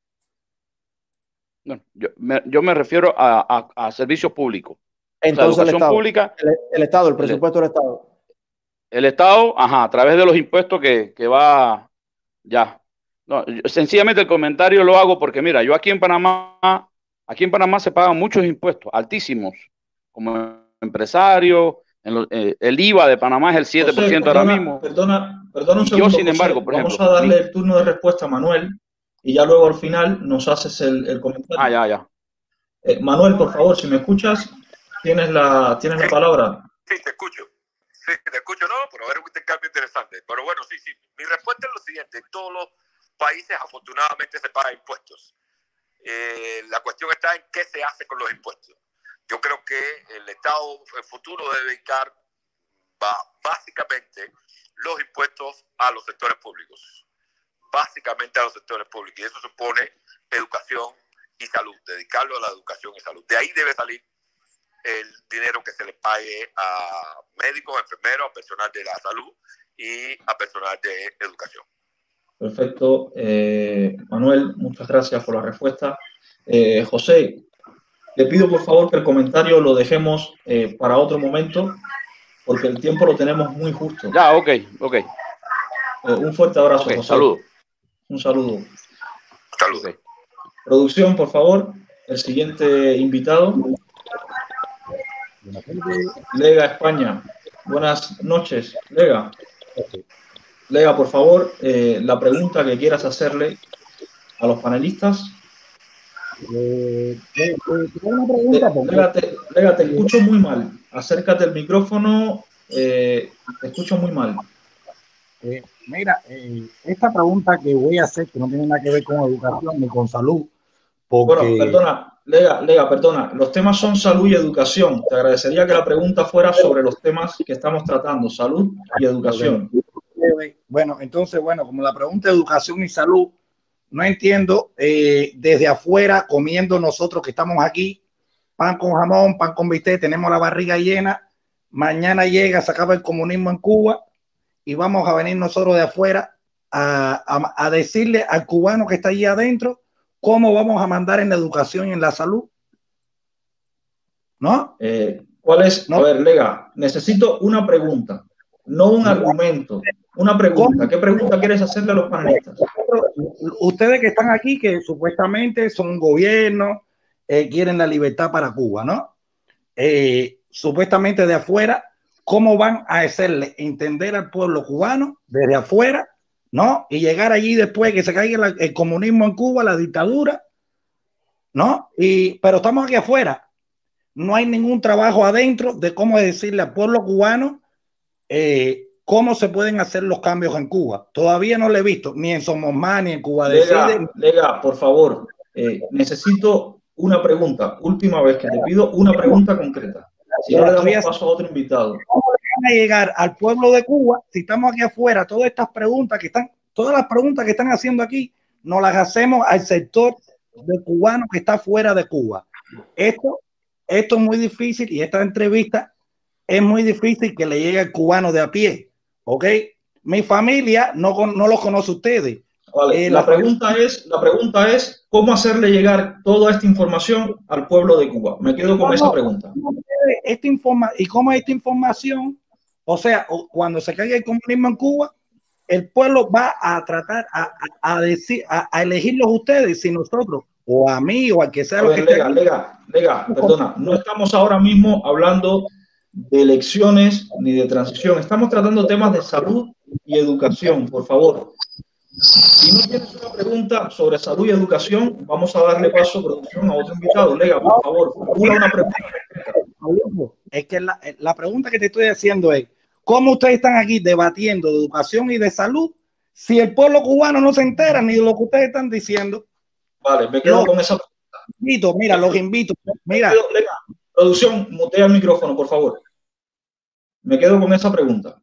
Speaker 8: No, yo, me, yo me refiero a, a, a servicios públicos.
Speaker 2: Entonces,
Speaker 8: o sea, educación
Speaker 2: el Estado,
Speaker 8: pública.
Speaker 2: El, el Estado, el presupuesto el, del Estado.
Speaker 8: El Estado, ajá, a través de los impuestos que, que va ya. No, yo, sencillamente el comentario lo hago porque, mira, yo aquí en Panamá, aquí en Panamá se pagan muchos impuestos, altísimos, como empresario. En lo, eh, el I V A de Panamá es el siete por ciento
Speaker 1: José, perdona,
Speaker 8: ahora mismo.
Speaker 1: Perdona, perdona un
Speaker 8: y
Speaker 1: segundo,
Speaker 8: yo, sin
Speaker 1: José,
Speaker 8: embargo, por
Speaker 1: vamos
Speaker 8: ejemplo,
Speaker 1: a darle
Speaker 8: mi...
Speaker 1: el turno de respuesta a Manuel y ya luego al final nos haces el, el comentario.
Speaker 8: Ah, ya, ya.
Speaker 1: Eh, Manuel, por favor, si me escuchas, tienes la, tienes la palabra.
Speaker 3: Sí, te escucho. Sí, te escucho, no, pero a ver un intercambio interesante. Pero bueno, sí, sí. Mi respuesta es lo siguiente. En todos los países, afortunadamente, se pagan impuestos. Eh, la cuestión está en qué se hace con los impuestos. Yo creo que el Estado el futuro debe dedicar va, básicamente los impuestos a los sectores públicos. Básicamente a los sectores públicos. Y eso supone educación y salud. Dedicarlo a la educación y salud. De ahí debe salir el dinero que se le pague a médicos, enfermeros, a personal de la salud y a personal de educación.
Speaker 1: Perfecto. Eh, Manuel, muchas gracias por la respuesta. Eh, José, le pido por favor que el comentario lo dejemos eh, para otro momento, porque el tiempo lo tenemos muy justo.
Speaker 8: Ya, ok, ok.
Speaker 1: Eh, un fuerte abrazo,
Speaker 8: okay,
Speaker 1: José.
Speaker 8: Saludo.
Speaker 1: Un saludo.
Speaker 3: Saludos.
Speaker 8: Okay.
Speaker 1: Producción, por favor, el siguiente invitado. Lega, España. Buenas noches, Lega. Lega, por favor, eh, la pregunta que quieras hacerle a los panelistas.
Speaker 9: Eh, eh, una pregunta,
Speaker 1: te, Lega, te, Lega, te escucho muy mal. Acércate al micrófono. Eh, te escucho muy mal.
Speaker 9: Eh, mira, eh, esta pregunta que voy a hacer, que no tiene nada que ver con educación ni con salud, porque...
Speaker 1: Bueno, perdona, Lega, Lega, perdona. Los temas son salud y educación. Te agradecería que la pregunta fuera sobre los temas que estamos tratando, salud y educación.
Speaker 9: Bueno, entonces, bueno, como la pregunta de educación y salud, no entiendo eh, desde afuera comiendo nosotros que estamos aquí, pan con jamón, pan con bistec, tenemos la barriga llena, mañana llega, se acaba el comunismo en Cuba y vamos a venir nosotros de afuera a, a, a decirle al cubano que está allí adentro cómo vamos a mandar en la educación y en la salud. ¿No?
Speaker 1: Eh, ¿Cuál es?
Speaker 9: ¿No?
Speaker 1: A ver, Lega, necesito una pregunta. no un argumento. Una pregunta. ¿Qué pregunta quieres hacerle a los panelistas?
Speaker 9: Ustedes que están aquí, que supuestamente son un gobierno, eh, quieren la libertad para Cuba, ¿no? Eh, supuestamente de afuera, ¿cómo van a hacerle entender al pueblo cubano desde afuera, ¿no? Y llegar allí después que se caiga la, el comunismo en Cuba, la dictadura, ¿no? Y, pero estamos aquí afuera. No hay ningún trabajo adentro de cómo decirle al pueblo cubano eh, cómo se pueden hacer los cambios en Cuba. Todavía no lo he visto, ni en Somos Más, ni en Cuba
Speaker 1: Lega,
Speaker 9: Decide.
Speaker 1: Lega, por favor, eh, necesito una pregunta. Última vez que te pido una pregunta concreta. Si no le damos paso a otro invitado.
Speaker 9: ¿Cómo le van a llegar al pueblo de Cuba si estamos aquí afuera? Todas estas preguntas que están, todas las preguntas que están haciendo aquí, nos las hacemos al sector de cubano que está fuera de Cuba. Esto, esto es muy difícil y esta entrevista es muy difícil que le llegue al cubano de a pie, ¿ok? Mi familia no, no los conoce a ustedes.
Speaker 1: Vale,
Speaker 9: eh,
Speaker 1: la,
Speaker 9: la,
Speaker 1: pregunta es, la pregunta es cómo hacerle llegar toda esta información al pueblo de Cuba. Me quedo con esa pregunta.
Speaker 9: Esta informa ¿Y cómo esta información, o sea, cuando se caiga el comunismo en Cuba, el pueblo va a tratar a, a, a decir, a, a elegirlos ustedes, si nosotros, o a mí, o al que sea
Speaker 1: a
Speaker 9: lo
Speaker 1: ver,
Speaker 9: que
Speaker 1: Lega,
Speaker 9: esté
Speaker 1: Lega, Lega, perdona, no estamos ahora mismo hablando de elecciones ni de transición. Estamos tratando temas de salud y educación, por favor. Si no tienes una pregunta sobre salud y educación, vamos a darle paso, producción, a otro invitado. Lega, por favor, formula una pregunta.
Speaker 9: Es que la, la pregunta que te estoy haciendo es, ¿cómo ustedes están aquí debatiendo de educación y de salud si el pueblo cubano no se entera ni de lo que ustedes están diciendo?
Speaker 1: Vale, me quedo
Speaker 9: los
Speaker 1: con esa pregunta.
Speaker 9: Invito, mira, los invito. Mira.
Speaker 1: Quedo, Lega, producción, mutea el micrófono, por favor. Me quedo con esa pregunta.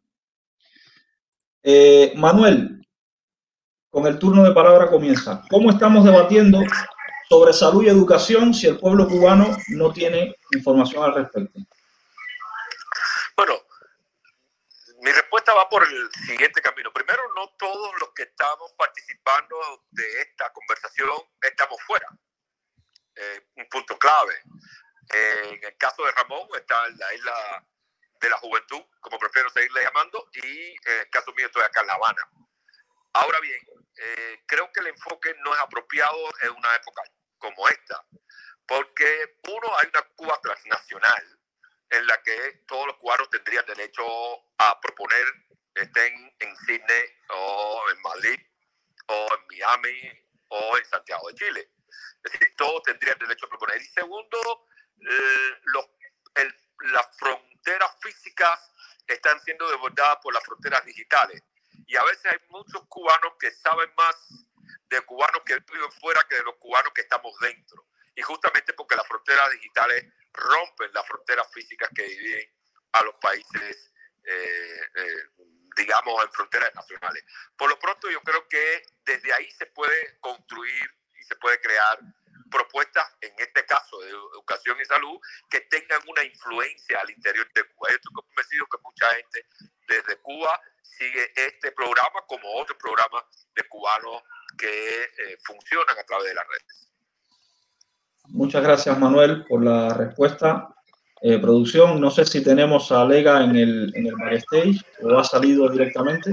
Speaker 1: Eh, Manuel, con el turno de palabra comienza. ¿Cómo estamos debatiendo sobre salud y educación si el pueblo cubano no tiene información al respecto?
Speaker 3: Bueno, mi respuesta va por el siguiente camino. Primero, no todos los que estamos participando de esta conversación estamos fuera. Eh, un punto clave. Eh, en el caso de Ramón está en la isla de la juventud, como prefiero seguirle llamando, y en el caso mío estoy acá en La Habana. Ahora bien, eh, creo que el enfoque no es apropiado en una época como esta, porque uno, hay una Cuba transnacional en la que todos los cubanos tendrían derecho a proponer, estén en Sydney o en Madrid o en Miami o en Santiago de Chile. Es decir, todos tendrían derecho a proponer. Y segundo, eh, los, el, las fronteras físicas están siendo desbordadas por las fronteras digitales. Y a veces hay muchos cubanos que saben más de cubanos que viven fuera que de los cubanos que estamos dentro. Y justamente porque las fronteras digitales rompen las fronteras físicas que dividen a los países, eh, eh, digamos, en fronteras nacionales. Por lo pronto, yo creo que desde ahí se puede construir y se puede crear propuestas, en este caso de educación y salud, que tengan una influencia al interior de Cuba. Yo estoy convencido que mucha gente desde Cuba sigue este programa como otros programas de cubanos que eh, funcionan a través de las redes.
Speaker 1: Muchas gracias, Manuel, por la respuesta. Eh, producción, no sé si tenemos a Lega en el, en el backstage o ha salido directamente.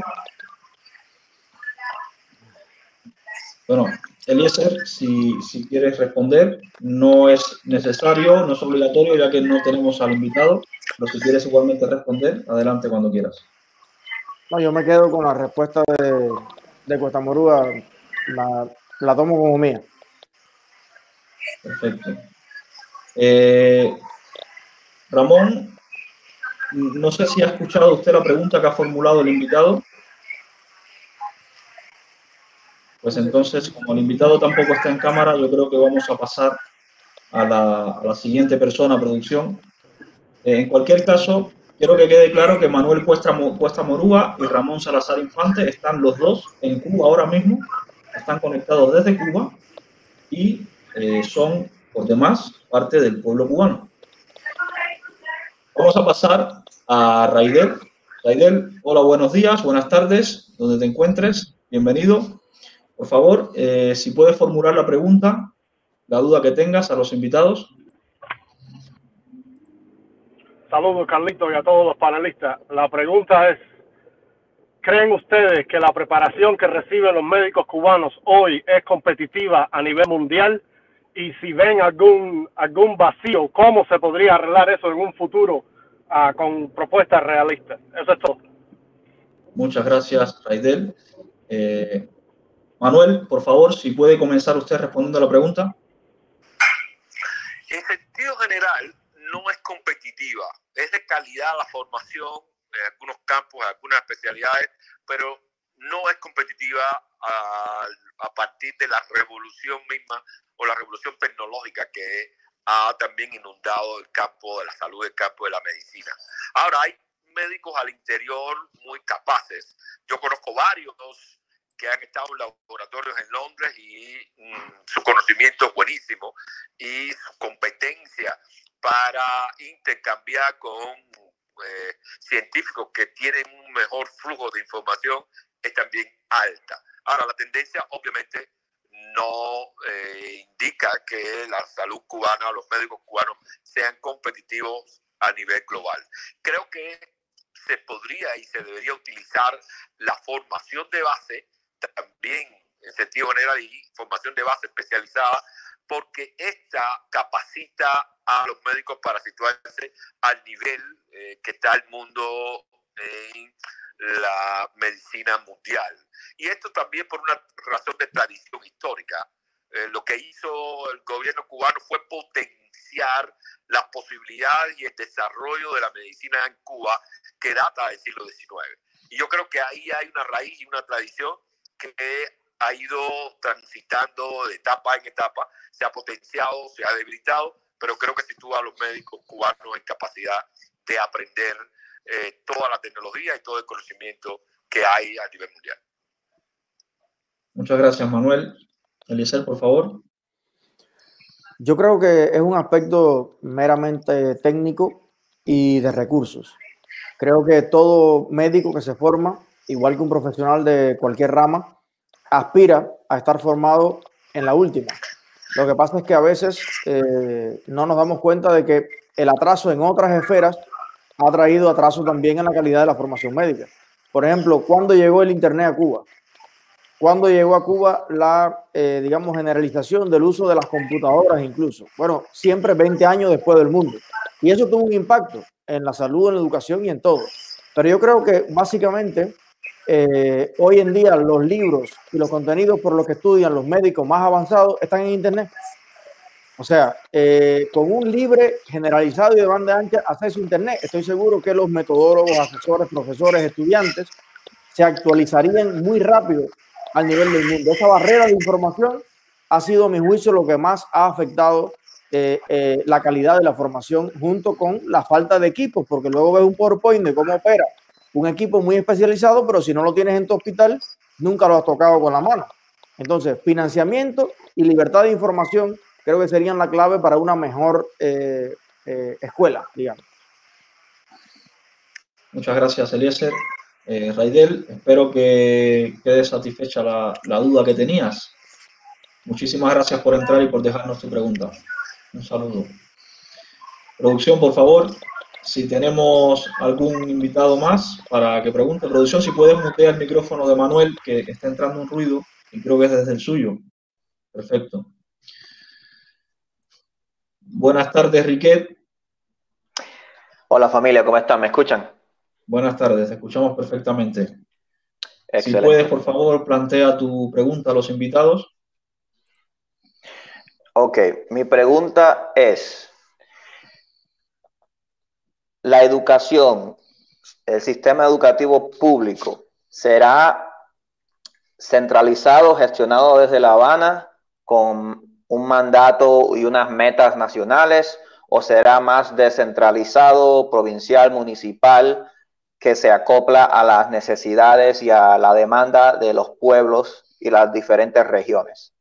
Speaker 1: Bueno, Eliezer, si, si quieres responder, no es necesario, no es obligatorio, ya que no tenemos al invitado, pero si quieres igualmente responder, adelante cuando quieras.
Speaker 2: No, yo me quedo con la respuesta de, de Cuesta Morúa, la, la tomo como mía.
Speaker 1: Perfecto. Eh, Ramón, no sé si ha escuchado usted la pregunta que ha formulado el invitado. Pues entonces, como el invitado tampoco está en cámara, yo creo que vamos a pasar a la, a la siguiente persona, producción. Eh, en cualquier caso, quiero que quede claro que Manuel Cuesta, Cuesta Morúa y Ramón Salazar Infante están los dos en Cuba ahora mismo, están conectados desde Cuba y eh, son, por demás, parte del pueblo cubano. Vamos a pasar a Raidel. Raidel, hola, buenos días, buenas tardes, donde te encuentres, bienvenido. Por favor, eh, si puedes formular la pregunta, la duda que tengas a los invitados.
Speaker 10: Saludos, Carlitos, y a todos los panelistas. La pregunta es, ¿creen ustedes que la preparación que reciben los médicos cubanos hoy es competitiva a nivel mundial? Y si ven algún algún vacío, ¿cómo se podría arreglar eso en un futuro uh, con propuestas realistas? Eso es todo.
Speaker 1: Muchas gracias, Raidel. Eh, Manuel, por favor, si puede comenzar usted respondiendo a la pregunta.
Speaker 3: En sentido general, no es competitiva. Es de calidad la formación en algunos campos, en algunas especialidades, pero no es competitiva a, a partir de la revolución misma o la revolución tecnológica que ha también inundado el campo de la salud, el campo de la medicina. Ahora, hay médicos al interior muy capaces. Yo conozco varios que han estado en laboratorios en Londres y mmm, su conocimiento es buenísimo y su competencia para intercambiar con eh, científicos que tienen un mejor flujo de información es también alta. Ahora, la tendencia obviamente no eh, indica que la salud cubana o los médicos cubanos sean competitivos a nivel global. Creo que se podría y se debería utilizar la formación de base también en sentido general y formación de base especializada, porque esta capacita a los médicos para situarse al nivel eh, que está el mundo en la medicina mundial. Y esto también por una razón de tradición histórica. Eh, lo que hizo el gobierno cubano fue potenciar las posibilidades y el desarrollo de la medicina en Cuba que data del siglo diecinueve. Y yo creo que ahí hay una raíz y una tradición que ha ido transitando de etapa en etapa, se ha potenciado, se ha debilitado, pero creo que sitúa a los médicos cubanos en capacidad de aprender eh, toda la tecnología y todo el conocimiento que hay a nivel mundial.
Speaker 1: Muchas gracias, Manuel. Eliezer, por favor.
Speaker 2: Yo creo que es un aspecto meramente técnico y de recursos. Creo que todo médico que se forma, igual que un profesional de cualquier rama, aspira a estar formado en la última. Lo que pasa es que a veces eh, no nos damos cuenta de que el atraso en otras esferas ha traído atraso también en la calidad de la formación médica. Por ejemplo, ¿cuándo llegó el Internet a Cuba? ¿Cuándo llegó a Cuba la, eh, digamos, generalización del uso de las computadoras incluso? Bueno, siempre veinte años después del mundo. Y eso tuvo un impacto en la salud, en la educación y en todo. Pero yo creo que básicamente eh, hoy en día los libros y los contenidos por los que estudian los médicos más avanzados están en Internet. O sea, eh, con un libre, generalizado y de banda ancha acceso a Internet, estoy seguro que los metodólogos, asesores, profesores, estudiantes se actualizarían muy rápido al nivel del mundo. Esa barrera de información ha sido, a mi juicio, lo que más ha afectado eh, eh, la calidad de la formación junto con la falta de equipos, porque luego ves un PowerPoint de cómo opera un equipo muy especializado, pero si no lo tienes en tu hospital, nunca lo has tocado con la mano. Entonces, financiamiento y libertad de información creo que serían la clave para una mejor eh, eh, escuela, digamos.
Speaker 1: Muchas gracias, Eliezer. Eh, Raidel, espero que quede satisfecha la, la duda que tenías. Muchísimas gracias por entrar y por dejarnos tu pregunta. Un saludo. Producción, por favor, si tenemos algún invitado más para que pregunte. Producción, si puedes mutear el micrófono de Manuel, que está entrando un ruido, y creo que es desde el suyo. Perfecto. Buenas tardes, Riquet.
Speaker 11: Hola familia, ¿cómo están? ¿Me escuchan?
Speaker 1: Buenas tardes, te escuchamos perfectamente.
Speaker 11: Excelente.
Speaker 1: Si puedes, por favor, plantea tu pregunta a los invitados.
Speaker 11: Ok, mi pregunta es, ¿la educación, el sistema educativo público, será centralizado, gestionado desde La Habana con un mandato y unas metas nacionales, o será más descentralizado, provincial, municipal, que se acopla a las necesidades y a la demanda de los pueblos y las diferentes regiones?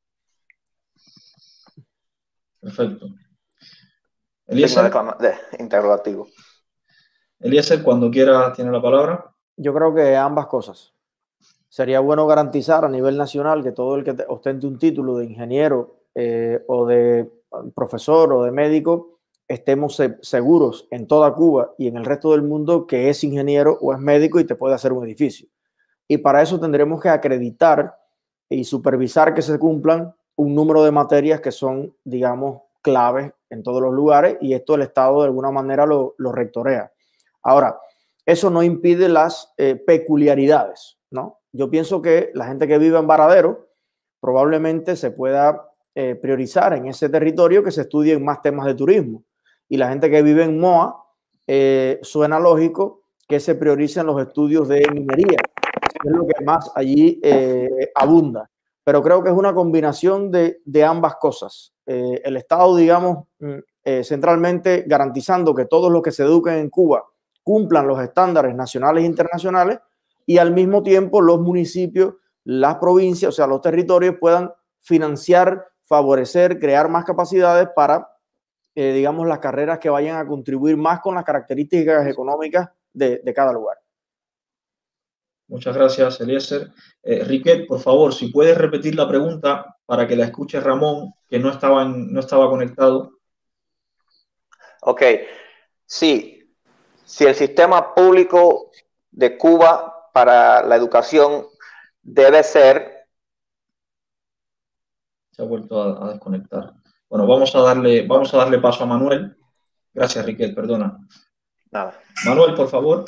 Speaker 1: Perfecto. Eliezer,
Speaker 11: Signo de, de interrogativo.
Speaker 1: Eliezer, cuando quiera tiene la palabra.
Speaker 2: Yo creo que ambas cosas. Sería bueno garantizar a nivel nacional que todo el que ostente un título de ingeniero eh, o de profesor o de médico estemos seguros en toda Cuba y en el resto del mundo que es ingeniero o es médico y te puede hacer un edificio. y para eso tendremos que acreditar y supervisar que se cumplan un número de materias que son, digamos, claves en todos los lugares, y esto el Estado de alguna manera lo, lo rectorea. Ahora, eso no impide las eh, peculiaridades, ¿no? Yo pienso que la gente que vive en Varadero probablemente se pueda eh, priorizar en ese territorio que se estudien más temas de turismo, y la gente que vive en Moa eh, suena lógico que se prioricen los estudios de minería, que es lo que más allí eh, abunda. Pero creo que es una combinación de, de ambas cosas. Eh, el Estado, digamos, eh, centralmente garantizando que todos los que se eduquen en Cuba cumplan los estándares nacionales e internacionales, y al mismo tiempo los municipios, las provincias, o sea, los territorios puedan financiar, favorecer, crear más capacidades para, eh, digamos, las carreras que vayan a contribuir más con las características económicas de, de cada lugar.
Speaker 1: Muchas gracias, Eliezer. Eh, Riquet, por favor, si puedes repetir la pregunta para que la escuche Ramón, que no estaba, en, no estaba conectado.
Speaker 11: Ok, sí. Si el sistema público de Cuba para la educación debe ser...
Speaker 1: Se ha vuelto a, a desconectar. Bueno, vamos a darle, vamos a darle paso a Manuel. Gracias, Riquet, perdona.
Speaker 11: Nada.
Speaker 1: Manuel, por favor.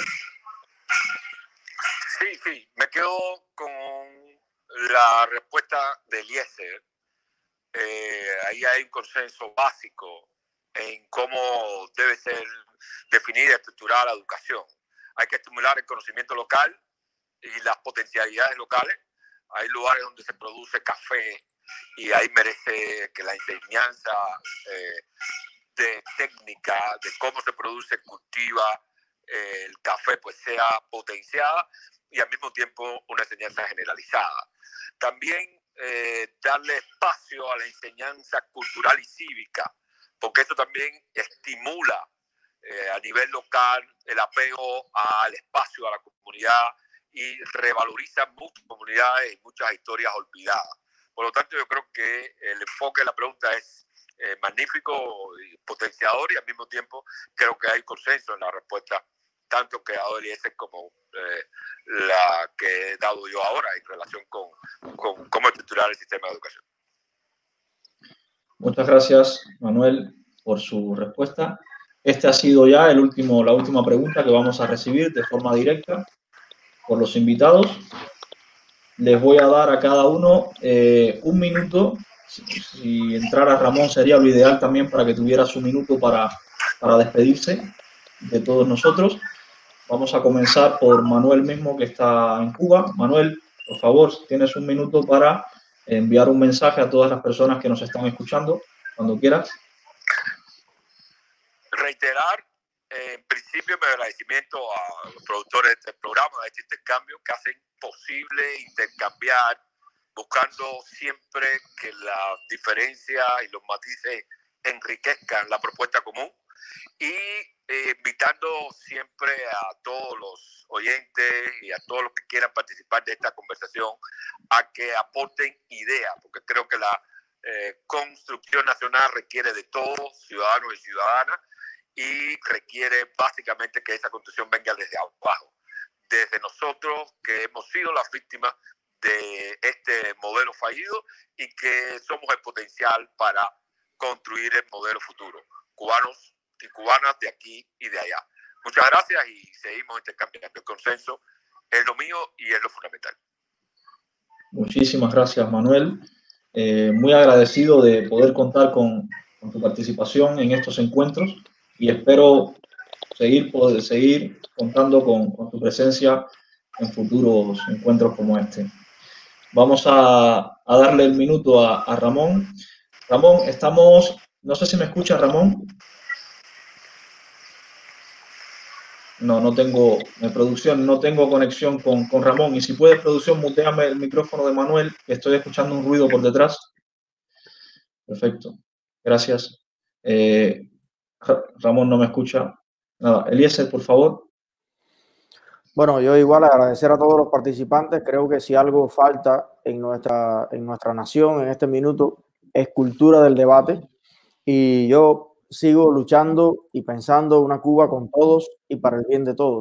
Speaker 3: Sí, sí, me quedo con la respuesta de Eliezer. Eh, ahí hay un consenso básico en cómo debe ser definida y estructurada la educación. Hay que estimular el conocimiento local y las potencialidades locales. Hay lugares donde se produce café y ahí merece que la enseñanza eh, de técnica, de cómo se produce, cultiva eh, el café, pues sea potenciada, y al mismo tiempo una enseñanza generalizada. También eh, darle espacio a la enseñanza cultural y cívica, porque esto también estimula eh, a nivel local el apego al espacio, a la comunidad, y revaloriza muchas comunidades y muchas historias olvidadas. Por lo tanto, yo creo que el enfoque de la pregunta es eh, magnífico y potenciador, y al mismo tiempo creo que hay consenso en la respuesta, tanto que ha dado Eliezer como eh, la que he dado yo ahora en relación con, con cómo estructurar el sistema de educación.
Speaker 1: Muchas gracias, Manuel, por su respuesta. Este ha sido ya el último, la última pregunta que vamos a recibir de forma directa por los invitados. Les voy a dar a cada uno eh, un minuto. Si, si entrara Ramón sería lo ideal también para que tuviera su minuto para, para despedirse de todos nosotros. Vamos a comenzar por Manuel mismo, que está en Cuba. Manuel, por favor, tienes un minuto para enviar un mensaje a todas las personas que nos están escuchando, cuando quieras.
Speaker 3: Reiterar, eh, en principio, mi agradecimiento a los productores del programa, de este intercambio, que hacen posible intercambiar, buscando siempre que las diferencias y los matices enriquezcan la propuesta común, y eh, invitando siempre a todos los oyentes y a todos los que quieran participar de esta conversación a que aporten ideas, porque creo que la eh, construcción nacional requiere de todos, ciudadanos y ciudadanas, y requiere básicamente que esa construcción venga desde abajo, desde nosotros que hemos sido las víctimas de este modelo fallido y que somos el potencial para construir el modelo futuro, cubanos y cubanas de aquí y de allá. Muchas gracias y seguimos intercambiando. El consenso es lo mío y es lo fundamental.
Speaker 1: Muchísimas gracias, Manuel. Eh, muy agradecido de poder contar con, con tu participación en estos encuentros y espero seguir, poder seguir contando con, con tu presencia en futuros encuentros como este. Vamos a, a darle el minuto a, a Ramón. Ramón, estamos... No sé si me escucha, Ramón. No, no tengo, en producción, no tengo conexión con, con Ramón. Y si puedes, producción, muteame el micrófono de Manuel, que estoy escuchando un ruido por detrás. Perfecto. Gracias. Eh, Ramón no me escucha. Nada. Eliezer, por favor.
Speaker 2: Bueno, yo igual agradecer a todos los participantes. Creo que si algo falta en nuestra, en nuestra nación en este minuto es cultura del debate. Y yo sigo luchando y pensando una Cuba con todos y para el bien de todos.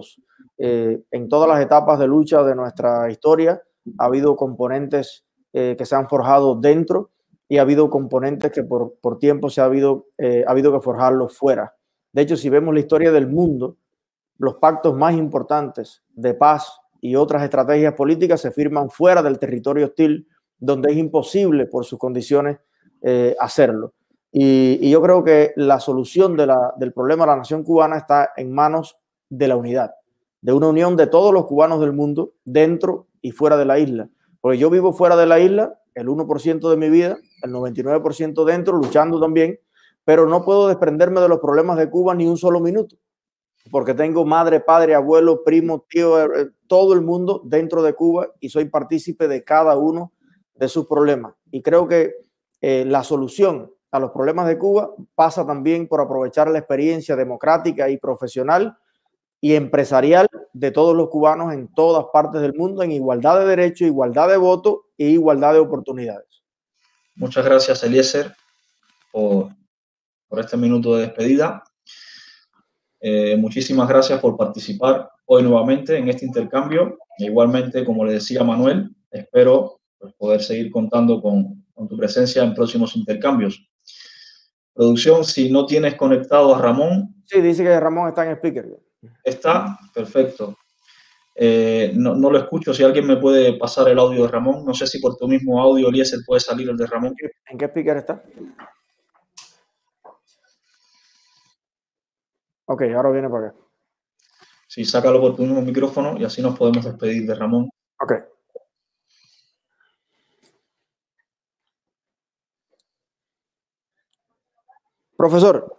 Speaker 2: eh, en todas las etapas de lucha de nuestra historia ha habido componentes eh, que se han forjado dentro y ha habido componentes que por, por tiempo se ha habido, eh, ha habido que forjarlos fuera. De hecho, si vemos la historia del mundo, los pactos más importantes de paz y otras estrategias políticas se firman fuera del territorio hostil, donde es imposible por sus condiciones eh, hacerlo. Y, y yo creo que la solución de la, del problema de la nación cubana está en manos de la unidad, de una unión de todos los cubanos del mundo, dentro y fuera de la isla. Porque yo vivo fuera de la isla, el uno por ciento de mi vida, el noventa y nueve por ciento dentro, luchando también, pero no puedo desprenderme de los problemas de Cuba ni un solo minuto, porque tengo madre, padre, abuelo, primo, tío, eh, todo el mundo dentro de Cuba y soy partícipe de cada uno de sus problemas. Y creo que eh, la solución a los problemas de Cuba pasa también por aprovechar la experiencia democrática y profesional y empresarial de todos los cubanos en todas partes del mundo, en igualdad de derechos, igualdad de voto e igualdad de oportunidades.
Speaker 1: Muchas gracias, Eliezer, por, por este minuto de despedida. Eh, muchísimas gracias por participar hoy nuevamente en este intercambio. E igualmente, como le decía Manuel, espero pues, poder seguir contando con, con tu presencia en próximos intercambios. Producción, si no tienes conectado a Ramón.
Speaker 2: Sí, dice que Ramón está en speaker.
Speaker 1: Está, perfecto. Eh, no, no lo escucho. Si alguien me puede pasar el audio de Ramón, no sé si por tu mismo audio, Eliezer, puede salir el de Ramón.
Speaker 2: ¿En qué speaker está? Ok, ahora viene para acá.
Speaker 1: Sí, sácalo por tu mismo micrófono y así nos podemos despedir de Ramón.
Speaker 2: Ok. Profesor.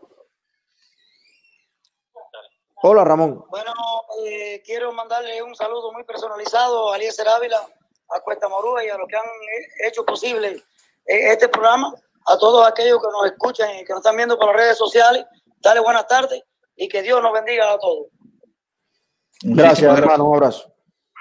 Speaker 2: Hola, Ramón.
Speaker 4: Bueno, eh, quiero mandarle un saludo muy personalizado a Eliezer Ávila, a Cuesta Morúa y a los que han hecho posible eh, este programa, a todos aquellos que nos escuchan y que nos están viendo por las redes sociales. Dale buenas tardes y que Dios nos bendiga a todos.
Speaker 2: Gracias, gracias, hermano. Un abrazo.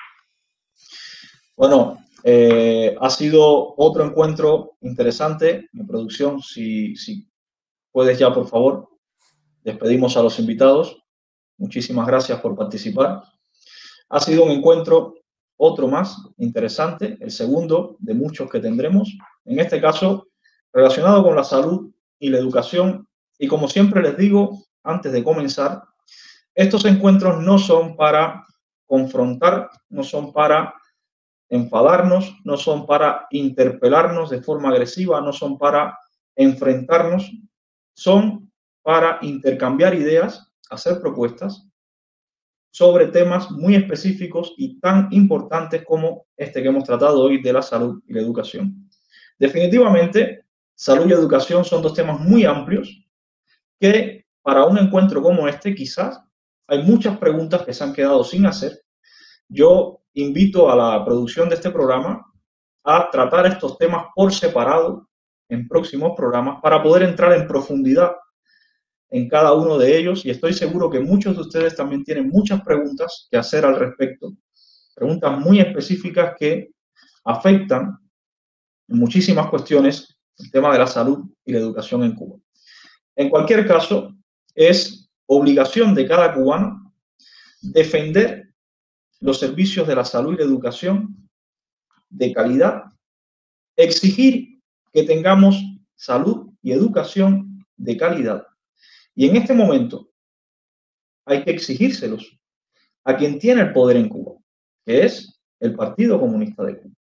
Speaker 1: Bueno, eh, ha sido otro encuentro interesante. En producción, si, si puedes ya, por favor, despedimos a los invitados. Muchísimas gracias por participar. Ha sido un encuentro, otro más, interesante, el segundo de muchos que tendremos. En este caso, relacionado con la salud y la educación. Y como siempre les digo, antes de comenzar, estos encuentros no son para confrontar, no son para enfadarnos, no son para interpelarnos de forma agresiva, no son para enfrentarnos, son para intercambiar ideas, hacer propuestas sobre temas muy específicos y tan importantes como este que hemos tratado hoy de la salud y la educación. Definitivamente, salud y educación son dos temas muy amplios que para un encuentro como este quizás hay muchas preguntas que se han quedado sin hacer. Yo invito a la producción de este programa a tratar estos temas por separado en próximos programas para poder entrar en profundidad en cada uno de ellos y estoy seguro que muchos de ustedes también tienen muchas preguntas que hacer al respecto, preguntas muy específicas que afectan en muchísimas cuestiones el tema de la salud y la educación en Cuba. En cualquier caso, es obligación de cada cubano defender los servicios de la salud y la educación de calidad, exigir que tengamos salud y educación de calidad. Y en este momento hay que exigírselos a quien tiene el poder en Cuba, que es el Partido Comunista de Cuba.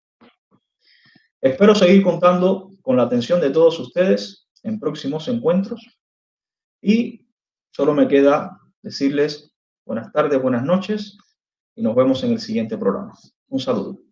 Speaker 1: Espero seguir contando con la atención de todos ustedes en próximos encuentros y solo me queda decirles buenas tardes, buenas noches y nos vemos en el siguiente programa. Un saludo.